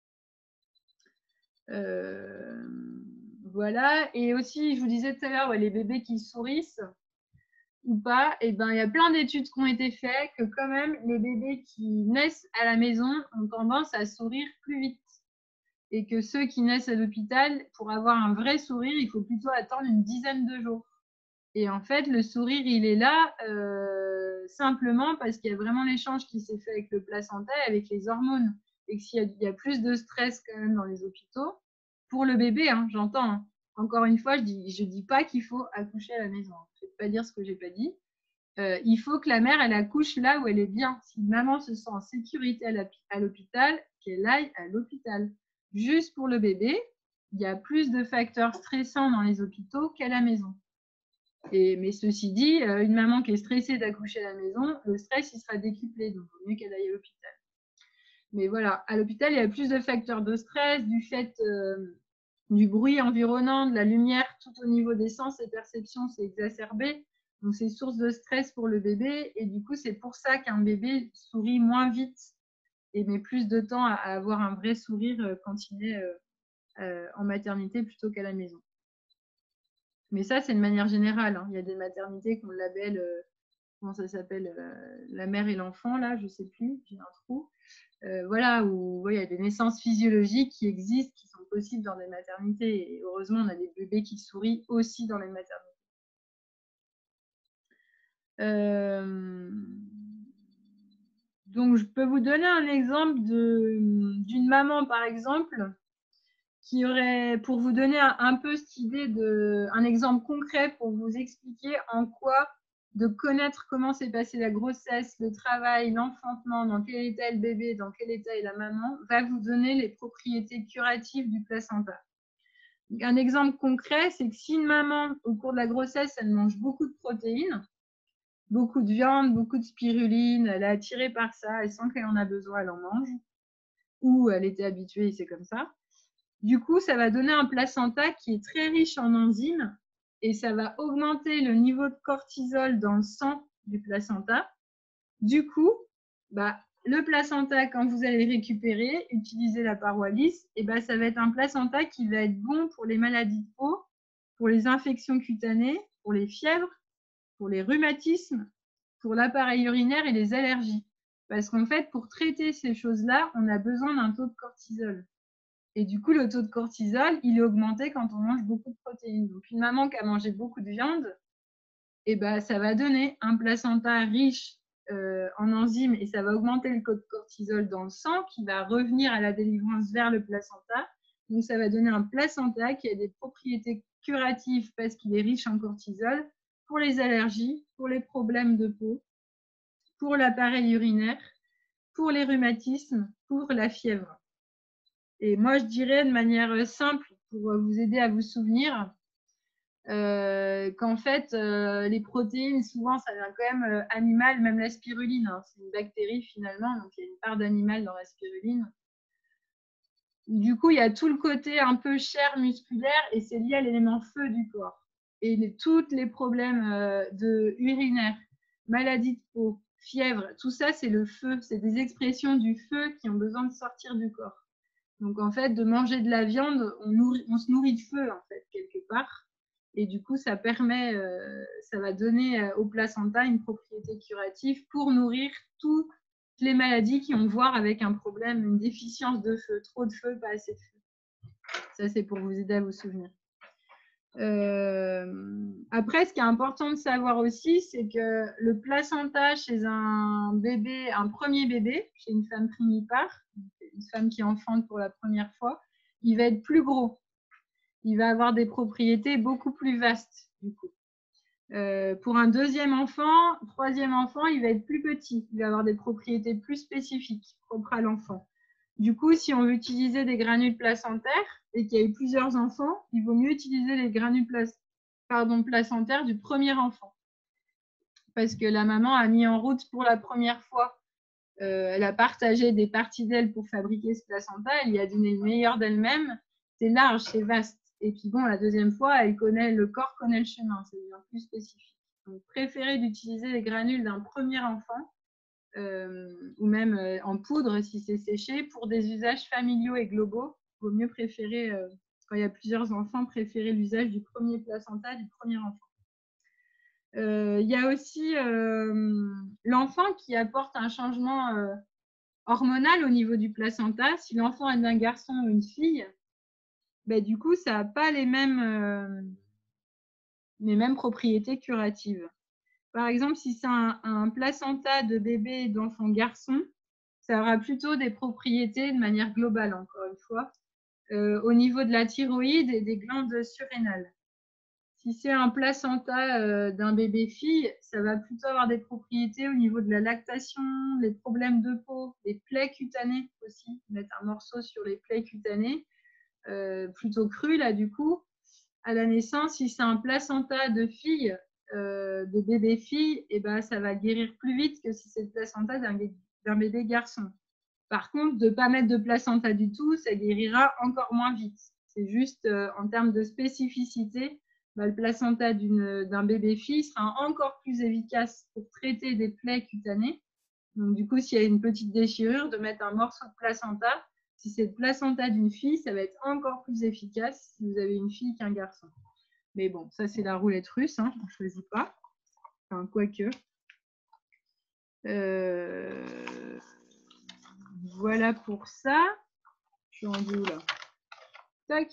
Euh, voilà. Et aussi, je vous disais tout à l'heure, ouais, les bébés qui sourissent ou pas, et ben, il y a plein d'études qui ont été faites que quand même, les bébés qui naissent à la maison ont tendance à sourire plus vite. Et que ceux qui naissent à l'hôpital, pour avoir un vrai sourire, il faut plutôt attendre une dizaine de jours. Et en fait, le sourire, il est là euh, simplement parce qu'il y a vraiment l'échange qui s'est fait avec le placenta et avec les hormones. Et qu'il y, y a plus de stress quand même dans les hôpitaux. Pour le bébé, hein, j'entends. Hein. Encore une fois, je ne dis, je dis pas qu'il faut accoucher à la maison. Je ne vais pas dire ce que je n'ai pas dit. Euh, il faut que la mère, elle accouche là où elle est bien. Si maman se sent en sécurité à l'hôpital, qu'elle aille à l'hôpital. Juste pour le bébé, il y a plus de facteurs stressants dans les hôpitaux qu'à la maison. Et, mais ceci dit, une maman qui est stressée d'accoucher à la maison, le stress, il sera décuplé, donc il vaut mieux qu'elle aille à l'hôpital. Mais voilà, à l'hôpital, il y a plus de facteurs de stress, du fait euh, du bruit environnant, de la lumière, tout au niveau des sens et perceptions, c'est exacerbé. Donc, c'est source de stress pour le bébé. Et du coup, c'est pour ça qu'un bébé sourit moins vite et met plus de temps à avoir un vrai sourire quand il est euh, en maternité plutôt qu'à la maison. Mais ça, c'est de manière générale. Hein. Il y a des maternités qu'on labelle, euh, comment ça s'appelle, euh, la mère et l'enfant, là, je ne sais plus, j'ai un trou. Euh, voilà, où ouais, il y a des naissances physiologiques qui existent, qui sont possibles dans des maternités. Et heureusement, on a des bébés qui sourient aussi dans les maternités. Euh, donc, je peux vous donner un exemple d'une maman, par exemple, qui aurait, pour vous donner un, un peu cette idée, de, un exemple concret pour vous expliquer en quoi de connaître comment s'est passée la grossesse, le travail, l'enfantement, dans quel état est le bébé, dans quel état est la maman, va vous donner les propriétés curatives du placenta. Donc, un exemple concret, c'est que si une maman, au cours de la grossesse, elle mange beaucoup de protéines, beaucoup de viande, beaucoup de spiruline, elle est attirée par ça, elle sent qu'elle en a besoin, elle en mange, ou elle était habituée, c'est comme ça. Du coup, ça va donner un placenta qui est très riche en enzymes et ça va augmenter le niveau de cortisol dans le sang du placenta. Du coup, bah, le placenta, quand vous allez récupérer, utiliser la paroi lisse, et bah, ça va être un placenta qui va être bon pour les maladies de peau, pour les infections cutanées, pour les fièvres, pour les rhumatismes, pour l'appareil urinaire et les allergies. Parce qu'en fait, pour traiter ces choses-là, on a besoin d'un taux de cortisol. Et du coup, le taux de cortisol, il est augmenté quand on mange beaucoup de protéines. Donc, une maman qui a mangé beaucoup de viande, eh ben, ça va donner un placenta riche euh, en enzymes et ça va augmenter le taux de cortisol dans le sang qui va revenir à la délivrance vers le placenta. Donc, ça va donner un placenta qui a des propriétés curatives parce qu'il est riche en cortisol pour les allergies, pour les problèmes de peau, pour l'appareil urinaire, pour les rhumatismes, pour la fièvre. Et moi, je dirais de manière simple, pour vous aider à vous souvenir, euh, qu'en fait, euh, les protéines, souvent, ça vient quand même euh, animal, même la spiruline. Hein, c'est une bactérie finalement, donc il y a une part d'animal dans la spiruline. Du coup, il y a tout le côté un peu chair musculaire et c'est lié à l'élément feu du corps. Et les, tous les problèmes euh, de urinaire, maladie de peau, fièvre, tout ça, c'est le feu. C'est des expressions du feu qui ont besoin de sortir du corps. Donc, en fait, de manger de la viande, on, nourrit, on se nourrit de feu, en fait, quelque part. Et du coup, ça permet, euh, ça va donner euh, au placenta une propriété curative pour nourrir toutes les maladies qui ont à voir avec un problème, une déficience de feu, trop de feu, pas assez de feu. Ça, c'est pour vous aider à vous souvenir. Euh, après, ce qui est important de savoir aussi, c'est que le placenta chez un bébé, un premier bébé, chez une femme primipare, une femme qui enfante pour la première fois, il va être plus gros. Il va avoir des propriétés beaucoup plus vastes, du coup. Euh, pour un deuxième enfant, troisième enfant, il va être plus petit. Il va avoir des propriétés plus spécifiques propres à l'enfant. Du coup, si on veut utiliser des granules placentaires et qu'il y a eu plusieurs enfants, il vaut mieux utiliser les granules plac... Pardon, placentaires du premier enfant. Parce que la maman a mis en route pour la première fois, euh, elle a partagé des parties d'elle pour fabriquer ce placenta, elle y a donné le meilleur d'elle-même. C'est large, c'est vaste. Et puis bon, la deuxième fois, elle connaît, le corps connaît le chemin, c'est bien plus spécifique. Donc, préférez d'utiliser les granules d'un premier enfant Euh, ou même euh, en poudre si c'est séché. Pour des usages familiaux et globaux, il vaut mieux préférer, euh, quand il y a plusieurs enfants, préférer l'usage du premier placenta du premier enfant. Euh, il y a aussi euh, l'enfant qui apporte un changement euh, hormonal au niveau du placenta. Si l'enfant est d'un garçon ou une fille, ben, du coup, ça n'a pas les mêmes, euh, les mêmes propriétés curatives. Par exemple, si c'est un, un placenta de bébé d'enfant garçon, ça aura plutôt des propriétés de manière globale, encore une fois, euh, au niveau de la thyroïde et des glandes surrénales. Si c'est un placenta euh, d'un bébé fille, ça va plutôt avoir des propriétés au niveau de la lactation, les problèmes de peau, les plaies cutanées aussi, mettre un morceau sur les plaies cutanées, euh, plutôt crues là du coup. À la naissance, si c'est un placenta de fille, euh, de bébé fille, et ben, ça va guérir plus vite que si c'est le placenta d'un bébé garçon. Par contre, de ne pas mettre de placenta du tout, ça guérira encore moins vite. C'est juste euh, en termes de spécificité, bah, le placenta d'un bébé fille sera encore plus efficace pour traiter des plaies cutanées. Donc, du coup, s'il y a une petite déchirure, de mettre un morceau de placenta, si c'est le placenta d'une fille, ça va être encore plus efficace si vous avez une fille qu'un garçon. Mais bon, ça c'est la roulette russe, hein, on ne choisit pas. Enfin, quoique. Euh, voilà pour ça. Je suis rendue où là? Tac.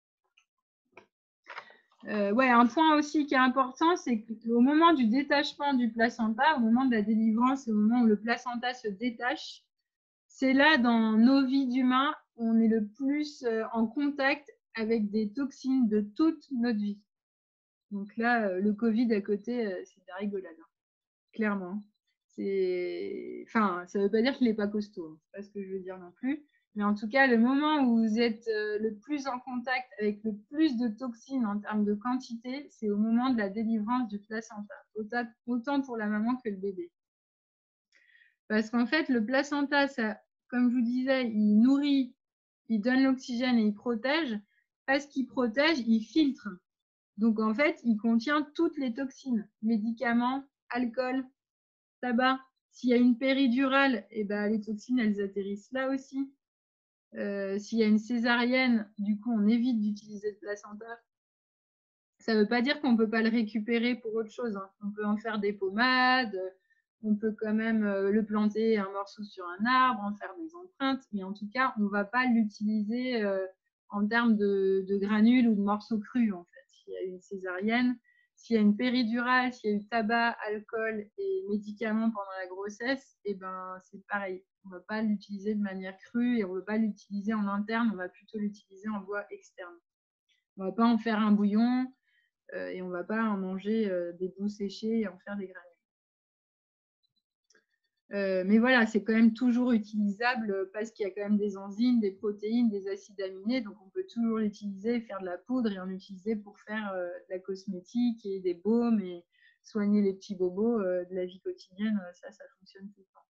Euh, ouais, un point aussi qui est important, c'est qu'au moment du détachement du placenta, au moment de la délivrance, au moment où le placenta se détache, c'est là dans nos vies d'humains où on est le plus euh, en contact avec des toxines de toute notre vie. Donc là, euh, le Covid à côté, euh, c'est de la rigolade, hein, clairement. Enfin, ça ne veut pas dire qu'il n'est pas costaud, hein, c'est pas ce que je veux dire non plus. Mais en tout cas, le moment où vous êtes euh, le plus en contact avec le plus de toxines en termes de quantité, c'est au moment de la délivrance du placenta, autant pour la maman que le bébé. Parce qu'en fait, le placenta, ça, comme je vous disais, il nourrit, il donne l'oxygène et il protège. Parce qu'il protège, il filtre. Donc en fait, il contient toutes les toxines, médicaments, alcool, tabac. S'il y a une péridurale, eh ben, les toxines, elles atterrissent là aussi. Euh, S'il y a une césarienne, du coup, on évite d'utiliser le placenta. Ça ne veut pas dire qu'on ne peut pas le récupérer pour autre chose, hein. On peut en faire des pommades, on peut quand même le planter un morceau sur un arbre, en faire des empreintes, mais en tout cas, on ne va pas l'utiliser euh, en termes de, de granules ou de morceaux crus, en fait. S'il y a une césarienne, s'il y a une péridurale, s'il y a eu tabac, alcool et médicaments pendant la grossesse, eh ben, c'est pareil. On ne va pas l'utiliser de manière crue et on ne veut pas l'utiliser en interne, on va plutôt l'utiliser en voie externe. On ne va pas en faire un bouillon euh, et on ne va pas en manger euh, des bouts séchés et en faire des granules. Euh, mais voilà, c'est quand même toujours utilisable parce qu'il y a quand même des enzymes, des protéines, des acides aminés, donc on peut toujours l'utiliser, faire de la poudre et en utiliser pour faire euh, de la cosmétique et des baumes et soigner les petits bobos euh, de la vie quotidienne, ça, ça fonctionne tout le temps.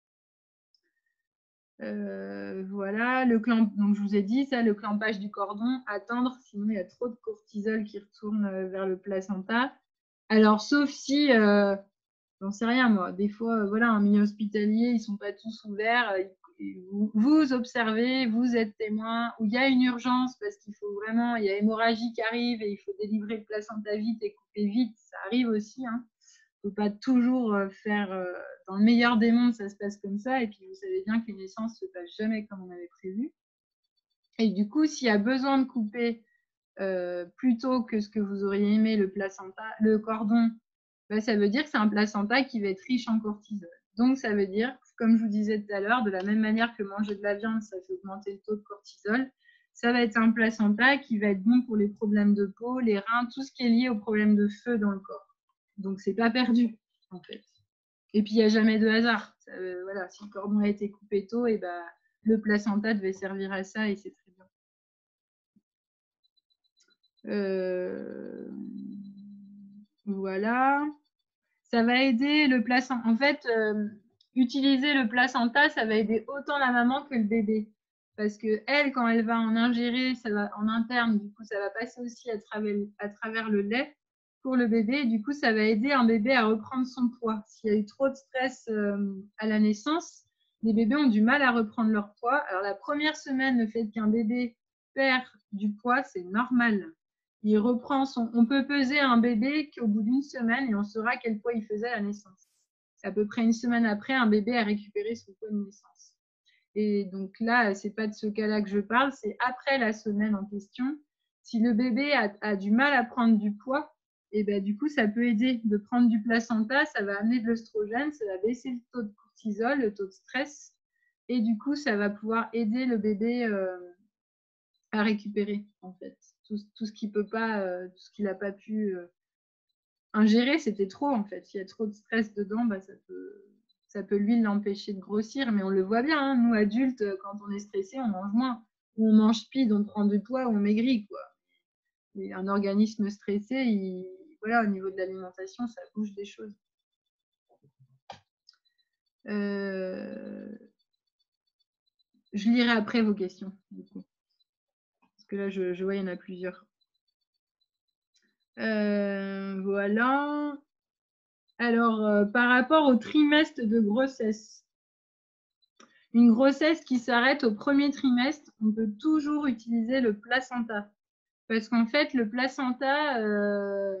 Euh, voilà, le clamp, donc je vous ai dit ça, le clampage du cordon, attendre, sinon il y a trop de cortisol qui retourne vers le placenta. Alors, sauf si, euh, j'en sais rien moi, des fois, euh, voilà, un milieu hospitalier, ils sont pas tous ouverts, euh, vous, vous observez, vous êtes témoin, ou il y a une urgence parce qu'il faut vraiment, il y a hémorragie qui arrive et il faut délivrer le placenta vite et couper vite, ça arrive aussi, hein. Il ne faut pas toujours faire, euh, dans le meilleur des mondes, ça se passe comme ça. Et puis, vous savez bien que les naissances ne se passent jamais comme on avait prévu. Et du coup, s'il y a besoin de couper euh, plus tôt que ce que vous auriez aimé le placenta, le cordon, bah, ça veut dire que c'est un placenta qui va être riche en cortisol. Donc, ça veut dire, comme je vous disais tout à l'heure, de la même manière que manger de la viande, ça fait augmenter le taux de cortisol, ça va être un placenta qui va être bon pour les problèmes de peau, les reins, tout ce qui est lié aux problèmes de feu dans le corps. Donc, c'est pas perdu, en fait. Et puis, il n'y a jamais de hasard. Ça, euh, voilà, si le cordon a été coupé tôt, et ben, le placenta devait servir à ça et c'est très bien. Euh, voilà. Ça va aider le placenta. En fait, euh, utiliser le placenta, ça va aider autant la maman que le bébé. Parce que elle, quand elle va en ingérer, ça va en interne, du coup, ça va passer aussi à travers, à travers le lait pour le bébé. Et du coup, ça va aider un bébé à reprendre son poids. S'il y a eu trop de stress euh, à la naissance, les bébés ont du mal à reprendre leur poids. Alors, la première semaine, le fait qu'un bébé perd du poids, c'est normal. Il reprend son... On peut peser un bébé qu'au bout d'une semaine et on saura quel poids il faisait à la naissance. À peu près une semaine après, un bébé a récupéré son poids de naissance. Et donc là, c'est pas de ce cas-là que je parle, c'est après la semaine en question. Si le bébé a, a du mal à prendre du poids, et ben du coup, ça peut aider de prendre du placenta, ça va amener de l'œstrogène, ça va baisser le taux de cortisol, le taux de stress, et du coup, ça va pouvoir aider le bébé euh, à récupérer en fait tout, tout ce qu'il peut pas, euh, tout ce qu'il n'a pas pu euh, ingérer, c'était trop en fait. S'il y a trop de stress dedans, bah, ça peut ça peut lui l'empêcher de grossir, mais on le voit bien, hein, nous adultes, quand on est stressé, on mange moins. Ou on mange pide, on prend du poids, ou on maigrit, quoi. Et un organisme stressé, il, voilà, au niveau de l'alimentation, ça bouge des choses. Euh... Je lirai après vos questions, du coup. Parce que là, je, je vois, il y en a plusieurs. Euh, voilà. Alors, euh, par rapport au trimestre de grossesse, Une grossesse qui s'arrête au premier trimestre, on peut toujours utiliser le placenta. Parce qu'en fait, le placenta, euh,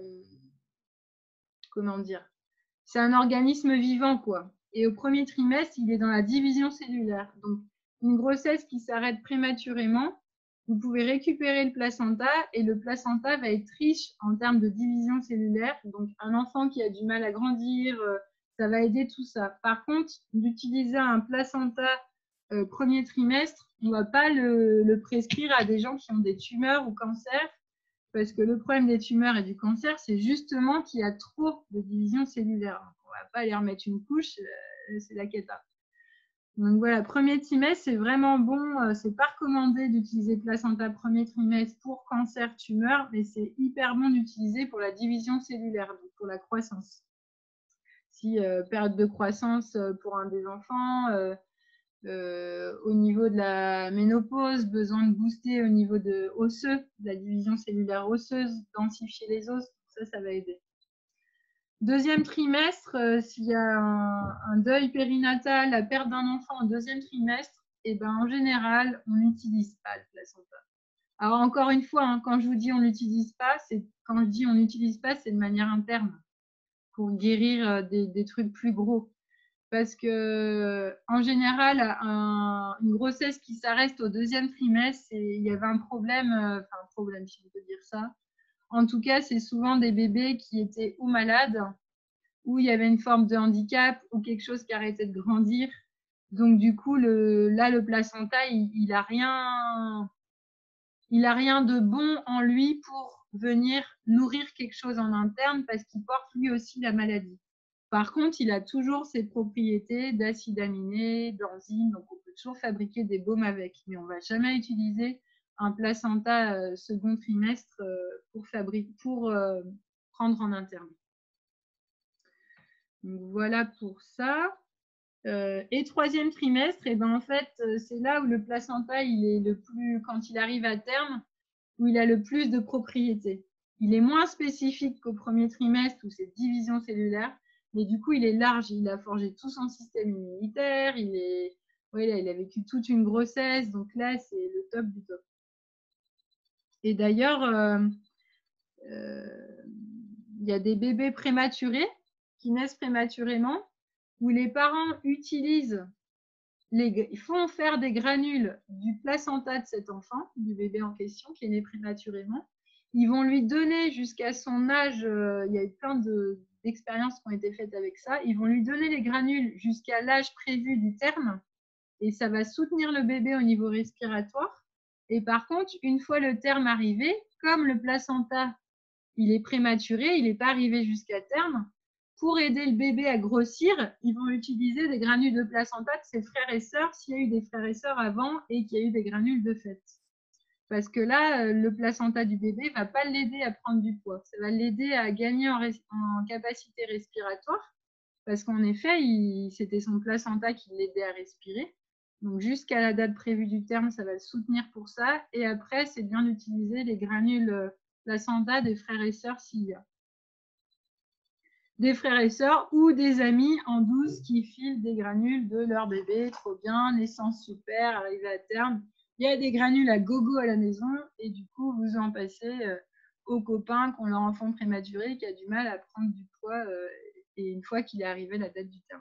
comment dire, c'est un organisme vivant, quoi. Et au premier trimestre, il est dans la division cellulaire. Donc, une grossesse qui s'arrête prématurément, vous pouvez récupérer le placenta et le placenta va être riche en termes de division cellulaire. Donc, un enfant qui a du mal à grandir, ça va aider tout ça. Par contre, d'utiliser un placenta euh, premier trimestre, on ne va pas le, le prescrire à des gens qui ont des tumeurs ou cancers, parce que le problème des tumeurs et du cancer, c'est justement qu'il y a trop de division cellulaire. On ne va pas aller remettre une couche, euh, c'est la cata. Donc voilà, premier trimestre, c'est vraiment bon. Euh, c'est pas recommandé d'utiliser placenta premier trimestre pour cancer, tumeur, mais c'est hyper bon d'utiliser pour la division cellulaire, donc pour la croissance. Si euh, période de croissance pour un des enfants, euh, euh, au niveau de la ménopause, besoin de booster au niveau de osseux, de la division cellulaire osseuse, densifier les os, ça, ça va aider. Deuxième trimestre, euh, s'il y a un, un deuil périnatal, la perte d'un enfant en deuxième trimestre, et ben, en général, on n'utilise pas le placenta. Alors encore une fois, hein, quand je vous dis on n'utilise pas, c'est quand je dis on n'utilise pas, c'est de manière interne pour guérir des, des trucs plus gros. Parce que en général, un, une grossesse qui s'arrête au deuxième trimestre, il y avait un problème, enfin un problème si on peut dire ça. En tout cas, c'est souvent des bébés qui étaient ou malades, ou il y avait une forme de handicap, ou quelque chose qui arrêtait de grandir. Donc du coup, le, là, le placenta, il, il a rien, il a rien de bon en lui pour venir nourrir quelque chose en interne, parce qu'il porte lui aussi la maladie. Par contre, il a toujours ses propriétés d'acides aminés, d'enzymes, donc on peut toujours fabriquer des baumes avec, mais on ne va jamais utiliser un placenta euh, second trimestre euh, pour, fabriquer, pour euh, prendre en interne. Donc voilà pour ça. Euh, et troisième trimestre, et ben en fait, c'est là où le placenta, il est le plus, quand il arrive à terme, où il a le plus de propriétés. Il est moins spécifique qu'au premier trimestre où c'est division cellulaire, mais du coup, il est large. Il a forgé tout son système immunitaire. Il, est... ouais, là, il a vécu toute une grossesse. Donc là, c'est le top du top. Et d'ailleurs, euh, euh, il y a des bébés prématurés qui naissent prématurément où les parents utilisent, les... ils font faire des granules du placenta de cet enfant, du bébé en question qui est né prématurément. Ils vont lui donner jusqu'à son âge, euh, il y a eu plein d'expériences qui ont été faites avec ça, ils vont lui donner les granules jusqu'à l'âge prévu du terme et ça va soutenir le bébé au niveau respiratoire. Et par contre, une fois le terme arrivé, comme le placenta, il est prématuré, il n'est pas arrivé jusqu'à terme, pour aider le bébé à grossir, ils vont utiliser des granules de placenta de ses frères et sœurs s'il y a eu des frères et sœurs avant et qu'il y a eu des granules de fait. Parce que là, le placenta du bébé ne va pas l'aider à prendre du poids. Ça va l'aider à gagner en, en capacité respiratoire. Parce qu'en effet, c'était son placenta qui l'aidait à respirer. Donc, jusqu'à la date prévue du terme, ça va le soutenir pour ça. Et après, c'est bien d'utiliser les granules placenta des frères et sœurs s'il y a. Des frères et sœurs ou des amis en douce qui filent des granules de leur bébé. Trop bien, naissance super, arrivée à terme. Il y a des granules à gogo à la maison et du coup, vous en passez euh, aux copains qui ont leur enfant prématuré qui a du mal à prendre du poids euh, et une fois qu'il est arrivé la date du terme.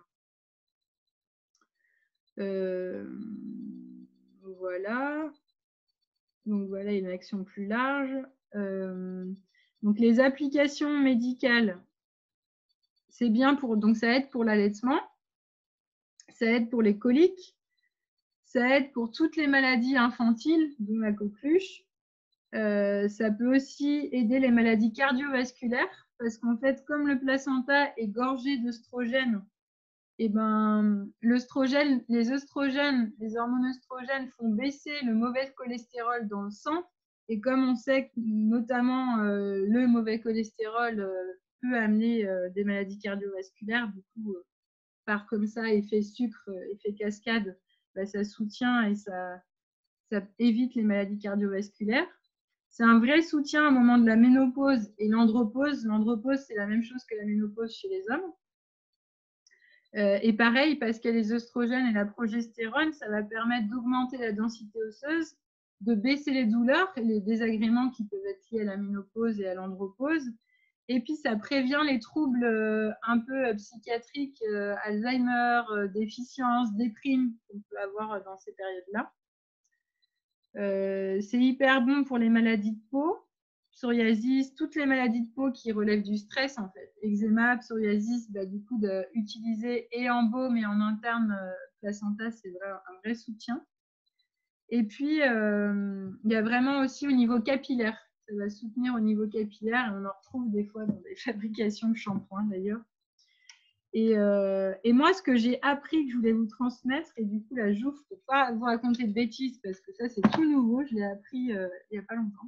Euh, voilà. Donc voilà une action plus large. Euh, donc les applications médicales, c'est bien pour, donc ça aide pour l'allaitement, ça aide pour les coliques, ça aide pour toutes les maladies infantiles, dont la coqueluche. Euh, ça peut aussi aider les maladies cardiovasculaires, parce qu'en fait, comme le placenta est gorgé d'œstrogènes, et ben, l'œstrogène, les œstrogènes, les hormones œstrogènes font baisser le mauvais cholestérol dans le sang. Et comme on sait que notamment euh, le mauvais cholestérol euh, peut amener euh, des maladies cardiovasculaires, du coup, euh, par comme ça, effet sucre, effet cascade, bah, ça soutient et ça, ça évite les maladies cardiovasculaires. C'est un vrai soutien au moment de la ménopause et l'andropause. L'andropause, c'est la même chose que la ménopause chez les hommes. Euh, et pareil, parce qu'il y a les œstrogènes et la progestérone, ça va permettre d'augmenter la densité osseuse, de baisser les douleurs et les désagréments qui peuvent être liés à la ménopause et à l'andropause. Et puis, ça prévient les troubles euh, un peu euh, psychiatriques, euh, Alzheimer, euh, déficience, déprime qu'on peut avoir dans ces périodes-là. Euh, c'est hyper bon pour les maladies de peau, psoriasis, toutes les maladies de peau qui relèvent du stress en fait. Eczéma, psoriasis, bah, du coup, d'utiliser et en baume et en interne euh, placenta, c'est un vrai soutien. Et puis, euh, il y a vraiment aussi au niveau capillaire. Ça va soutenir au niveau capillaire et on en retrouve des fois dans des fabrications de shampoings d'ailleurs. Et, euh, et moi, ce que j'ai appris que je voulais vous transmettre, et du coup, là, j'ouvre pour ne pas vous raconter de bêtises parce que ça, c'est tout nouveau. Je l'ai appris euh, il n'y a pas longtemps.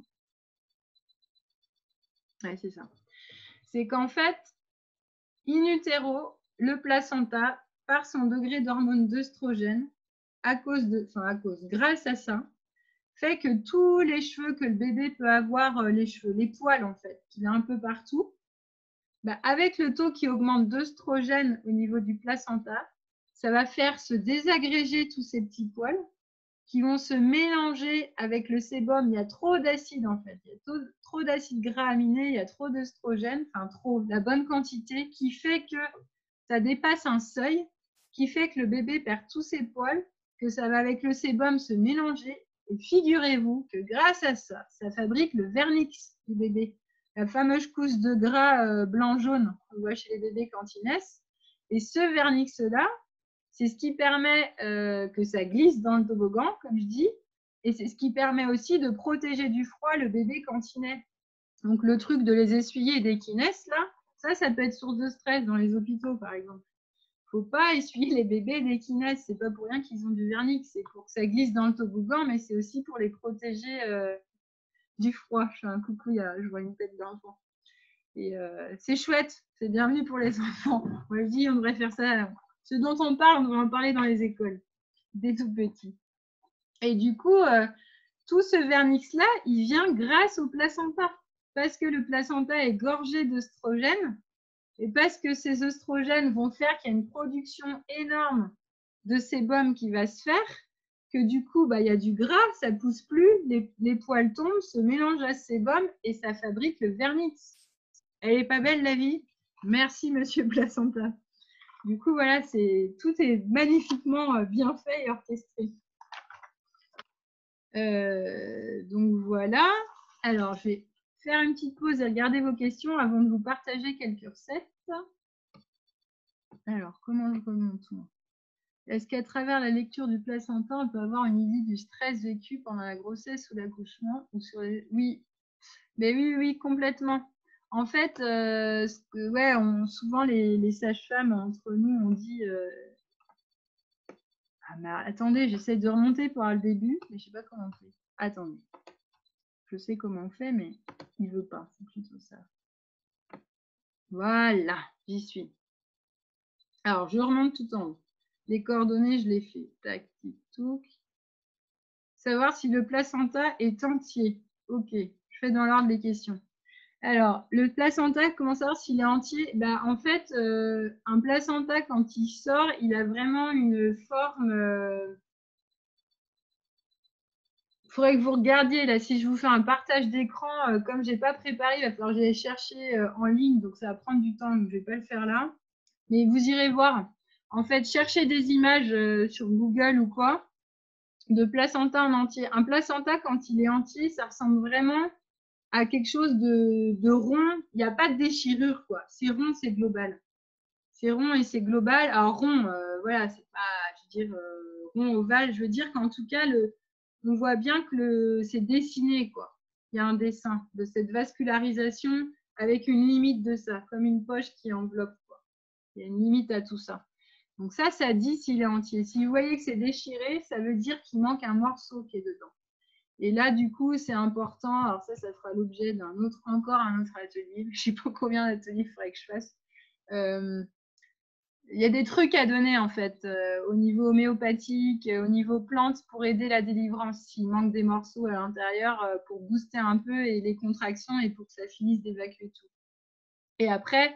Ouais, c'est ça. C'est qu'en fait, in utero, le placenta, par son degré d'hormone d'œstrogène, à cause de, enfin à cause, grâce à ça, fait que tous les cheveux que le bébé peut avoir, les cheveux, les poils en fait, qu'il a un peu partout, bah, avec le taux qui augmente d'œstrogène au niveau du placenta, ça va faire se désagréger tous ces petits poils qui vont se mélanger avec le sébum. Il y a trop d'acide en fait, il y a trop d'acides gras aminés, il y a trop d'œstrogène, enfin trop, la bonne quantité qui fait que ça dépasse un seuil, qui fait que le bébé perd tous ses poils, que ça va avec le sébum se mélanger. Et figurez-vous que grâce à ça, ça fabrique le vernix du bébé, la fameuse couche de gras euh, blanc-jaune qu'on voit chez les bébés quand ils naissent. Et ce vernix-là, c'est ce qui permet euh, que ça glisse dans le toboggan, comme je dis, et c'est ce qui permet aussi de protéger du froid le bébé quand il naît. Donc le truc de les essuyer dès qu'ils naissent, là, ça, ça peut être source de stress dans les hôpitaux, par exemple. Il ne faut pas essuyer les bébés dès qu'ils naissent. C'est pas pour rien qu'ils ont du vernix. C'est pour que ça glisse dans le toboggan, mais c'est aussi pour les protéger euh, du froid. Je fais un coucou, il y a, je vois une tête d'enfant. Et euh, c'est chouette. C'est bienvenu pour les enfants. Moi, je dis, on devrait faire ça. Ce dont on parle, on devrait en parler dans les écoles, dès tout petits. Et du coup, euh, tout ce vernix-là, il vient grâce au placenta. Parce que le placenta est gorgé d'œstrogènes et parce que ces œstrogènes vont faire qu'il y a une production énorme de sébum qui va se faire, que du coup, bah, il y a du gras, ça ne pousse plus, les, les poils tombent, se mélangent à ce sébum et ça fabrique le vernix. Elle n'est pas belle la vie? Merci, monsieur placenta. Du coup, voilà, c'est, tout est magnifiquement bien fait et orchestré. Euh, donc voilà. Alors, je vais faire une petite pause et regarder vos questions avant de vous partager quelques recettes. Alors, comment je remonte? Est-ce qu'à travers la lecture du placenta, on peut avoir une idée du stress vécu pendant la grossesse ou l'accouchement ou sur les... Oui, mais oui, oui, complètement. En fait, euh, ouais, on, souvent les, les sages-femmes entre nous, on dit euh... ah, mais attendez, j'essaie de remonter pour le début, mais je ne sais pas comment on fait. Attendez. Je sais comment on fait, mais il ne veut pas. C'est plutôt ça. Voilà, j'y suis. Alors, je remonte tout en haut. Les coordonnées, je les fais. Tac, tic, touc. Savoir si le placenta est entier. Ok, je fais dans l'ordre des questions. Alors, le placenta, comment savoir s'il est entier? Bah, en fait, euh, un placenta, quand il sort, il a vraiment une forme... Euh... Il faudrait que vous regardiez, là, si je vous fais un partage d'écran, euh, comme je n'ai pas préparé, il va falloir que j'aille chercher euh, en ligne, donc ça va prendre du temps, donc je ne vais pas le faire là. Mais vous irez voir. En fait, cherchez des images euh, sur Google ou quoi, de placenta en entier. Un placenta, quand il est entier, ça ressemble vraiment à quelque chose de, de rond. Il n'y a pas de déchirure, quoi. C'est rond, c'est global. C'est rond et c'est global. Alors, rond, euh, voilà, c'est pas, je veux dire, euh, rond, ovale. Je veux dire qu'en tout cas, le, on voit bien que c'est dessiné, quoi. Il y a un dessin de cette vascularisation avec une limite de ça, comme une poche qui enveloppe, quoi. Il y a une limite à tout ça. Donc ça, ça dit s'il est entier. Si vous voyez que c'est déchiré, ça veut dire qu'il manque un morceau qui est dedans. Et là, du coup, c'est important. Alors ça, ça fera l'objet d'un autre, encore un autre atelier. Je ne sais pas combien d'ateliers il faudrait que je fasse. Euh, il y a des trucs à donner, en fait, euh, au niveau homéopathique, au niveau plante, pour aider la délivrance. S'il manque des morceaux à l'intérieur, euh, pour booster un peu et les contractions et pour que ça finisse d'évacuer tout. Et après,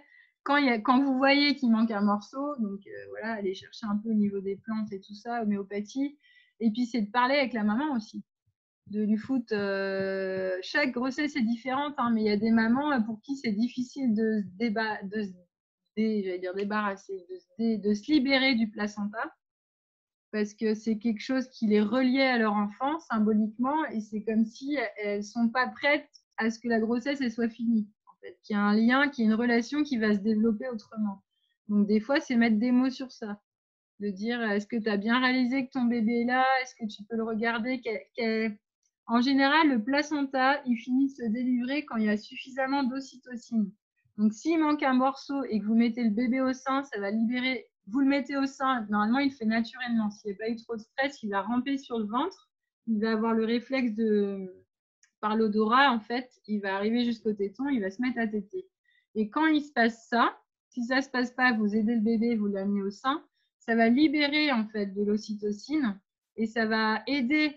quand, il y a, quand vous voyez qu'il manque un morceau, donc euh, voilà, allez chercher un peu au niveau des plantes et tout ça, homéopathie. Et puis, c'est de parler avec la maman aussi. De lui foutre. Euh, chaque grossesse est différente, hein, mais il y a des mamans pour qui c'est difficile de se, déba de se dé j'allais dire débarrasser, de se, dé de se libérer du placenta. Parce que c'est quelque chose qui les reliait à leur enfant symboliquement, et c'est comme si elles ne sont pas prêtes à ce que la grossesse elle soit finie. En fait, qu'il y a un lien, qu'il y a une relation qui va se développer autrement. Donc des fois, c'est mettre des mots sur ça. De dire, est-ce que tu as bien réalisé que ton bébé est là? Est-ce que tu peux le regarder? Qu qu En général, le placenta, il finit de se délivrer quand il y a suffisamment d'ocytocine. Donc s'il manque un morceau et que vous mettez le bébé au sein, ça va libérer. Vous le mettez au sein, normalement il le fait naturellement. S'il n'y a pas eu trop de stress, il va ramper sur le ventre. Il va avoir le réflexe de, par l'odorat en fait, il va arriver jusqu'au téton, il va se mettre à téter. Et quand il se passe ça, si ça ne se passe pas, vous aidez le bébé, vous l'amenez au sein, ça va libérer en fait de l'ocytocine et ça va aider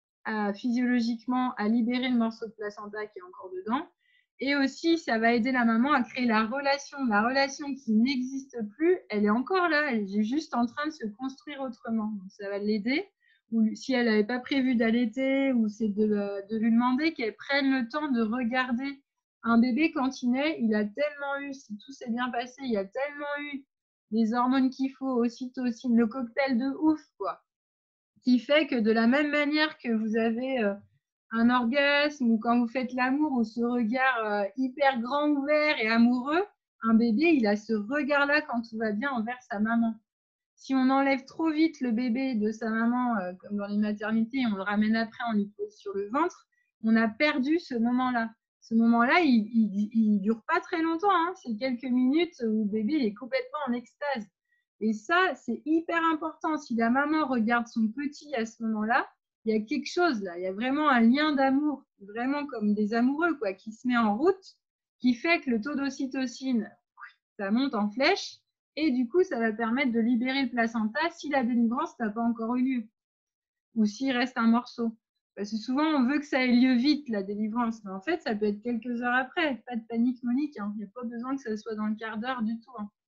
à, physiologiquement à libérer le morceau de placenta qui est encore dedans. Et aussi, ça va aider la maman à créer la relation. La relation qui n'existe plus, elle est encore là. Elle est juste en train de se construire autrement. Donc, ça va l'aider. Ou si elle n'avait pas prévu d'allaiter, ou c'est de, de lui demander qu'elle prenne le temps de regarder un bébé quand il naît. Il a tellement eu, si tout s'est bien passé, il a tellement eu les hormones qu'il faut, ocytocine, le cocktail de ouf, quoi. Qui fait que de la même manière que vous avez euh, un orgasme ou quand vous faites l'amour ou ce regard euh, hyper grand ouvert et amoureux, un bébé, il a ce regard-là quand tout va bien envers sa maman. Si on enlève trop vite le bébé de sa maman, euh, comme dans les maternités, et on le ramène après, on lui pose sur le ventre, on a perdu ce moment-là. Ce moment-là, il ne dure pas très longtemps, hein. C'est quelques minutes où le bébé est complètement en extase. Et ça, c'est hyper important. Si la maman regarde son petit à ce moment-là, il y a quelque chose là. Il y a vraiment un lien d'amour, vraiment comme des amoureux, quoi, qui se met en route, qui fait que le taux d'ocytocine, ça monte en flèche. Et du coup, ça va permettre de libérer le placenta si la délivrance n'a pas encore eu lieu. Ou s'il reste un morceau. Parce que souvent, on veut que ça ait lieu vite, la délivrance. Mais en fait, ça peut être quelques heures après. Pas de panique, Monique. Hein. Il n'y a pas besoin que ça soit dans le quart d'heure du tout. Hein.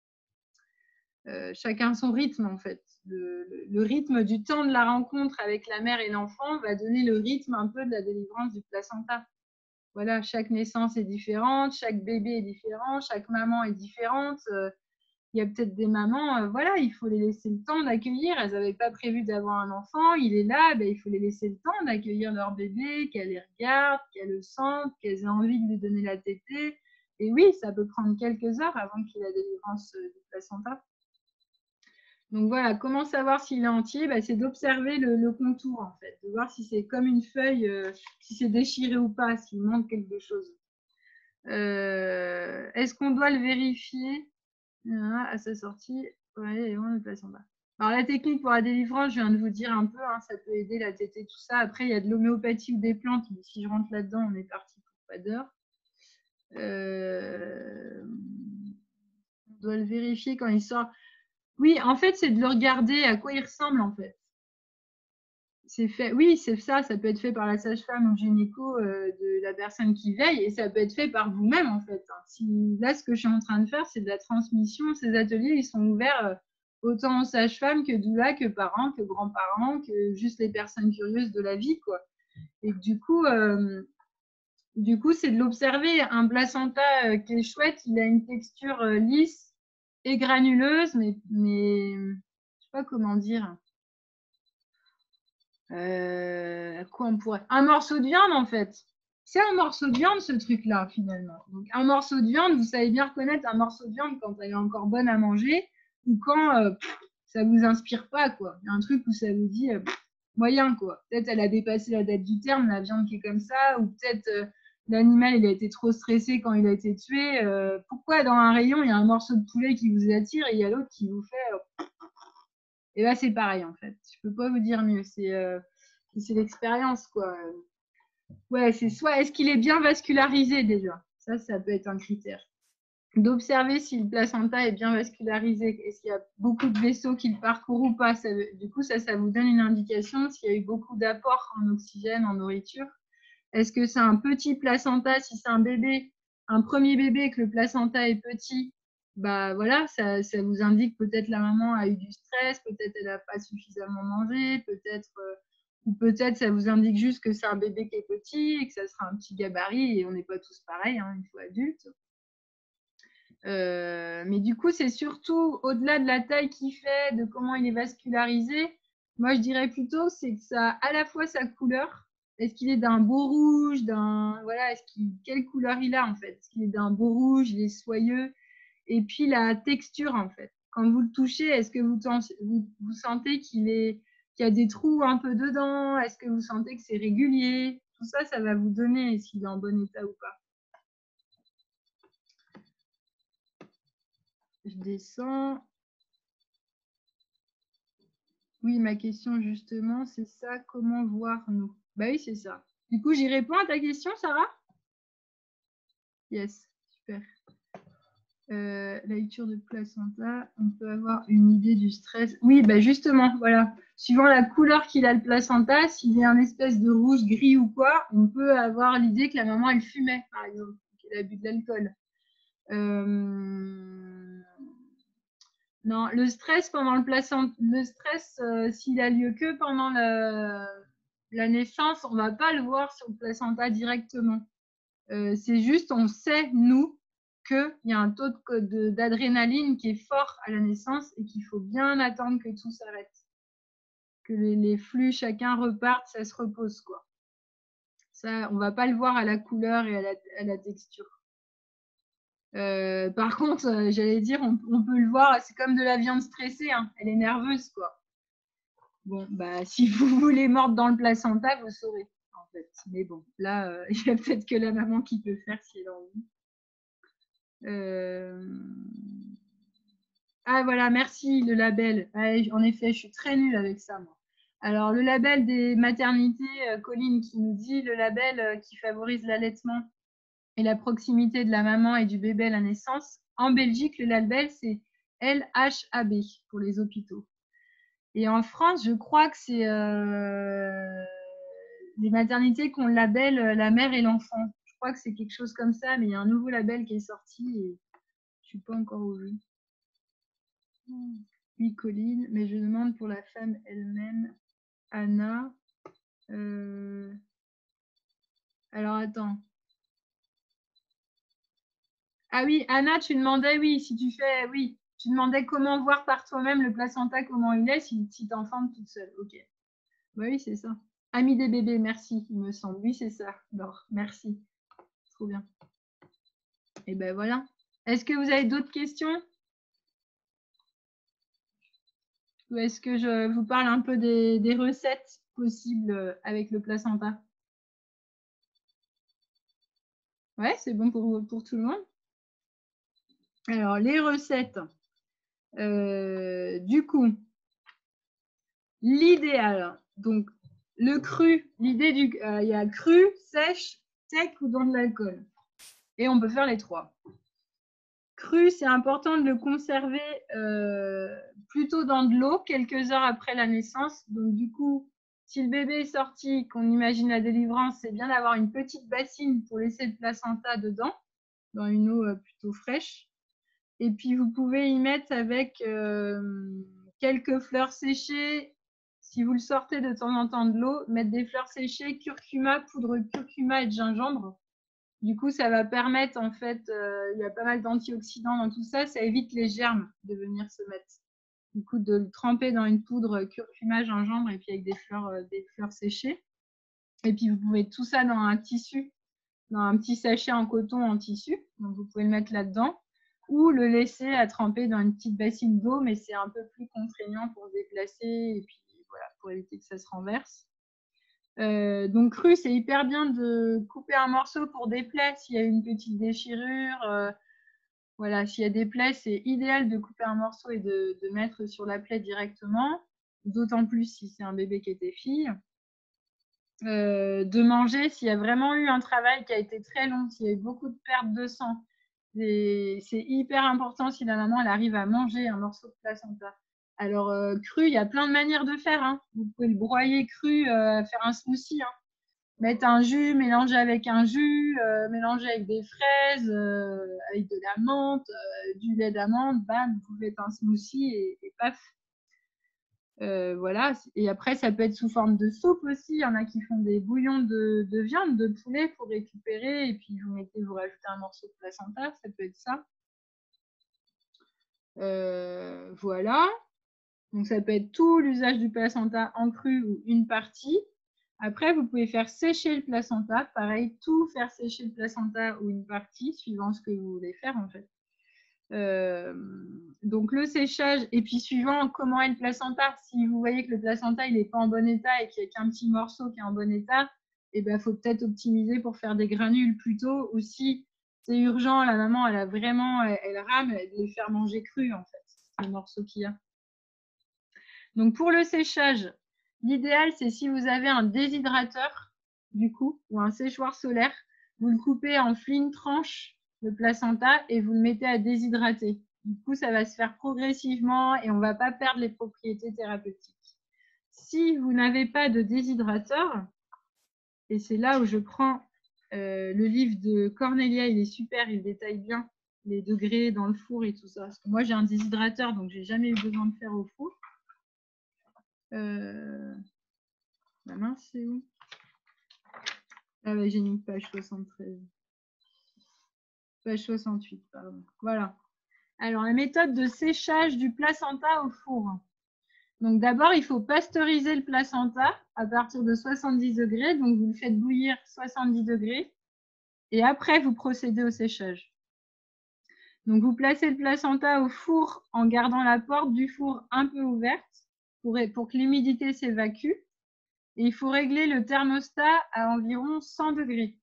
Euh, chacun son rythme, en fait. Le, le, le rythme du temps de la rencontre avec la mère et l'enfant va donner le rythme un peu de la délivrance du placenta. Voilà, chaque naissance est différente, chaque bébé est différent, chaque maman est différente. Euh, Il y a peut-être des mamans, euh, voilà, il faut les laisser le temps d'accueillir. Elles n'avaient pas prévu d'avoir un enfant, il est là, ben, il faut les laisser le temps d'accueillir leur bébé, qu'elles les regardent, qu'elles le sentent, qu'elles aient envie de lui donner la tétée. Et oui, ça peut prendre quelques heures avant qu'il y ait la délivrance du placenta. Donc voilà, comment savoir s'il est entier? Ben, c'est d'observer le, le contour, en fait, de voir si c'est comme une feuille, euh, si c'est déchiré ou pas, s'il manque quelque chose. Euh, Est-ce qu'on doit le vérifier à sa sortie? Ouais, on le place en bas. Alors la technique pour la délivrance, je viens de vous dire un peu, hein, ça peut aider la tétée, tout ça. Après, il y a de l'homéopathie ou des plantes, mais si je rentre là-dedans, on est parti pour pas d'heure. Euh, on doit le vérifier quand il sort. Oui, en fait, c'est de le regarder à quoi il ressemble, en fait. C'est fait, oui, c'est ça, ça peut être fait par la sage-femme ou le gynéco euh, de la personne qui veille, et ça peut être fait par vous-même, en fait. Si, là, ce que je suis en train de faire, c'est de la transmission. Ces ateliers, ils sont ouverts euh, autant aux sages-femmes que doula, que parents, que grands-parents, que juste les personnes curieuses de la vie, quoi. Et du coup, euh, du coup, c'est de l'observer. Un placenta euh, qui est chouette, il a une texture euh, lisse et granuleuse, mais, mais je sais pas comment dire. Euh, à quoi on pourrait... Un morceau de viande, en fait. C'est un morceau de viande, ce truc-là, finalement. Donc, un morceau de viande, vous savez bien reconnaître un morceau de viande quand elle est encore bonne à manger ou quand euh, pff, ça ne vous inspire pas, quoi. Il y a un truc où ça vous dit euh, pff, moyen, quoi. Peut-être elle a dépassé la date du terme, la viande qui est comme ça, ou peut-être euh, l'animal, il a été trop stressé quand il a été tué. Euh, pourquoi dans un rayon, il y a un morceau de poulet qui vous attire et il y a l'autre qui vous fait... Euh, et là, c'est pareil, en fait. Je ne peux pas vous dire mieux. C'est euh, l'expérience, quoi. Ouais, c'est soit est-ce qu'il est bien vascularisé déjà. Ça, ça peut être un critère. D'observer si le placenta est bien vascularisé. Est-ce qu'il y a beaucoup de vaisseaux qui le parcourent ou pas. Ça, du coup, ça, ça vous donne une indication s'il y a eu beaucoup d'apports en oxygène, en nourriture. Est-ce que c'est un petit placenta? Si c'est un bébé, un premier bébé, que le placenta est petit, bah voilà, ça, ça vous indique peut-être la maman a eu du stress, peut-être elle n'a pas suffisamment mangé, peut-être euh, ou peut-être ça vous indique juste que c'est un bébé qui est petit et que ça sera un petit gabarit et on n'est pas tous pareils hein, une fois adultes. Euh, mais du coup, c'est surtout au-delà de la taille qu'il fait, de comment il est vascularisé. Moi, je dirais plutôt c'est que ça a à la fois sa couleur. Est-ce qu'il est d'un beau rouge, d'un voilà, est-ce qu'il quelle couleur il a en fait? Est-ce qu'il est d'un beau rouge, il est soyeux? Et puis la texture en fait. Quand vous le touchez, est-ce que vous, vous, vous sentez qu'il est qu'il y a des trous un peu dedans? Est-ce que vous sentez que c'est régulier? Tout ça, ça va vous donner s'il est en bon état ou pas. Je descends. Oui, ma question justement, c'est ça, comment voir nous? Bah oui, c'est ça. Du coup, j'y réponds à ta question, Sarah? Yes, super. Euh, la lecture de placenta, on peut avoir une idée du stress. Oui, bah justement, voilà. Suivant la couleur qu'il a le placenta, s'il est un espèce de rouge, gris ou quoi, on peut avoir l'idée que la maman, elle fumait, par exemple, qu'elle a bu de l'alcool. Euh... Non, le stress pendant le placenta, le stress, euh, s'il a lieu que pendant la, la naissance, on ne va pas le voir sur le placenta directement. Euh, c'est juste, on sait, nous, qu'il y a un taux d'adrénaline qui est fort à la naissance et qu'il faut bien attendre que tout s'arrête. Que les, les flux, chacun reparte, ça se repose, quoi. Ça, on ne va pas le voir à la couleur et à la, à la texture. Euh, par contre, euh, j'allais dire, on, on peut le voir, c'est comme de la viande stressée, hein, elle est nerveuse, quoi. Bon, bah, si vous voulez mordre dans le placenta, vous saurez, en fait. Mais bon, là, euh, il y a peut-être que la maman qui peut faire si elle a envie. Euh... Ah, voilà, merci, le label. Ouais, en effet, je suis très nulle avec ça, moi. Alors, le label des maternités, euh, Colline qui nous dit le label euh, qui favorise l'allaitement et la proximité de la maman et du bébé à la naissance. En Belgique, le label, c'est L H A B pour les hôpitaux. Et en France, je crois que c'est euh, les maternités qui ont le label La mère et l'enfant. Je crois que c'est quelque chose comme ça, mais il y a un nouveau label qui est sorti et je ne suis pas encore au jeu. Oui, Colline, mais je demande pour la femme elle-même, Anna. Euh... Alors, attends. Ah oui, Anna, tu demandais, oui, si tu fais, oui, tu demandais comment voir par toi-même le placenta, comment il est, si, si tu enfantes toute seule. Ok. Bah oui, c'est ça. Ami des bébés, merci, il me semble. Oui, c'est ça. Laure, merci. Trop bien. Et ben voilà. Est-ce que vous avez d'autres questions? Ou est-ce que je vous parle un peu des, des recettes possibles avec le placenta? Ouais, c'est bon pour, pour tout le monde. Alors, les recettes. Euh, du coup, l'idéal, donc le cru, l'idée du, euh, il y a cru, sèche, sec ou dans de l'alcool. Et on peut faire les trois. Cru, c'est important de le conserver euh, plutôt dans de l'eau quelques heures après la naissance. Donc du coup, si le bébé est sorti, qu'on imagine la délivrance, c'est bien d'avoir une petite bassine pour laisser le placenta dedans, dans une eau euh, plutôt fraîche. Et puis vous pouvez y mettre avec euh, quelques fleurs séchées. Si vous le sortez de temps en temps de l'eau, mettre des fleurs séchées, curcuma, poudre de curcuma et de gingembre. Du coup, ça va permettre, en fait, euh, il y a pas mal d'antioxydants dans tout ça, ça évite les germes de venir se mettre. Du coup, de le tremper dans une poudre curcuma, gingembre et puis avec des fleurs, euh, des fleurs séchées. Et puis, vous pouvez tout ça dans un tissu, dans un petit sachet en coton en tissu. Donc, vous pouvez le mettre là-dedans ou le laisser à tremper dans une petite bassine d'eau, mais c'est un peu plus contraignant pour se déplacer et puis voilà, pour éviter que ça se renverse. Euh, donc cru, c'est hyper bien de couper un morceau pour des plaies s'il y a une petite déchirure. Euh, voilà, s'il y a des plaies, c'est idéal de couper un morceau et de, de mettre sur la plaie directement, d'autant plus si c'est un bébé qui était fille. Euh, de manger s'il y a vraiment eu un travail qui a été très long, s'il y a eu beaucoup de perte de sang. C'est hyper important si la maman elle arrive à manger un morceau de placenta. Alors, euh, cru, il y a plein de manières de faire. Hein. Vous pouvez le broyer cru, euh, faire un smoothie. Hein. mettre un jus, mélanger avec un jus, euh, mélanger avec des fraises, euh, avec de la menthe, euh, du lait d'amande, bam, vous faites un smoothie et, et paf. Euh, voilà. Et après, ça peut être sous forme de soupe aussi. Il y en a qui font des bouillons de, de viande, de poulet pour récupérer. Et puis, vous mettez, vous rajoutez un morceau de placenta. Ça peut être ça. Euh, voilà. Donc, ça peut être tout l'usage du placenta en cru ou une partie. Après, vous pouvez faire sécher le placenta. Pareil, tout faire sécher le placenta ou une partie, suivant ce que vous voulez faire en fait. Euh, donc le séchage, et puis suivant comment est le placenta, si vous voyez que le placenta il n'est pas en bon état et qu'il n'y a qu'un petit morceau qui est en bon état, il ben, faut peut-être optimiser pour faire des granules plutôt, ou si c'est urgent, la maman elle a vraiment, elle, elle rame, de les faire manger crus en fait, les morceaux qu'il y a. Donc pour le séchage, l'idéal c'est si vous avez un déshydrateur du coup, ou un séchoir solaire, vous le coupez en fines tranches, le placenta, et vous le mettez à déshydrater. Du coup, ça va se faire progressivement et on ne va pas perdre les propriétés thérapeutiques. Si vous n'avez pas de déshydrateur, et c'est là où je prends euh, le livre de Cornelia, il est super, il détaille bien les degrés dans le four et tout ça. Parce que moi, j'ai un déshydrateur, donc je n'ai jamais eu besoin de faire au four. Euh... La main, c'est où? Ah ouais, j'ai mis page soixante-treize. Page soixante-huit, pardon. Voilà. Alors, la méthode de séchage du placenta au four. Donc, d'abord, il faut pasteuriser le placenta à partir de soixante-dix degrés. Donc, vous le faites bouillir soixante-dix degrés. Et après, vous procédez au séchage. Donc, vous placez le placenta au four en gardant la porte du four un peu ouverte pour, pour que l'humidité s'évacue. Et il faut régler le thermostat à environ cent degrés.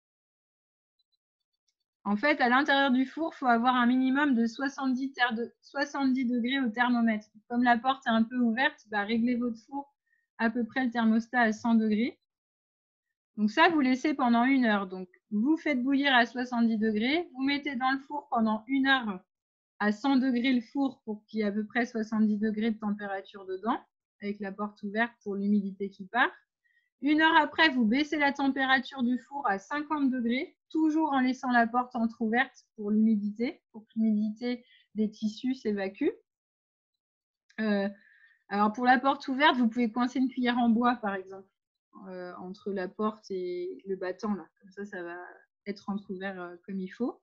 En fait, à l'intérieur du four, il faut avoir un minimum de soixante-dix, soixante-dix degrés au thermomètre. Comme la porte est un peu ouverte, bah, réglez votre four à peu près le thermostat à cent degrés. Donc ça, vous laissez pendant une heure. Donc, vous faites bouillir à soixante-dix degrés. Vous mettez dans le four pendant une heure à cent degrés le four pour qu'il y ait à peu près soixante-dix degrés de température dedans, avec la porte ouverte pour l'humidité qui part. Une heure après, vous baissez la température du four à cinquante degrés, toujours en laissant la porte entrouverte pour l'humidité, pour que l'humidité des tissus s'évacue. Euh, alors, pour la porte ouverte, vous pouvez coincer une cuillère en bois, par exemple, euh, entre la porte et le battant. Là. Comme ça, ça va être entrouvert euh, comme il faut.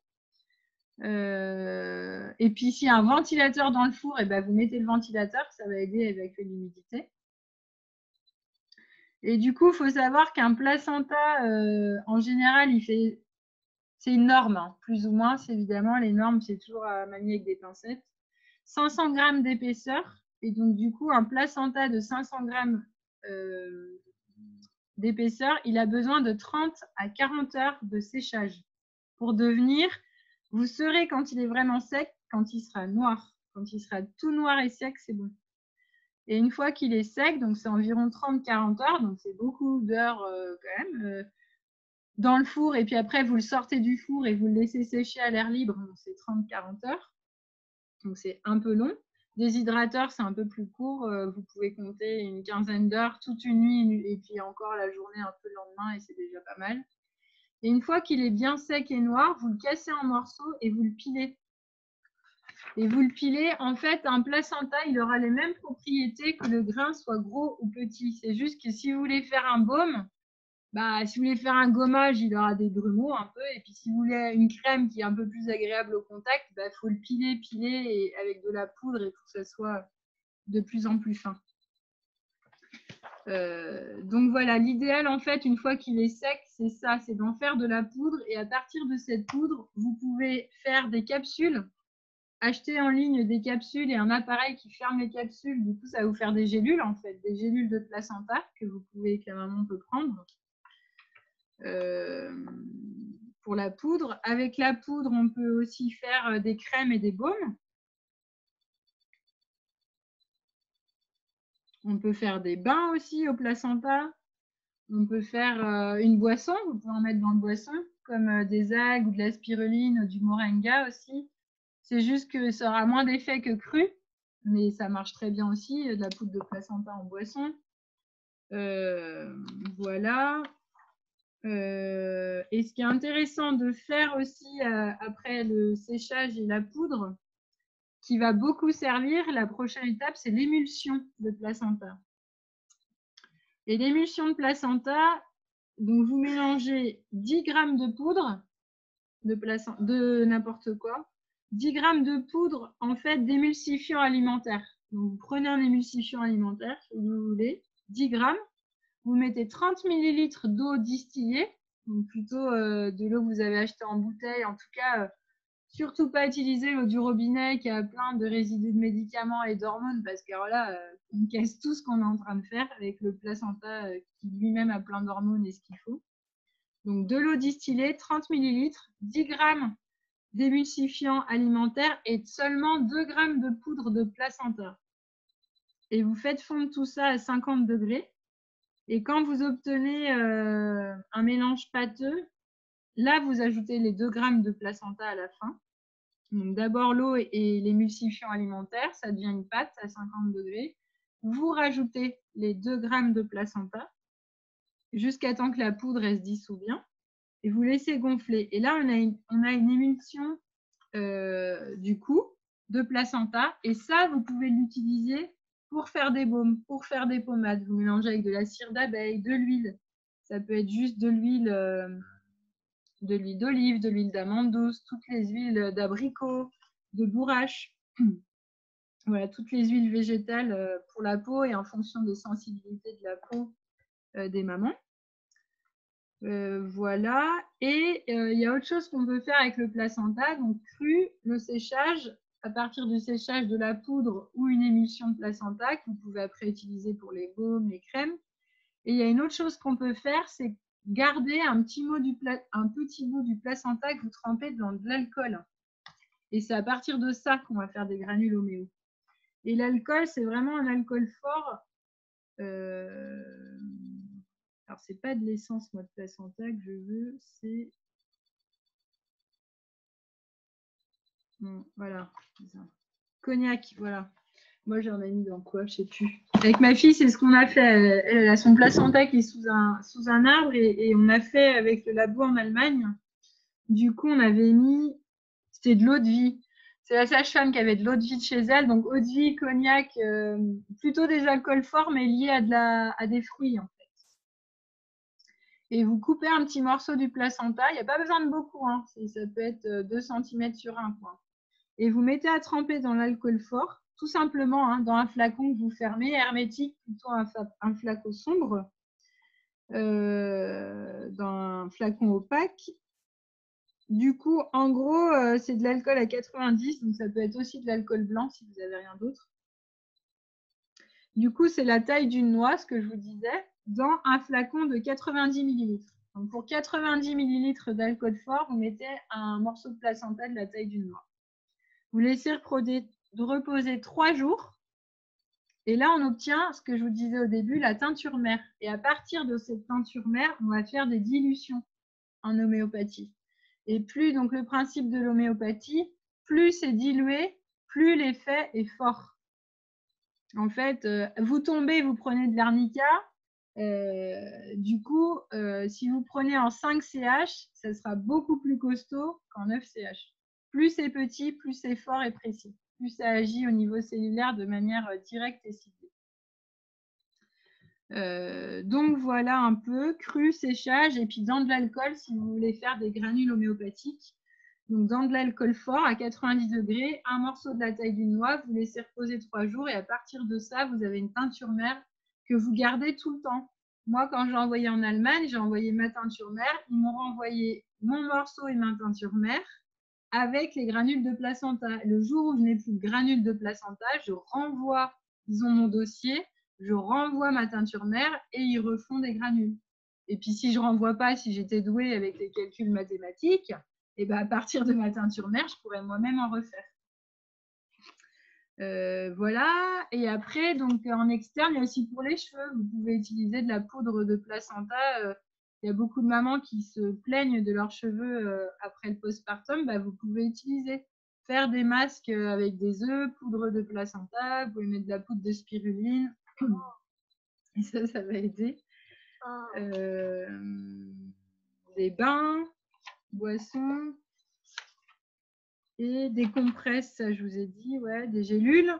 Euh, et puis, s'il y a un ventilateur dans le four, et ben, vous mettez le ventilateur, ça va aider à évacuer l'humidité. Et du coup, il faut savoir qu'un placenta, euh, en général, il fait, c'est une norme, hein, plus ou moins. C'est évidemment, les normes, c'est toujours à manier avec des pincettes. cinq cents grammes d'épaisseur. Et donc, du coup, un placenta de cinq cents grammes euh, d'épaisseur, il a besoin de trente à quarante heures de séchage pour devenir, vous saurez quand il est vraiment sec, quand il sera noir. Quand il sera tout noir et sec, c'est bon. Et une fois qu'il est sec, donc c'est environ trente à quarante heures, donc c'est beaucoup d'heures euh, quand même, euh, dans le four. Et puis après, vous le sortez du four et vous le laissez sécher à l'air libre, donc c'est trente à quarante heures. Donc c'est un peu long. Déshydrateur, c'est un peu plus court. Euh, vous pouvez compter une quinzaine d'heures, toute une nuit, et puis encore la journée un peu le lendemain, et c'est déjà pas mal. Et une fois qu'il est bien sec et noir, vous le cassez en morceaux et vous le pilez. Et vous le pilez, en fait, un placenta, il aura les mêmes propriétés que le grain soit gros ou petit. C'est juste que si vous voulez faire un baume, bah, si vous voulez faire un gommage, il aura des grumeaux un peu. Et puis si vous voulez une crème qui est un peu plus agréable au contact, il bah, faut le piler, piler et avec de la poudre et pour que ça soit de plus en plus fin. Euh, donc voilà, l'idéal en fait, une fois qu'il est sec, c'est ça, c'est d'en faire de la poudre. Et à partir de cette poudre, vous pouvez faire des capsules. Acheter en ligne des capsules et un appareil qui ferme les capsules, du coup, ça va vous faire des gélules, en fait, des gélules de placenta que vous pouvez, que la maman peut prendre euh, pour la poudre. Avec la poudre, on peut aussi faire des crèmes et des baumes. On peut faire des bains aussi au placenta. On peut faire euh, une boisson, vous pouvez en mettre dans le boisson, comme euh, des algues ou de la spiruline ou du moringa aussi. C'est juste que ça aura moins d'effet que cru, mais ça marche très bien aussi, de la poudre de placenta en boisson. Euh, voilà. Euh, et ce qui est intéressant de faire aussi euh, après le séchage et la poudre, qui va beaucoup servir, la prochaine étape, c'est l'émulsion de placenta. Et l'émulsion de placenta, donc vous mélangez dix grammes de poudre de, de n'importe quoi, dix grammes de poudre en fait d'émulsifiant alimentaire. Donc vous prenez un émulsifiant alimentaire, si vous voulez, dix grammes, vous mettez trente millilitres d'eau distillée, donc plutôt euh, de l'eau que vous avez achetée en bouteille, en tout cas, euh, surtout pas utiliser l'eau du robinet qui a plein de résidus de médicaments et d'hormones, parce que là, euh, on casse tout ce qu'on est en train de faire avec le placenta euh, qui lui-même a plein d'hormones et ce qu'il faut. Donc de l'eau distillée, trente millilitres, dix grammes d'émulsifiant alimentaire et seulement deux grammes de poudre de placenta. Et vous faites fondre tout ça à cinquante degrés. Et quand vous obtenez euh, un mélange pâteux, là, vous ajoutez les deux grammes de placenta à la fin. Donc d'abord l'eau et l'émulsifiant alimentaire, ça devient une pâte à cinquante degrés. Vous rajoutez les deux grammes de placenta jusqu'à temps que la poudre elle se dissout bien. Et vous laissez gonfler. Et là, on a une, on a une émulsion euh, du coup de placenta. Et ça, vous pouvez l'utiliser pour faire des baumes, pour faire des pommades. Vous mélangez avec de la cire d'abeille, de l'huile. Ça peut être juste de l'huile euh, de l'huile d'olive, de l'huile d'amande douce, toutes les huiles d'abricot, de bourrache. Voilà, toutes les huiles végétales euh, pour la peau et en fonction des sensibilités de la peau euh, des mamans. Euh, voilà. Et il euh, y a autre chose qu'on peut faire avec le placenta, donc cru, le séchage, à partir du séchage de la poudre ou une émulsion de placenta que vous pouvez après utiliser pour les baumes, les crèmes. Et il y a une autre chose qu'on peut faire, c'est garder un petit, mot du un petit bout du placenta que vous trempez dans de l'alcool. Et c'est à partir de ça qu'on va faire des granules homéo. Et l'alcool, c'est vraiment un alcool fort. Euh... Alors, c'est pas de l'essence, moi, de placenta que je veux, c'est... Bon, voilà, ça. Cognac, voilà. Moi, j'en ai mis dans quoi, je sais plus. Avec ma fille, c'est ce qu'on a fait. Elle, elle a son placenta qui est sous un, sous un arbre et, et on a fait avec le labo en Allemagne. Du coup, on avait mis, c'était de l'eau de vie. C'est la sage-femme qui avait de l'eau de vie de chez elle. Donc, eau de vie, cognac, euh, plutôt des alcools forts, mais liés à, de la, à des fruits, en fait. Et vous coupez un petit morceau du placenta. Il n'y a pas besoin de beaucoup. Hein. Ça peut être deux centimètres sur un point. Et vous mettez à tremper dans l'alcool fort, tout simplement hein, dans un flacon que vous fermez, hermétique, plutôt un, un flacon sombre, euh, dans un flacon opaque. Du coup, en gros, euh, c'est de l'alcool à quatre-vingt-dix, donc ça peut être aussi de l'alcool blanc si vous n'avez rien d'autre. Du coup, c'est la taille d'une noix, ce que je vous disais, dans un flacon de quatre-vingt-dix millilitres. Donc, pour quatre-vingt-dix millilitres d'alcool fort, vous mettez un morceau de placenta de la taille d'une noix. Vous laissez reposer trois jours. Et là, on obtient, ce que je vous disais au début, la teinture mère. Et à partir de cette teinture mère, on va faire des dilutions en homéopathie. Et plus, donc le principe de l'homéopathie, plus c'est dilué, plus l'effet est fort. En fait, euh, vous tombez, vous prenez de l'arnica, euh, du coup, euh, si vous prenez en cinq C H, ça sera beaucoup plus costaud qu'en neuf C H. Plus c'est petit, plus c'est fort et précis. Plus ça agit au niveau cellulaire de manière directe et ciblée. Euh, donc voilà un peu, cru, séchage, et puis dans de l'alcool si vous voulez faire des granules homéopathiques. Donc dans de l'alcool fort à quatre-vingt-dix degrés, un morceau de la taille d'une noix, vous laissez reposer trois jours et à partir de ça, vous avez une teinture mère que vous gardez tout le temps. Moi, quand j'ai envoyé en Allemagne, j'ai envoyé ma teinture mère, ils m'ont renvoyé mon morceau et ma teinture mère avec les granules de placenta. Le jour où je n'ai plus de granules de placenta, je renvoie, ils ont mon dossier, je renvoie ma teinture mère et ils refont des granules. Et puis si je ne renvoie pas, si j'étais douée avec les calculs mathématiques, et ben à partir de ma teinture mère, je pourrais moi-même en refaire. Euh, voilà. Et après, donc en externe, il y a aussi pour les cheveux, vous pouvez utiliser de la poudre de placenta. Euh, il y a beaucoup de mamans qui se plaignent de leurs cheveux euh, après le postpartum. Bah, vous pouvez utiliser, faire des masques avec des œufs, poudre de placenta. Vous pouvez mettre de la poudre de spiruline. Et ça, ça va aider. Euh, des bains, boissons et des compresses, ça je vous ai dit, ouais, des gélules.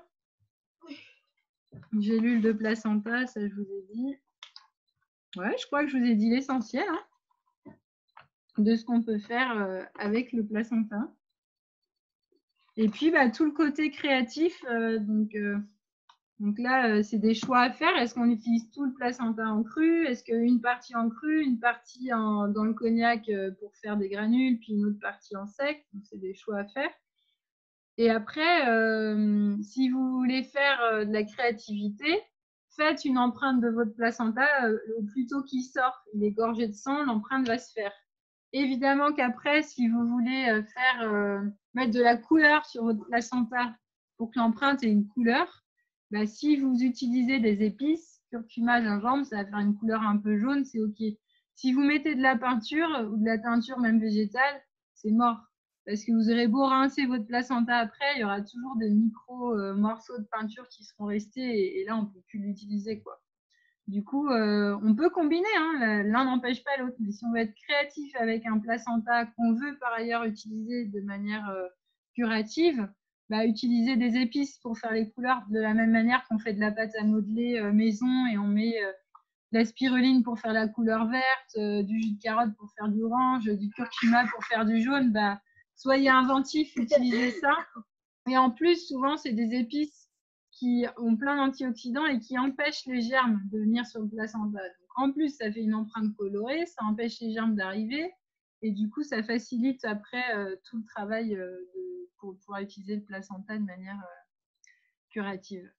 Gélules de placenta, ça je vous ai dit. Ouais, je crois que je vous ai dit l'essentiel hein, de ce qu'on peut faire euh, avec le placenta. Et puis, bah, tout le côté créatif, euh, donc, euh, donc là, euh, c'est des choix à faire. Est-ce qu'on utilise tout le placenta en cru? Est-ce qu'une partie en cru, une partie en, dans le cognac euh, pour faire des granules, puis une autre partie en sec? Donc, c'est des choix à faire. Et après, euh, si vous voulez faire euh, de la créativité, faites une empreinte de votre placenta euh, au plus tôt qu'il sort. Il est gorgé de sang, l'empreinte va se faire. Évidemment qu'après, si vous voulez euh, faire euh, mettre de la couleur sur votre placenta pour que l'empreinte ait une couleur, bah, si vous utilisez des épices, curcuma, gingembre, ça va faire une couleur un peu jaune, c'est OK. Si vous mettez de la peinture ou de la teinture même végétale, c'est mort. Parce que vous aurez beau rincer votre placenta après, il y aura toujours des micro euh, morceaux de peinture qui seront restés et, et là, on ne peut plus l'utiliser, quoi. Du coup, euh, on peut combiner, hein, l'un n'empêche pas l'autre. Mais si on veut être créatif avec un placenta qu'on veut par ailleurs utiliser de manière euh, curative, bah, utiliser des épices pour faire les couleurs de la même manière qu'on fait de la pâte à modeler euh, maison et on met euh, de la spiruline pour faire la couleur verte, euh, du jus de carotte pour faire du orange, du curcuma pour faire du jaune, bah, soyez inventifs, utilisez ça. Et en plus, souvent, c'est des épices qui ont plein d'antioxydants et qui empêchent les germes de venir sur le placenta. Donc, en plus, ça fait une empreinte colorée, ça empêche les germes d'arriver et du coup, ça facilite après euh, tout le travail euh, de, pour pouvoir utiliser le placenta de manière euh, curative.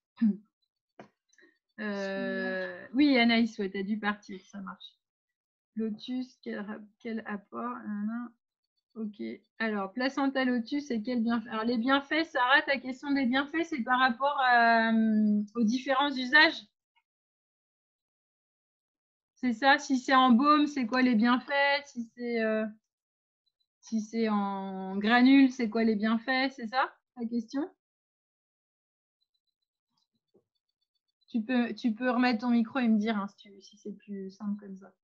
Euh, oui, Anaïs, ouais, tu as dû partir, ça marche. Lotus, quel, quel apport? Ok. Alors, placenta lotus et quels bienfaits? Alors, les bienfaits, Sarah, ta question des bienfaits, c'est par rapport à, euh, aux différents usages? C'est ça? Si c'est en baume, c'est quoi les bienfaits? Si c'est euh, si c'est en granules, c'est quoi les bienfaits? C'est ça, ta question? Tu peux, tu peux remettre ton micro et me dire hein, si, tu, si c'est plus simple comme ça.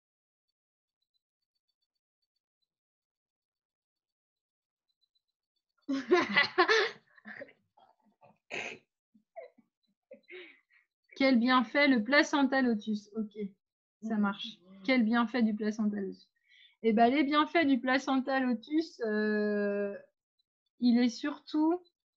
Quel bienfait le placenta lotus? Ok, ça marche. Quel bienfait du placenta lotus? Eh ben, les bienfaits du placenta lotus, euh, il est surtout,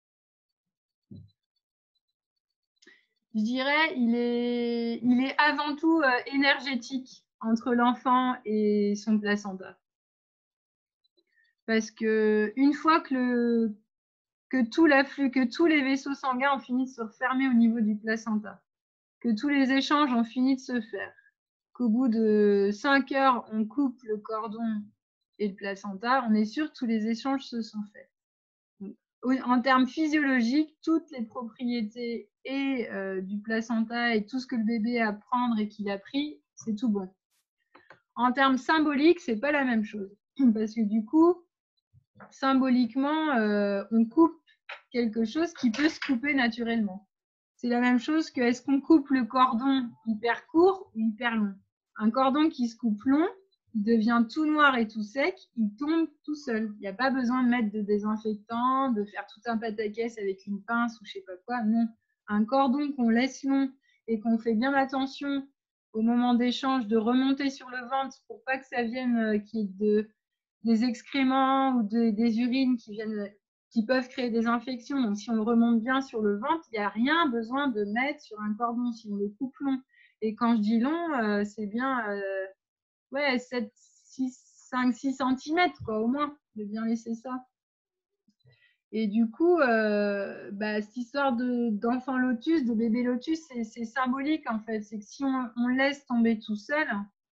je dirais, il est, il est avant tout euh, énergétique entre l'enfant et son placenta. Parce que une fois que, le, que tout l'afflux, que tous les vaisseaux sanguins ont fini de se refermer au niveau du placenta, que tous les échanges ont fini de se faire, qu'au bout de cinq heures, on coupe le cordon et le placenta, on est sûr que tous les échanges se sont faits. En termes physiologiques, toutes les propriétés et euh, du placenta et tout ce que le bébé a à prendre et qu'il a pris, c'est tout bon. En termes symboliques, c'est pas la même chose. Parce que du coup, symboliquement, euh, on coupe quelque chose qui peut se couper naturellement. C'est la même chose que est-ce qu'on coupe le cordon hyper court ou hyper long? Un cordon qui se coupe long, il devient tout noir et tout sec, il tombe tout seul. Il n'y a pas besoin de mettre de désinfectant, de faire tout un pataquès avec une pince ou je sais pas quoi. Non, un cordon qu'on laisse long et qu'on fait bien attention au moment d'échange de remonter sur le ventre pour pas que ça vienne euh, qu'il y ait de, des excréments ou de, des urines qui viennent qui peuvent créer des infections. Donc, si on le remonte bien sur le ventre, il n'y a rien besoin de mettre sur un cordon si on le coupe long. Et quand je dis long, euh, c'est bien euh, ouais, sept, six, cinq, six centimètres, quoi, au moins, de bien laisser ça. Et du coup, euh, bah, cette histoire d'enfant lotus, de bébé lotus, c'est symbolique, en fait. C'est que si on, on laisse tomber tout seul,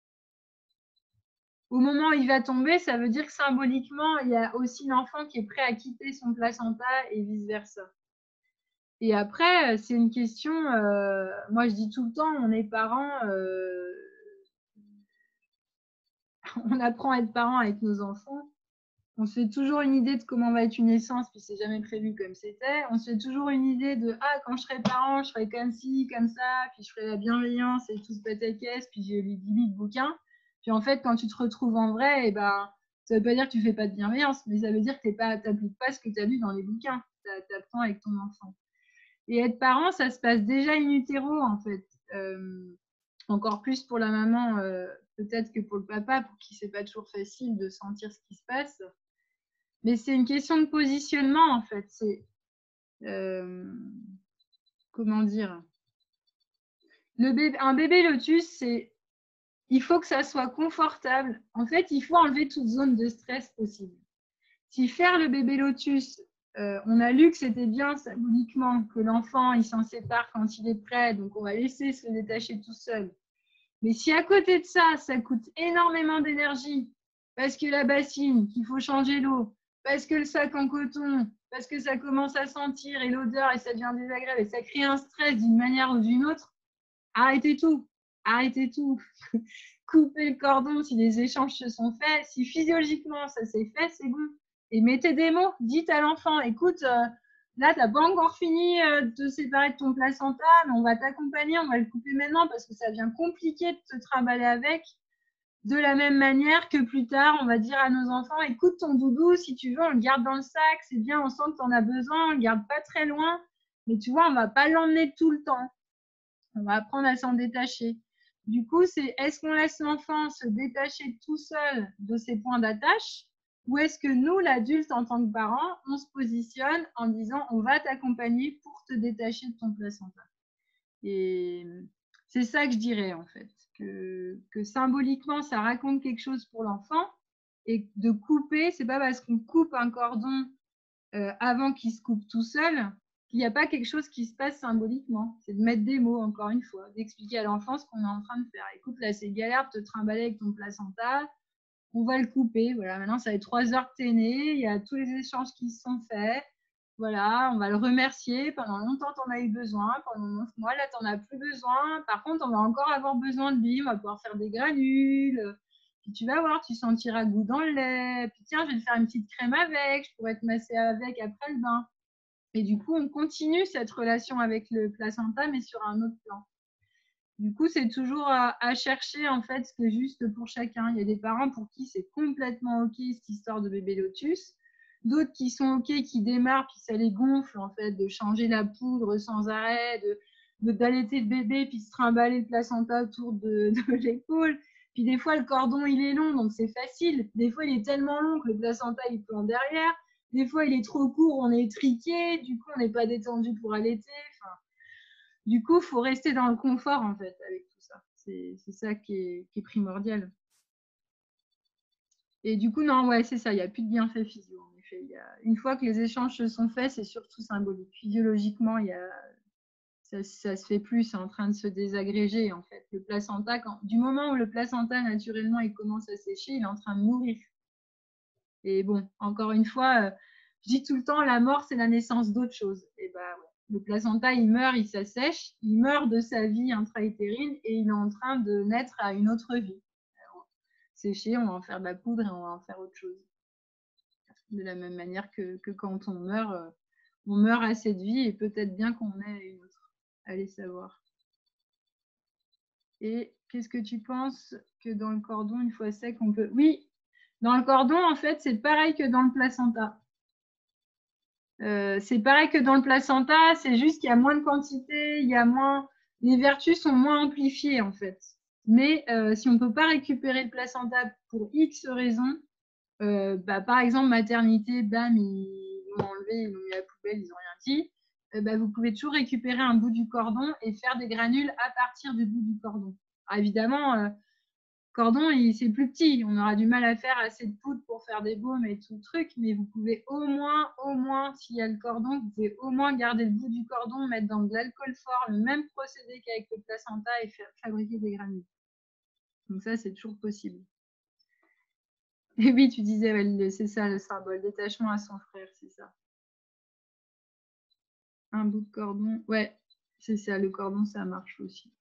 au moment où il va tomber, ça veut dire que symboliquement, il y a aussi l'enfant qui est prêt à quitter son placenta et vice-versa. Et après, c'est une question, euh, moi je dis tout le temps, on est parents, euh, on apprend à être parents avec nos enfants. On se fait toujours une idée de comment va être une naissance, puis c'est jamais prévu comme c'était. On se fait toujours une idée de ah, quand je serai parent, je ferai comme ci, comme ça, puis je ferai la bienveillance et tout ce pataquès, puis je lis dix mille bouquins. Puis en fait, quand tu te retrouves en vrai, eh ben, ça ne veut pas dire que tu ne fais pas de bienveillance, mais ça veut dire que tu n'appliques pas ce que tu as lu dans les bouquins. Tu apprends avec ton enfant. Et être parent, ça se passe déjà in utero, en fait. Euh, encore plus pour la maman, euh, peut-être que pour le papa, pour qui c'est pas toujours facile de sentir ce qui se passe. Mais c'est une question de positionnement, en fait. C'est euh, comment dire, le bébé, un bébé lotus, c'est il faut que ça soit confortable. En fait, il faut enlever toute zone de stress possible. Si faire le bébé lotus, euh, on a lu que c'était bien symboliquement, que l'enfant il s'en sépare quand il est prêt, donc on va laisser se détacher tout seul. Mais si à côté de ça, ça coûte énormément d'énergie, parce que la bassine, qu'il faut changer l'eau, parce que le sac en coton, parce que ça commence à sentir et l'odeur et ça devient désagréable et ça crée un stress d'une manière ou d'une autre, arrêtez tout, arrêtez tout. Coupez le cordon si les échanges se sont faits. Si physiologiquement ça s'est fait, c'est bon. Et mettez des mots, dites à l'enfant, écoute, euh, là, tu n'as pas encore fini euh, de te séparer de ton placenta, mais on va t'accompagner, on va le couper maintenant parce que ça devient compliqué de te trimballer avec. De la même manière que plus tard, on va dire à nos enfants, écoute ton doudou, si tu veux, on le garde dans le sac, c'est bien, on sent que tu en as besoin, on ne le garde pas très loin, mais tu vois, on ne va pas l'emmener tout le temps. On va apprendre à s'en détacher. Du coup, c'est est-ce qu'on laisse l'enfant se détacher tout seul de ses points d'attache ou est-ce que nous, l'adulte, en tant que parent, on se positionne en disant on va t'accompagner pour te détacher de ton placenta. Et c'est ça que je dirais en fait, que, que symboliquement, ça raconte quelque chose pour l'enfant et de couper, c'est pas parce qu'on coupe un cordon euh, avant qu'il se coupe tout seul qu'il n'y a pas quelque chose qui se passe symboliquement. C'est de mettre des mots, encore une fois, d'expliquer à l'enfant ce qu'on est en train de faire. Écoute, là, c'est galère de te trimballer avec ton placenta, on va le couper. Voilà, maintenant, ça fait trois heures que tu es né, il y a tous les échanges qui se sont faits. Voilà, on va le remercier. Pendant longtemps, tu en as eu besoin. Pendant neuf mois, là, tu n'en as plus besoin. Par contre, on va encore avoir besoin de lui. On va pouvoir faire des granules. Puis tu vas voir, tu sentiras goût dans le lait. Puis tiens, je vais te faire une petite crème avec. Je pourrais te masser avec après le bain. Et du coup, on continue cette relation avec le placenta, mais sur un autre plan. Du coup, c'est toujours à, à chercher en fait ce qui est juste pour chacun. Il y a des parents pour qui c'est complètement OK cette histoire de bébé lotus. D'autres qui sont OK, qui démarrent, puis ça les gonfle en fait, de changer la poudre sans arrêt, de, de d'allaiter le bébé, puis se trimballer le placenta autour de, de l'épaule. Puis des fois, le cordon, il est long, donc c'est facile. Des fois, il est tellement long que le placenta, il plante derrière. Des fois, il est trop court, on est triqué. Du coup, on n'est pas détendu pour allaiter. Enfin, du coup, il faut rester dans le confort, en fait, avec tout ça. C'est ça qui est, qui est primordial. Et du coup, non, ouais, c'est ça, il n'y a plus de bienfaits physio, en effet. Il y a, une fois que les échanges se sont faits, c'est surtout symbolique. Physiologiquement, il y a, ça, ça se fait plus, c'est en train de se désagréger, en fait. Le placenta, quand, du moment où le placenta, naturellement, il commence à sécher, il est en train de mourir. Et bon, encore une fois, euh, je dis tout le temps, la mort, c'est la naissance d'autre chose. Et ben, ouais. Le placenta, il meurt, il s'assèche, il meurt de sa vie intra-utérine et il est en train de naître à une autre vie. Alors, sécher, on va en faire de la poudre et on va en faire autre chose. De la même manière que, que quand on meurt, euh, on meurt à cette vie et peut-être bien qu'on ait une autre. Allez savoir. Et qu'est-ce que tu penses que dans le cordon, une fois sec, on peut... Oui, dans le cordon, en fait, c'est pareil que dans le placenta. Euh, c'est pareil que dans le placenta, c'est juste qu'il y a moins de quantité, il y a moins, les vertus sont moins amplifiées en fait. Mais euh, si on ne peut pas récupérer le placenta pour X raisons, euh, bah, par exemple maternité, bam, ils l'ont enlevé, ils l'ont mis à la poubelle, ils n'ont rien dit, euh, bah, vous pouvez toujours récupérer un bout du cordon et faire des granules à partir du bout du cordon. Alors, évidemment, euh, cordon, c'est plus petit. On aura du mal à faire assez de poudre pour faire des baumes et tout le truc, mais vous pouvez au moins, au moins, s'il y a le cordon, vous pouvez au moins garder le bout du cordon, mettre dans de l'alcool fort, le même procédé qu'avec le placenta et faire fabriquer des granules. Donc ça, c'est toujours possible. Et oui, tu disais, ouais, c'est ça le symbole, détachement à son frère, c'est ça. Un bout de cordon, ouais, c'est ça, le cordon, ça marche aussi.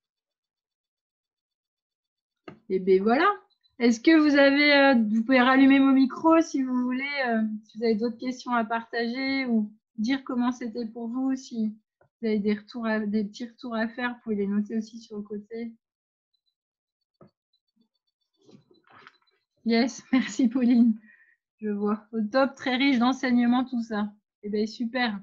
Et bien voilà. Est-ce que vous avez, euh, vous pouvez rallumer mon micro si vous voulez, euh, si vous avez d'autres questions à partager ou dire comment c'était pour vous, si vous avez des, retours à, des petits retours à faire, vous pouvez les noter aussi sur le côté. Yes, merci Pauline. Je vois. Au top, très riche d'enseignements, tout ça. Eh bien, super.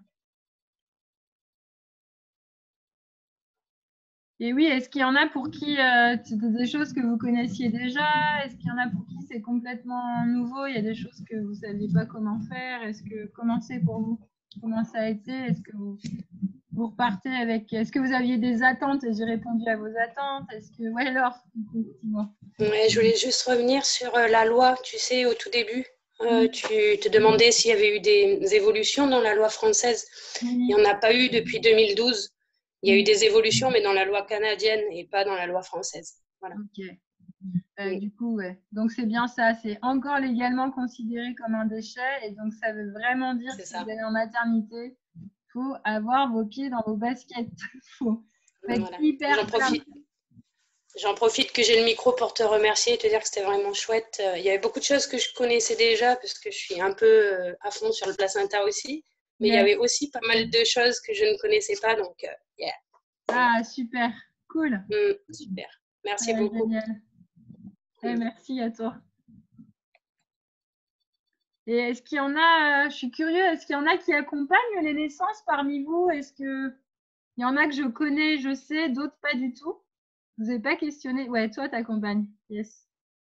Et oui, est-ce qu'il y en a pour qui euh, c'était des choses que vous connaissiez déjà? Est-ce qu'il y en a pour qui c'est complètement nouveau? Il y a des choses que vous ne saviez pas comment faire? Est-ce que comment c'est pour vous? Comment ça a été? Est-ce que vous, vous repartez avec... Est-ce que vous aviez des attentes et j'ai répondu à vos attentes? Est-ce que... Ouais, alors, dis-moi. Ouais, je voulais juste revenir sur euh, la loi, tu sais, au tout début. Euh, oui. Tu te demandais s'il y avait eu des évolutions dans la loi française. Oui. Il n'y en a pas eu depuis deux mille douze. Il y a oui. eu des évolutions, mais dans la loi canadienne et pas dans la loi française. Voilà. Ok. Euh, oui. Du coup, ouais. Donc, c'est bien ça. C'est encore légalement considéré comme un déchet. Et donc, ça veut vraiment dire que si vous allez en maternité, il faut avoir vos pieds dans vos baskets. Il faut être voilà. hyper J'en profite. J'en profite que j'ai le micro pour te remercier et te dire que c'était vraiment chouette. Il y avait beaucoup de choses que je connaissais déjà parce que je suis un peu à fond sur le placenta aussi. Mais yeah. il y avait aussi pas mal de choses que je ne connaissais pas. Donc, uh, yeah. Ah, super. Cool. Mmh, super. Merci ouais, beaucoup. Génial. Eh, merci à toi. Et est-ce qu'il y en a, je suis curieux, est-ce qu'il y en a qui accompagnent les naissances parmi vous? Est-ce qu'il y en a que je connais, je sais, d'autres pas du tout? Vous n'avez pas questionné? Ouais, toi, t'accompagnes. Yes.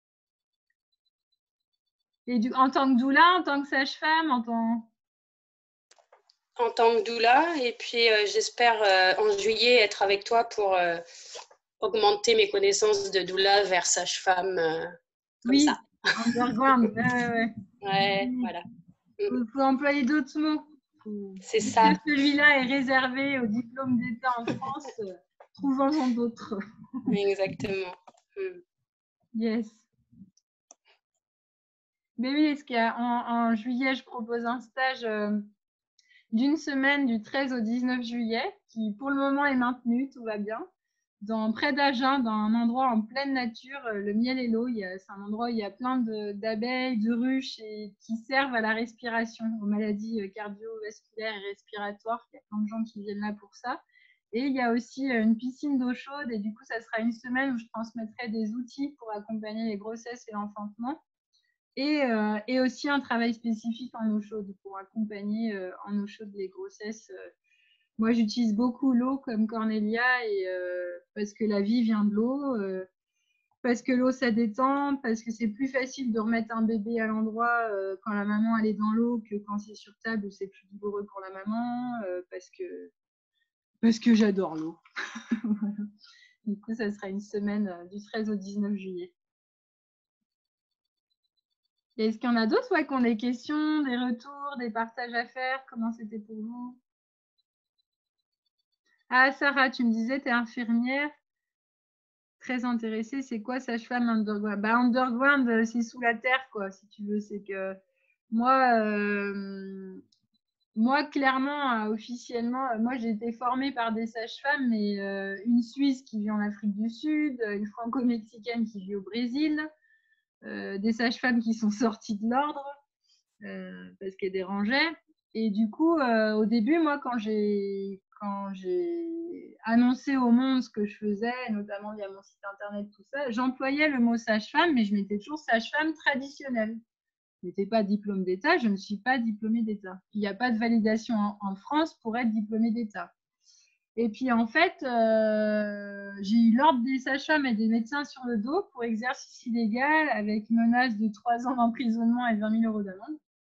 Et du, en tant que doula, en tant que sage-femme, en tant... En tant que doula, et puis euh, j'espère euh, en juillet être avec toi pour euh, augmenter mes connaissances de doula vers sage-femme. Euh, comme oui, ça. underground. ouais, ouais. ouais, oui. Voilà. Il faut, faut employer d'autres mots. C'est ça. Celui-là est réservé au diplôme d'État en France. Euh, trouvons-en d'autres. Exactement. Mm. Yes. Mais oui, est-ce qu'en en juillet, je propose un stage euh, d'une semaine du treize au dix-neuf juillet, qui pour le moment est maintenu, tout va bien, dans, près d'Agen, dans un endroit en pleine nature, le miel et l'eau. C'est un endroit où il y a plein d'abeilles, de, de ruches et qui servent à la respiration, aux maladies cardiovasculaires et respiratoires. Il y a plein de gens qui viennent là pour ça. Et il y a aussi une piscine d'eau chaude et du coup, ça sera une semaine où je transmettrai des outils pour accompagner les grossesses et l'enfantement. Et, euh, et aussi un travail spécifique en eau chaude pour accompagner euh, en eau chaude les grossesses. Moi, j'utilise beaucoup l'eau comme Cornelia et, euh, parce que la vie vient de l'eau, euh, parce que l'eau, ça détend, parce que c'est plus facile de remettre un bébé à l'endroit euh, quand la maman elle est dans l'eau que quand c'est sur table où c'est plus douloureux pour la maman, euh, parce que, parce que j'adore l'eau. Voilà. Du coup, ça sera une semaine euh, du treize au dix-neuf juillet. Est-ce qu'il y en a d'autres ouais, qui ont des questions, des retours, des partages à faire? Comment c'était pour vous? Ah, Sarah, tu me disais, tu es infirmière. Très intéressée. C'est quoi sage-femme underground? Bah, underground, c'est sous la terre, quoi, si tu veux. C'est que moi, euh, moi clairement, euh, officiellement, euh, moi, j'ai été formée par des sages-femmes, mais euh, une Suisse qui vit en Afrique du Sud, une franco-mexicaine qui vit au Brésil, euh, des sages-femmes qui sont sorties de l'ordre. Euh, parce qu'elle dérangeait. Et du coup, euh, au début, moi, quand j'ai quand j'ai annoncé au monde ce que je faisais, notamment via mon site internet, tout ça, j'employais le mot sage-femme, mais je mettais toujours sage-femme traditionnelle. Je n'étais pas diplôme d'État, je ne suis pas diplômée d'État. Il n'y a pas de validation en, en France pour être diplômée d'État. Et puis, en fait, euh, j'ai eu l'ordre des sages-femmes et des médecins sur le dos pour exercice illégal avec menace de trois ans d'emprisonnement et vingt mille euros d'amende.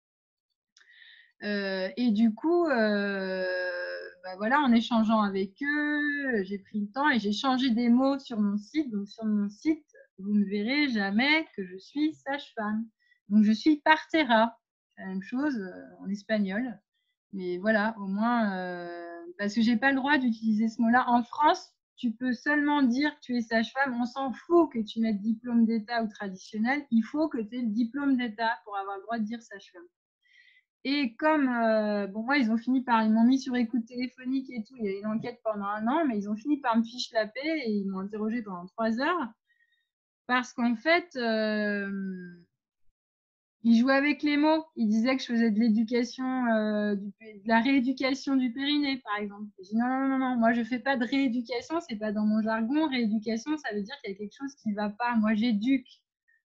Euh, et du coup, euh, bah voilà, en échangeant avec eux, j'ai pris le temps et j'ai changé des mots sur mon site. Donc, sur mon site, vous ne verrez jamais que je suis sage-femme. Donc, je suis partera. C'est la même chose euh, en espagnol. Mais voilà, au moins, euh, parce que je n'ai pas le droit d'utiliser ce mot-là. En France, tu peux seulement dire que tu es sage-femme. On s'en fout que tu mettes diplôme d'État ou traditionnel. Il faut que tu aies le diplôme d'État pour avoir le droit de dire sage-femme. Et comme, euh, bon, moi, ils ont fini par, ils m'ont mis sur écoute téléphonique et tout, il y a eu une enquête pendant un an, mais ils ont fini par me fiche la paix et ils m'ont interrogé pendant trois heures parce qu'en fait, euh, ils jouaient avec les mots. Ils disaient que je faisais de l'éducation, euh, de la rééducation du périnée, par exemple. J'ai dit non, non, non, non, moi, je ne fais pas de rééducation, c'est pas dans mon jargon. Rééducation, ça veut dire qu'il y a quelque chose qui ne va pas. Moi, j'éduque.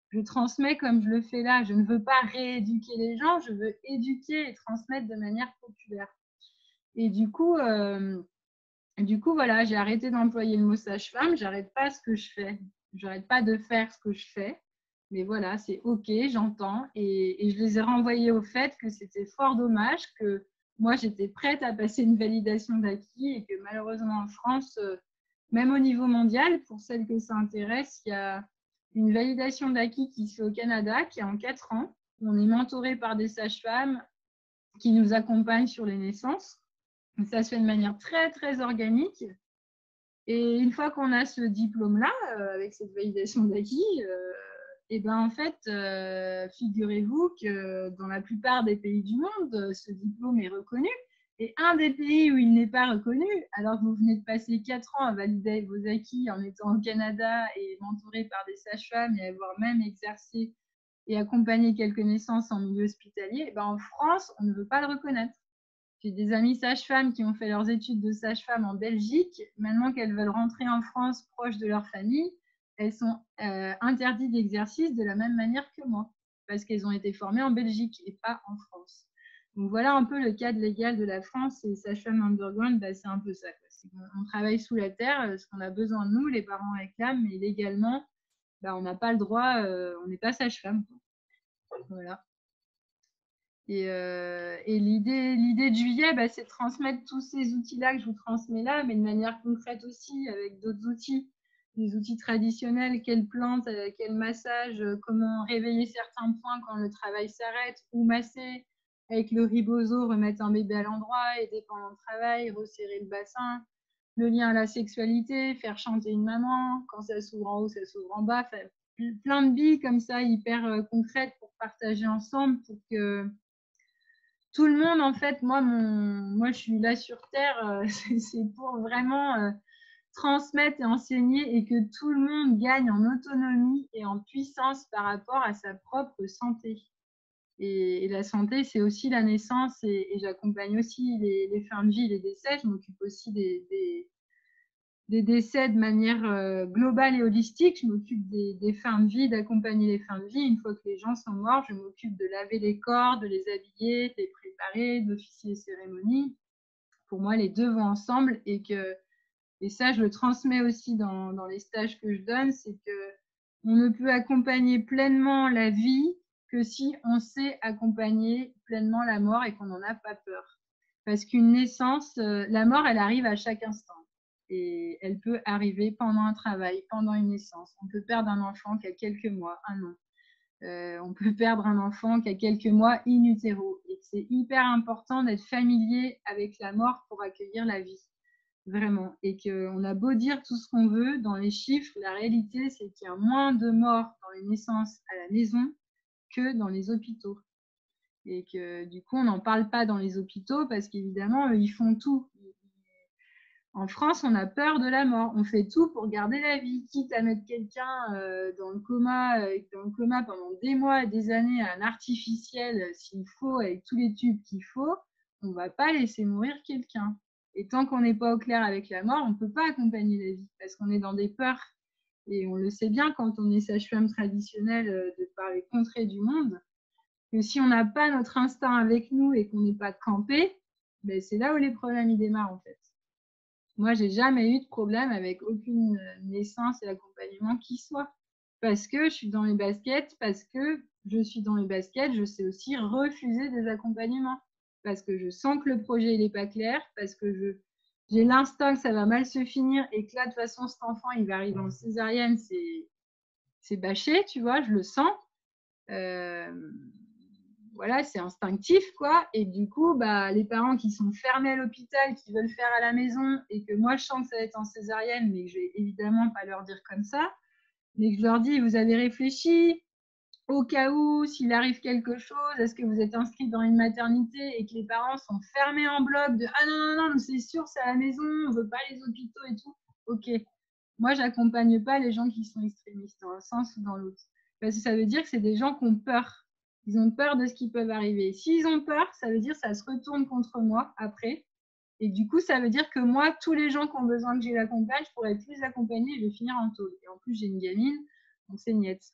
je transmets comme je le fais là. Je ne veux pas rééduquer les gens, je veux éduquer et transmettre de manière populaire. Et du coup, euh, du coup voilà, j'ai arrêté d'employer le mot sage-femme, j'arrête pas ce que je fais. J'arrête pas de faire ce que je fais. Mais voilà, c'est OK, j'entends. Et, et je les ai renvoyés au fait que c'était fort dommage, que moi, j'étais prête à passer une validation d'acquis et que malheureusement en France, euh, même au niveau mondial, pour celles que ça intéresse, il y a une validation d'acquis qui se fait au Canada, qui est en quatre ans. On est mentoré par des sages-femmes qui nous accompagnent sur les naissances. Ça se fait de manière très, très organique. Et une fois qu'on a ce diplôme-là, euh, avec cette validation d'acquis, euh, et ben en fait, euh, figurez-vous que dans la plupart des pays du monde, ce diplôme est reconnu. Et un des pays où il n'est pas reconnu, alors que vous venez de passer quatre ans à valider vos acquis en étant au Canada et mentoré par des sages-femmes et avoir même exercé et accompagné quelques naissances en milieu hospitalier, ben en France, on ne veut pas le reconnaître. J'ai des amies sages-femmes qui ont fait leurs études de sage-femme en Belgique. Maintenant qu'elles veulent rentrer en France proche de leur famille, elles sont euh, interdites d'exercice de la même manière que moi, parce qu'elles ont été formées en Belgique et pas en France. Donc voilà un peu le cadre légal de la France. Et sage-femme underground, bah, c'est un peu ça, quoi. On travaille sous la terre, ce qu'on a besoin de nous, les parents réclament, mais légalement, bah, on n'a pas le droit, euh, on n'est pas sage-femme. Voilà. Et, euh, et l'idée, l'idée de Juillet, bah, c'est de transmettre tous ces outils-là que je vous transmets là, mais de manière concrète aussi, avec d'autres outils, des outils traditionnels, quelles plantes, quel massage, comment réveiller certains points quand le travail s'arrête, ou masser avec le ribozo, remettre un bébé à l'endroit, aider pendant le travail, resserrer le bassin, le lien à la sexualité, faire chanter une maman, quand ça s'ouvre en haut, ça s'ouvre en bas, plein de billes comme ça, hyper concrètes pour partager ensemble, pour que tout le monde, en fait, moi, mon, moi, je suis là sur Terre, euh, c'est pour vraiment euh, transmettre et enseigner et que tout le monde gagne en autonomie et en puissance par rapport à sa propre santé. Et, et la santé, c'est aussi la naissance et, et j'accompagne aussi les, les fins de vie, les décès. Je m'occupe aussi des, des, des décès de manière euh, globale et holistique. Je m'occupe des, des fins de vie, d'accompagner les fins de vie. Une fois que les gens sont morts, je m'occupe de laver les corps, de les habiller, de les préparer, d'officier les cérémonies. Pour moi, les deux vont ensemble et que, et ça, je le transmets aussi dans, dans les stages que je donne, c'est que on ne peut accompagner pleinement la vie que si on sait accompagner pleinement la mort et qu'on n'en a pas peur. Parce qu'une naissance, euh, la mort, elle arrive à chaque instant. Et elle peut arriver pendant un travail, pendant une naissance. On peut perdre un enfant qui a quelques mois, un an. Euh, on peut perdre un enfant qui a quelques mois in utero. Et c'est hyper important d'être familier avec la mort pour accueillir la vie. Vraiment. Et qu'on a beau dire tout ce qu'on veut, dans les chiffres, la réalité, c'est qu'il y a moins de morts dans les naissances à la maison que dans les hôpitaux. Et que du coup, on n'en parle pas dans les hôpitaux parce qu'évidemment, ils font tout. En France, on a peur de la mort. On fait tout pour garder la vie, quitte à mettre quelqu'un euh, dans le coma, euh, dans le coma pendant des mois et des années à un artificiel, euh, s'il faut, avec tous les tubes qu'il faut. On ne va pas laisser mourir quelqu'un. Et tant qu'on n'est pas au clair avec la mort, on ne peut pas accompagner la vie parce qu'on est dans des peurs. Et on le sait bien quand on est sage-femme traditionnelle euh, de par les contrées du monde, que si on n'a pas notre instinct avec nous et qu'on n'est pas campé, ben c'est là où les problèmes y démarrent en fait. Moi, j'ai jamais eu de problème avec aucune naissance et accompagnement qui soit. Parce que je suis dans les baskets, parce que je suis dans les baskets, je sais aussi refuser des accompagnements. Parce que je sens que le projet n'est pas clair, parce que je, j'ai l'instinct que ça va mal se finir et que là, de toute façon, cet enfant, il va arriver en césarienne, c'est, c'est bâché, tu vois, je le sens. Euh, Voilà, c'est instinctif, quoi. Et du coup, bah, les parents qui sont fermés à l'hôpital, qui veulent faire à la maison, et que moi, je sens que ça va être en césarienne, mais que je vais évidemment pas leur dire comme ça, mais que je leur dis, vous avez réfléchi, au cas où, s'il arrive quelque chose, est-ce que vous êtes inscrit dans une maternité et que les parents sont fermés en bloc de, ah non, non, non, c'est sûr, c'est à la maison, on veut pas les hôpitaux et tout. Ok. Moi, j'accompagne pas les gens qui sont extrémistes, dans un sens ou dans l'autre. Parce que ça veut dire que c'est des gens qui ont peur. Ils ont peur de ce qui peut arriver. S'ils ont peur, ça veut dire que ça se retourne contre moi après. Et du coup, ça veut dire que moi, tous les gens qui ont besoin que je l'accompagne, je pourrais plus les accompagner et je vais finir en taule. Et en plus, j'ai une gamine, donc c'est niette.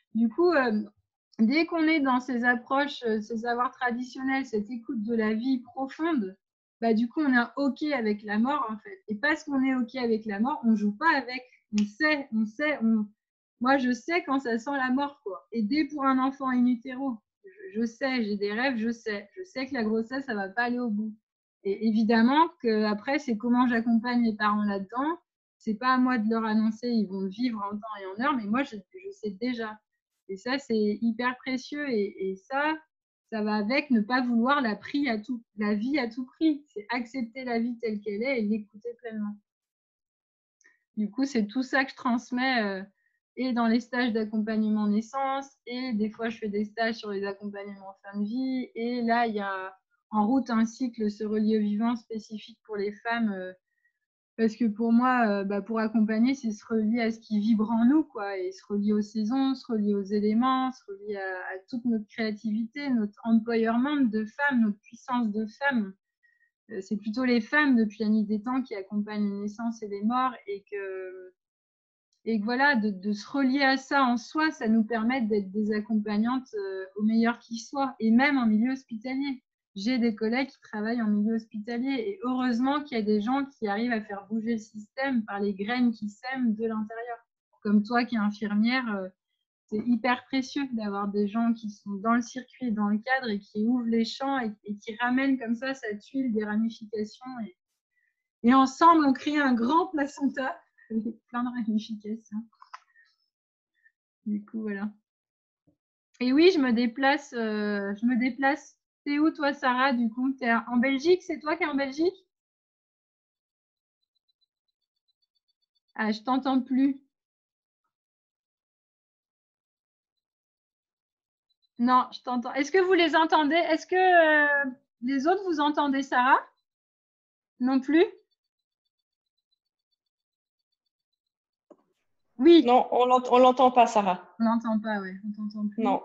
Du coup, euh, dès qu'on est dans ces approches, euh, ces savoirs traditionnels, cette écoute de la vie profonde, bah, du coup, on est OK avec la mort, en fait. Et parce qu'on est OK avec la mort, on ne joue pas avec. On sait, on sait. On... Moi, je sais quand ça sent la mort, quoi. Et dès pour un enfant in utero, je, je sais, j'ai des rêves, je sais. Je sais que la grossesse, ça ne va pas aller au bout. Et évidemment qu'après, c'est comment j'accompagne les parents là-dedans. C'est pas à moi de leur annoncer, ils vont vivre en temps et en heure, mais moi, je, je sais déjà. Et ça, c'est hyper précieux. Et, et ça, ça va avec ne pas vouloir la, prix à tout, la vie à tout prix. C'est accepter la vie telle qu'elle est et l'écouter pleinement. Du coup, c'est tout ça que je transmets euh, et dans les stages d'accompagnement naissance, et des fois, je fais des stages sur les accompagnements fin de vie. Et là, il y a en route un cycle Se relier au vivant spécifique pour les femmes. Euh, parce que pour moi, euh, bah, pour accompagner, c'est se relier à ce qui vibre en nous, quoi, et se relier aux saisons, se relier aux éléments, se relier à, à toute notre créativité, notre empowerment de femmes, notre puissance de femmes. Euh, c'est plutôt les femmes depuis la nuit des temps qui accompagnent les naissances et les morts, et que, et que voilà, de, de se relier à ça en soi, ça nous permet d'être des accompagnantes euh, au meilleur qui soit, et même en milieu hospitalier. J'ai des collègues qui travaillent en milieu hospitalier et heureusement qu'il y a des gens qui arrivent à faire bouger le système par les graines qui sèment de l'intérieur. Comme toi qui es infirmière, c'est hyper précieux d'avoir des gens qui sont dans le circuit, dans le cadre et qui ouvrent les champs et, et qui ramènent comme ça cette huile des ramifications. Et, et ensemble, on crée un grand placenta avec plein de ramifications. Du coup, voilà. Et oui, je me déplace, euh, je me déplace. T'es où toi, Sarah, du coup? T'es en Belgique? C'est toi qui es en Belgique? Ah, je t'entends plus. Non, je t'entends. Est-ce que vous les entendez? Est-ce que euh, les autres, vous entendez Sarah? Non plus? Oui. Non, on l'entend pas, Sarah. On l'entend pas, ouais. On t'entend plus. Non.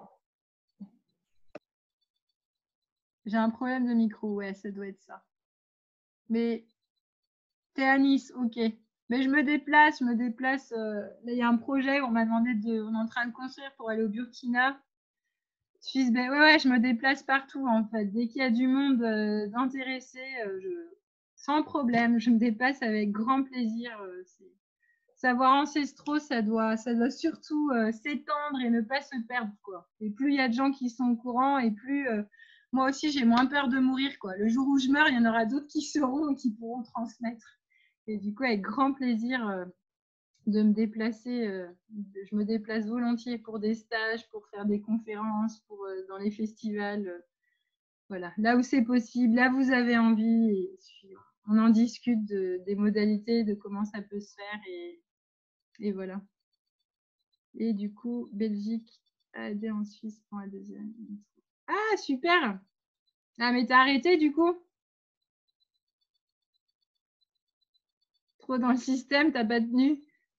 J'ai un problème de micro, ouais, ça doit être ça. Mais t'es à Nice, ok. Mais je me déplace, je me déplace. Euh, là, il y a un projet, on m'a demandé de. On est en train de construire pour aller au Burkina. Suisse, ben ouais, ouais, je me déplace partout en fait. Dès qu'il y a du monde euh, d'intéressés, euh, je... sans problème, je me déplace avec grand plaisir. Euh, Savoir ancestraux, ça doit, ça doit surtout euh, s'étendre et ne pas se perdre, quoi. Et plus il y a de gens qui sont au courant, et plus euh, moi aussi j'ai moins peur de mourir, quoi. Le jour où je meurs, il y en aura d'autres qui seront et qui pourront transmettre. Et du coup, avec grand plaisir euh, de me déplacer, euh, je me déplace volontiers pour des stages, pour faire des conférences, pour euh, dans les festivals. Euh, voilà, là où c'est possible, là vous avez envie, et on en discute de, des modalités, de comment ça peut se faire, et et voilà. Et du coup, Belgique a aidé en Suisse pour la deuxième. Ah, super! Ah, mais t'as arrêté du coup? Trop dans le système, t'as pas tenu?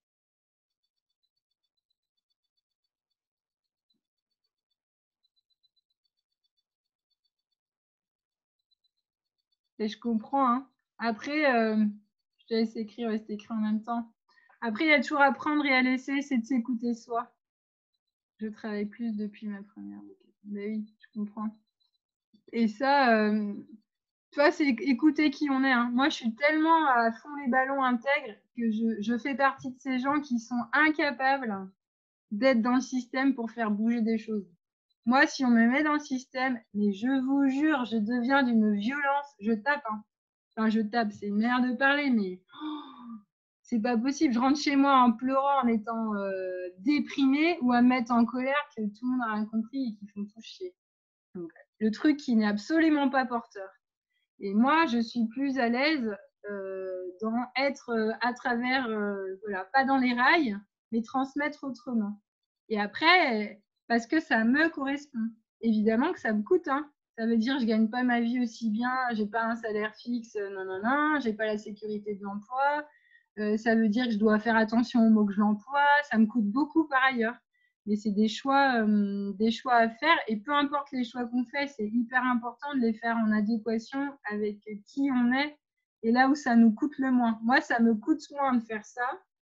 Et je comprends. Hein. Après, euh, je te laisse écrire, ouais, c'est écrit en même temps. Après, il y a toujours à prendre et à laisser, c'est de s'écouter soi. Je travaille plus depuis ma première. Mais oui, je comprends. Et ça, euh, tu vois, c'est écouter qui on est. Hein. Moi, je suis tellement à fond les ballons intègres que je, je fais partie de ces gens qui sont incapables d'être dans le système pour faire bouger des choses. Moi, si on me met dans le système, mais je vous jure, je deviens d'une violence, je tape. Hein. Enfin, je tape, c'est une manière de parler, mais oh, c'est pas possible. Je rentre chez moi en pleurant, en étant euh, déprimée, ou à me mettre en colère que tout le monde n'a rien compris et qu'ils font tout chier. Donc, le truc qui n'est absolument pas porteur. Et moi, je suis plus à l'aise euh, dans être euh, à travers, euh, voilà, pas dans les rails, mais transmettre autrement. Et après, parce que ça me correspond. Évidemment que ça me coûte. Hein. Ça veut dire que je ne gagne pas ma vie aussi bien, je n'ai pas un salaire fixe, non, non, non, je n'ai pas la sécurité de l'emploi. Euh, ça veut dire que je dois faire attention aux mots que je l'emploie. Ça me coûte beaucoup par ailleurs. Mais c'est des choix, euh, des choix à faire. Et peu importe les choix qu'on fait, c'est hyper important de les faire en adéquation avec qui on est et là où ça nous coûte le moins. Moi, ça me coûte moins de faire ça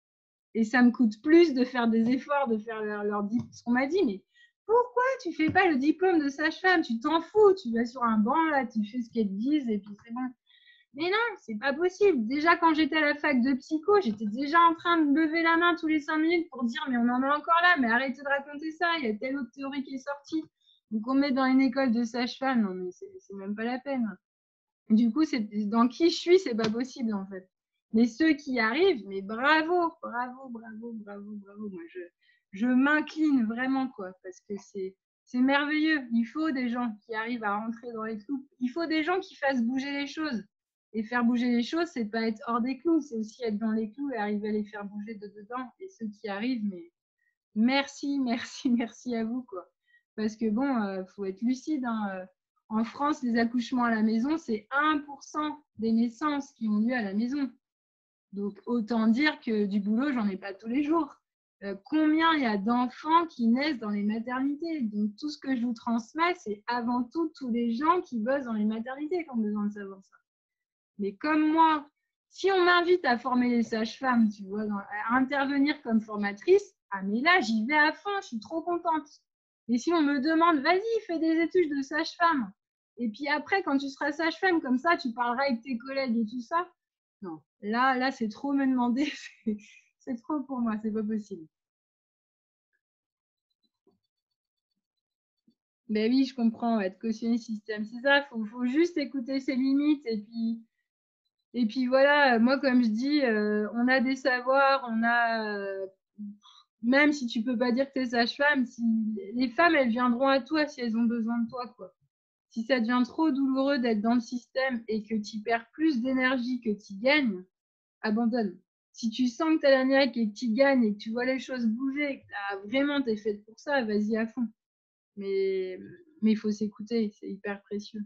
Et ça me coûte plus de faire des efforts, de faire leur, leur diplôme. Parce qu'on m'a dit, mais pourquoi tu fais pas le diplôme de sage-femme? Tu t'en fous, tu vas sur un banc, là, tu fais ce qu'elle te dise et puis c'est bon. Mais non, c'est pas possible. Déjà, quand j'étais à la fac de psycho, j'étais déjà en train de lever la main tous les cinq minutes pour dire, mais on en est encore là, mais arrêtez de raconter ça, il y a telle autre théorie qui est sortie. Donc, on met dans une école de sage-femme, non, mais c'est même pas la peine. Du coup, dans qui je suis, c'est pas possible, en fait. Mais ceux qui arrivent, mais bravo, bravo, bravo, bravo, bravo. Moi, je, je m'incline vraiment, quoi, parce que c'est c'est merveilleux. Il faut des gens qui arrivent à rentrer dans les clous. Il faut des gens qui fassent bouger les choses. Et faire bouger les choses, c'est pas être hors des clous, c'est aussi être dans les clous et arriver à les faire bouger de dedans. Et ceux qui arrivent, mais merci, merci, merci à vous, quoi. Parce que bon, euh, faut être lucide, hein. En France, les accouchements à la maison, c'est un pour cent des naissances qui ont lieu à la maison. Donc, autant dire que du boulot, j'en ai pas tous les jours. Euh, combien il y a d'enfants qui naissent dans les maternités? Donc, tout ce que je vous transmets, c'est avant tout tous les gens qui bossent dans les maternités qui ont besoin de savoir ça. Mais comme moi, si on m'invite à former les sages-femmes, tu vois, dans, à intervenir comme formatrice, ah mais là, j'y vais à fond, je suis trop contente. Et si on me demande, vas-y, fais des études de sage-femme. Et puis après, quand tu seras sage-femme, comme ça, tu parleras avec tes collègues et tout ça. Non, là, là c'est trop me demander. C'est trop pour moi, c'est pas possible. Ben oui, je comprends, être cautionné système, c'est ça. Il faut, faut juste écouter ses limites. Et puis, et puis voilà, moi, comme je dis, euh, on a des savoirs, on a... Euh, même si tu peux pas dire que tu es sage-femme, si, les femmes, elles viendront à toi si elles ont besoin de toi, quoi. Si ça devient trop douloureux d'être dans le système et que tu perds plus d'énergie que tu gagnes, abandonne. Si tu sens que tu as la niaque et que tu gagnes et que tu vois les choses bouger, et que as, vraiment tu es faite pour ça, vas-y à fond. Mais mais il faut s'écouter, c'est hyper précieux.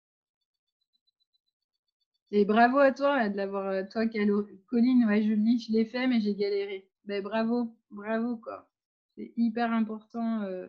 Et bravo à toi de l'avoir, toi, Colline, ouais, je le dis, je l'ai fait, mais j'ai galéré. Ben, bravo, bravo, quoi. C'est hyper important. Euh,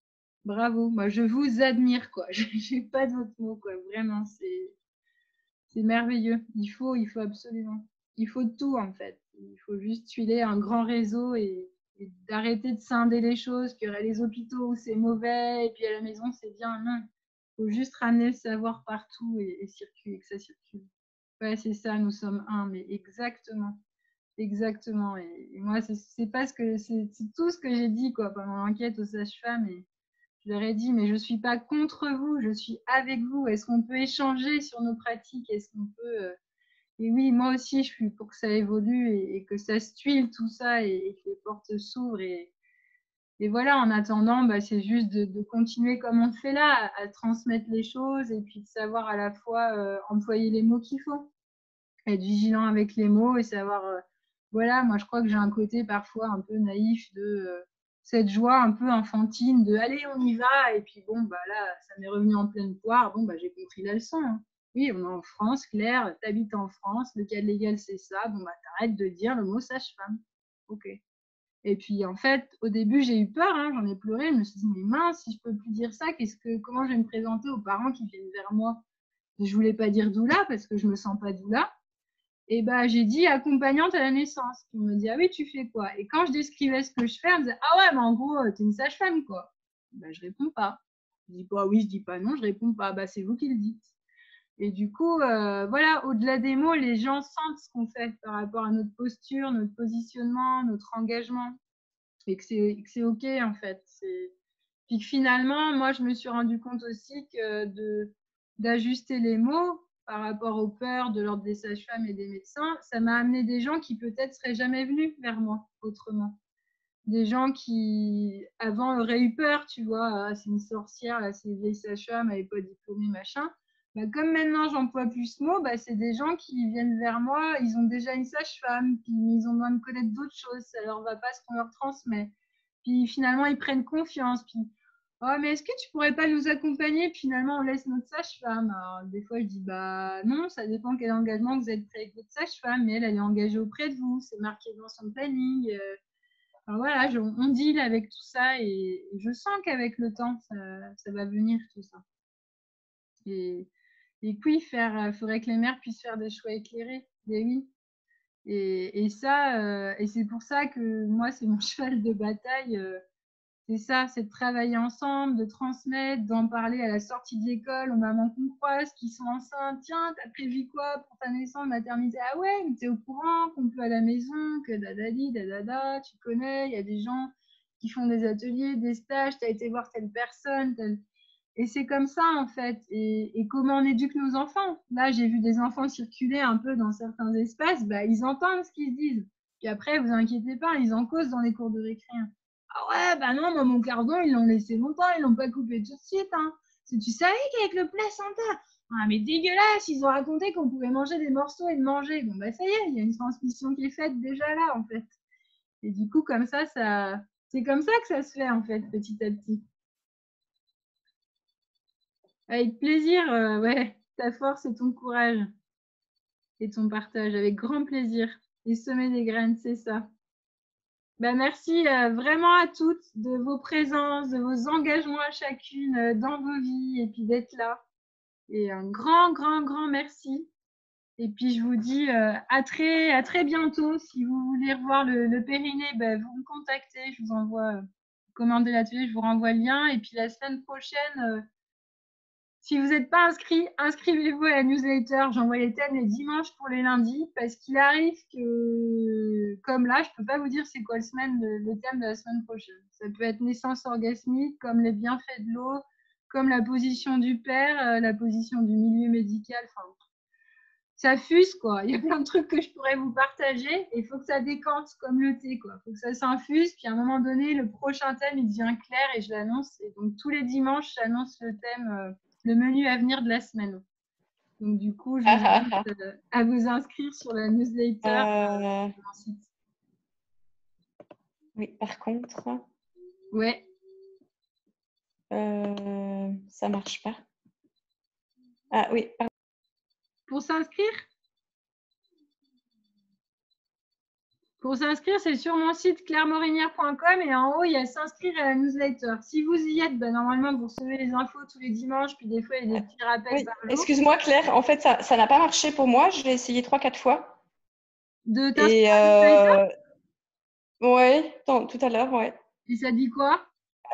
bravo. Moi, je vous admire, quoi. J'ai pas d'autres mots, quoi. Vraiment, c'est c'est merveilleux. Il faut, il faut absolument. Il faut tout, en fait. Il faut juste filer un grand réseau et, et d'arrêter de scinder les choses, qu'il y aurait les hôpitaux où c'est mauvais, et puis à la maison, c'est bien. Non. Il faut juste ramener le savoir partout et, et circuler, que ça circule. Ouais, c'est ça, nous sommes un, mais exactement. Exactement. Et, et moi, c'est pas ce que c'est tout ce que j'ai dit, quoi, pendant l'enquête aux sages-femmes. Et je leur ai dit, mais je ne suis pas contre vous, je suis avec vous. Est-ce qu'on peut échanger sur nos pratiques? Est-ce qu'on peut. Euh... Et oui, moi aussi, je suis pour que ça évolue et, et que ça se tuile tout ça et, et que les portes s'ouvrent. Et, et voilà, en attendant, bah, c'est juste de, de continuer comme on fait là, à, à transmettre les choses et puis de savoir à la fois euh, employer les mots qu'il faut, être vigilant avec les mots et savoir. Euh, voilà, moi, je crois que j'ai un côté parfois un peu naïf de. Euh, cette joie un peu enfantine de allez, on y va, et puis bon, bah là, ça m'est revenu en pleine poire, bon, bah j'ai compris la leçon. Hein. Oui, on est en France, Claire, t'habites en France, le cadre légal c'est ça, bon, bah t'arrêtes de dire le mot sage-femme. Ok. Et puis en fait, au début, j'ai eu peur, hein, j'en ai pleuré, je me suis dit, mais mince, si je peux plus dire ça, qu'est-ce que, comment je vais me présenter aux parents qui viennent vers moi? Je voulais pas dire doula parce que je me sens pas doula. Et bah, j'ai dit accompagnante à la naissance. Il me dit, ah oui, tu fais quoi? Et quand je décrivais ce que je fais, elle me disait, ah ouais, mais en gros, t'es une sage-femme, quoi. Bah, je réponds pas. Je dis pas oui, je dis pas non, je réponds pas. Bah, c'est vous qui le dites. Et du coup, euh, voilà, au-delà des mots, les gens sentent ce qu'on fait par rapport à notre posture, notre positionnement, notre engagement. Et que c'est OK, en fait. Puis que finalement, moi, je me suis rendu compte aussi que de, d'ajuster les mots par rapport aux peurs de l'ordre des sages-femmes et des médecins, ça m'a amené des gens qui peut-être seraient jamais venus vers moi autrement. Des gens qui, avant, auraient eu peur, tu vois, ah, c'est une sorcière, là, c'est une vieille sage-femme, elle n'est pas diplômée, machin. Bah, comme maintenant, j'emploie plus ce mot, bah, c'est des gens qui viennent vers moi, ils ont déjà une sage-femme, puis ils ont besoin de connaître d'autres choses, ça leur va pas ce qu'on leur transmet. Puis finalement, ils prennent confiance, puis oh, mais est-ce que tu pourrais pas nous accompagner? Puis finalement, on laisse notre sage-femme. Alors, des fois, je dis, bah non, ça dépend quel engagement vous êtes prêt avec votre sage-femme, mais elle, elle est engagée auprès de vous, c'est marqué dans son planning. Euh, enfin, voilà, je, on deal avec tout ça et, et je sens qu'avec le temps, ça, ça va venir tout ça. Et, et puis, il faudrait que les mères puissent faire des choix éclairés. Mais oui. Et, et ça, euh, et c'est pour ça que moi, c'est mon cheval de bataille. Euh, c'est ça, c'est de travailler ensemble, de transmettre, d'en parler à la sortie de l'école aux mamans qu'on croise qui sont enceintes. Tiens, t'as prévu quoi pour ta naissance, maternité? Ah ouais, mais t'es au courant qu'on peut à la maison, que dadali, dadada, tu connais, il y a des gens qui font des ateliers, des stages, t'as été voir telle personne, telle... Et c'est comme ça, en fait. Et, et comment on éduque nos enfants? Là, j'ai vu des enfants circuler un peu dans certains espaces, bah, ils entendent ce qu'ils se disent. Puis après, vous inquiétez pas, ils en causent dans les cours de récré. Ah ouais, bah non, moi, mon cardon, ils l'ont laissé longtemps, ils l'ont pas coupé tout de suite. Hein. Si tu savais qu'avec le placenta, ah mais dégueulasse, ils ont raconté qu'on pouvait manger des morceaux et de manger. Bon, bah ça y est, il y a une transmission qui est faite déjà là, en fait. Et du coup, comme ça, ça... c'est comme ça que ça se fait, en fait, petit à petit. Avec plaisir, euh, ouais, ta force et ton courage et ton partage, avec grand plaisir. Et semer des graines, c'est ça. Ben, merci euh, vraiment à toutes de vos présences, de vos engagements à chacune euh, dans vos vies et puis d'être là. Et un grand, grand, grand merci. Et puis je vous dis euh, à, très, à très bientôt. Si vous voulez revoir le, le périnée, ben, vous me contactez. Je vous envoie, euh, commander l'atelier, je vous renvoie le lien. Et puis la semaine prochaine, euh, si vous n'êtes pas inscrit, inscrivez-vous à la newsletter. J'envoie les thèmes les dimanches pour les lundis parce qu'il arrive que, comme là, je ne peux pas vous dire c'est quoi le, semaine, le, le thème de la semaine prochaine. Ça peut être naissance orgasmique, comme les bienfaits de l'eau, comme la position du père, euh, la position du milieu médical. Enfin, ça fuse, quoi. Il y a plein de trucs que je pourrais vous partager. Il faut que ça décante comme le thé, quoi. Il faut que ça s'infuse. Puis à un moment donné, le prochain thème, il devient clair et je l'annonce. Et donc tous les dimanches, j'annonce le thème. Euh, le menu à venir de la semaine. Donc, du coup, je vous invite euh, à vous inscrire sur la newsletter euh... sur mon site. Oui, par contre, ouais. Euh, ça marche pas. Ah oui, pardon. Pour s'inscrire Pour s'inscrire, c'est sur mon site claire morinière point com et en haut, il y a s'inscrire à la newsletter. Si vous y êtes, ben, normalement, vous recevez les infos tous les dimanches, puis des fois, il y a des petits rappels oui, par jour. Excuse-moi, Claire, en fait, ça n'a pas marché pour moi. Je l'ai essayé trois, quatre fois. De t'inscrire à la newsletter ? Oui, tout à l'heure, oui. Et ça dit quoi ?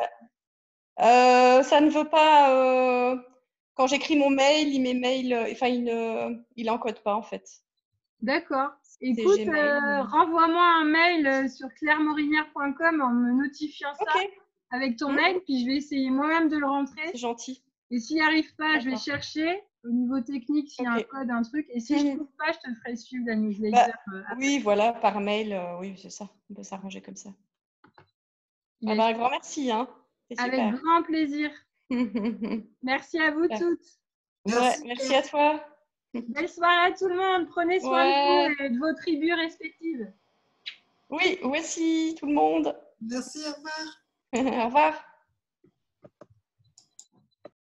euh, Ça ne veut pas… Euh, quand j'écris mon mail, il m'email, enfin, il ne il encode pas, en fait. D'accord. Écoute, euh, renvoie-moi un mail sur claire morinière point com en me notifiant ça okay. avec ton mmh. mail, puis je vais essayer moi-même de le rentrer. C'est gentil. Et s'il n'y arrive pas, je vais chercher au niveau technique s'il y a okay. un code, un truc. Et si mmh. je ne trouve pas, je te ferai suivre la newsletter. Bah, euh, oui, voilà, par mail, euh, oui, c'est ça. On peut s'arranger comme ça. Yes. Ah bah, un grand merci. Hein. Avec grand plaisir. Merci à vous ouais. toutes. Merci. Ouais, merci à toi. Belle soirée à tout le monde. Prenez soin ouais. de vous et de vos tribus respectives. Oui, voici tout le monde. Merci, au revoir. Au revoir.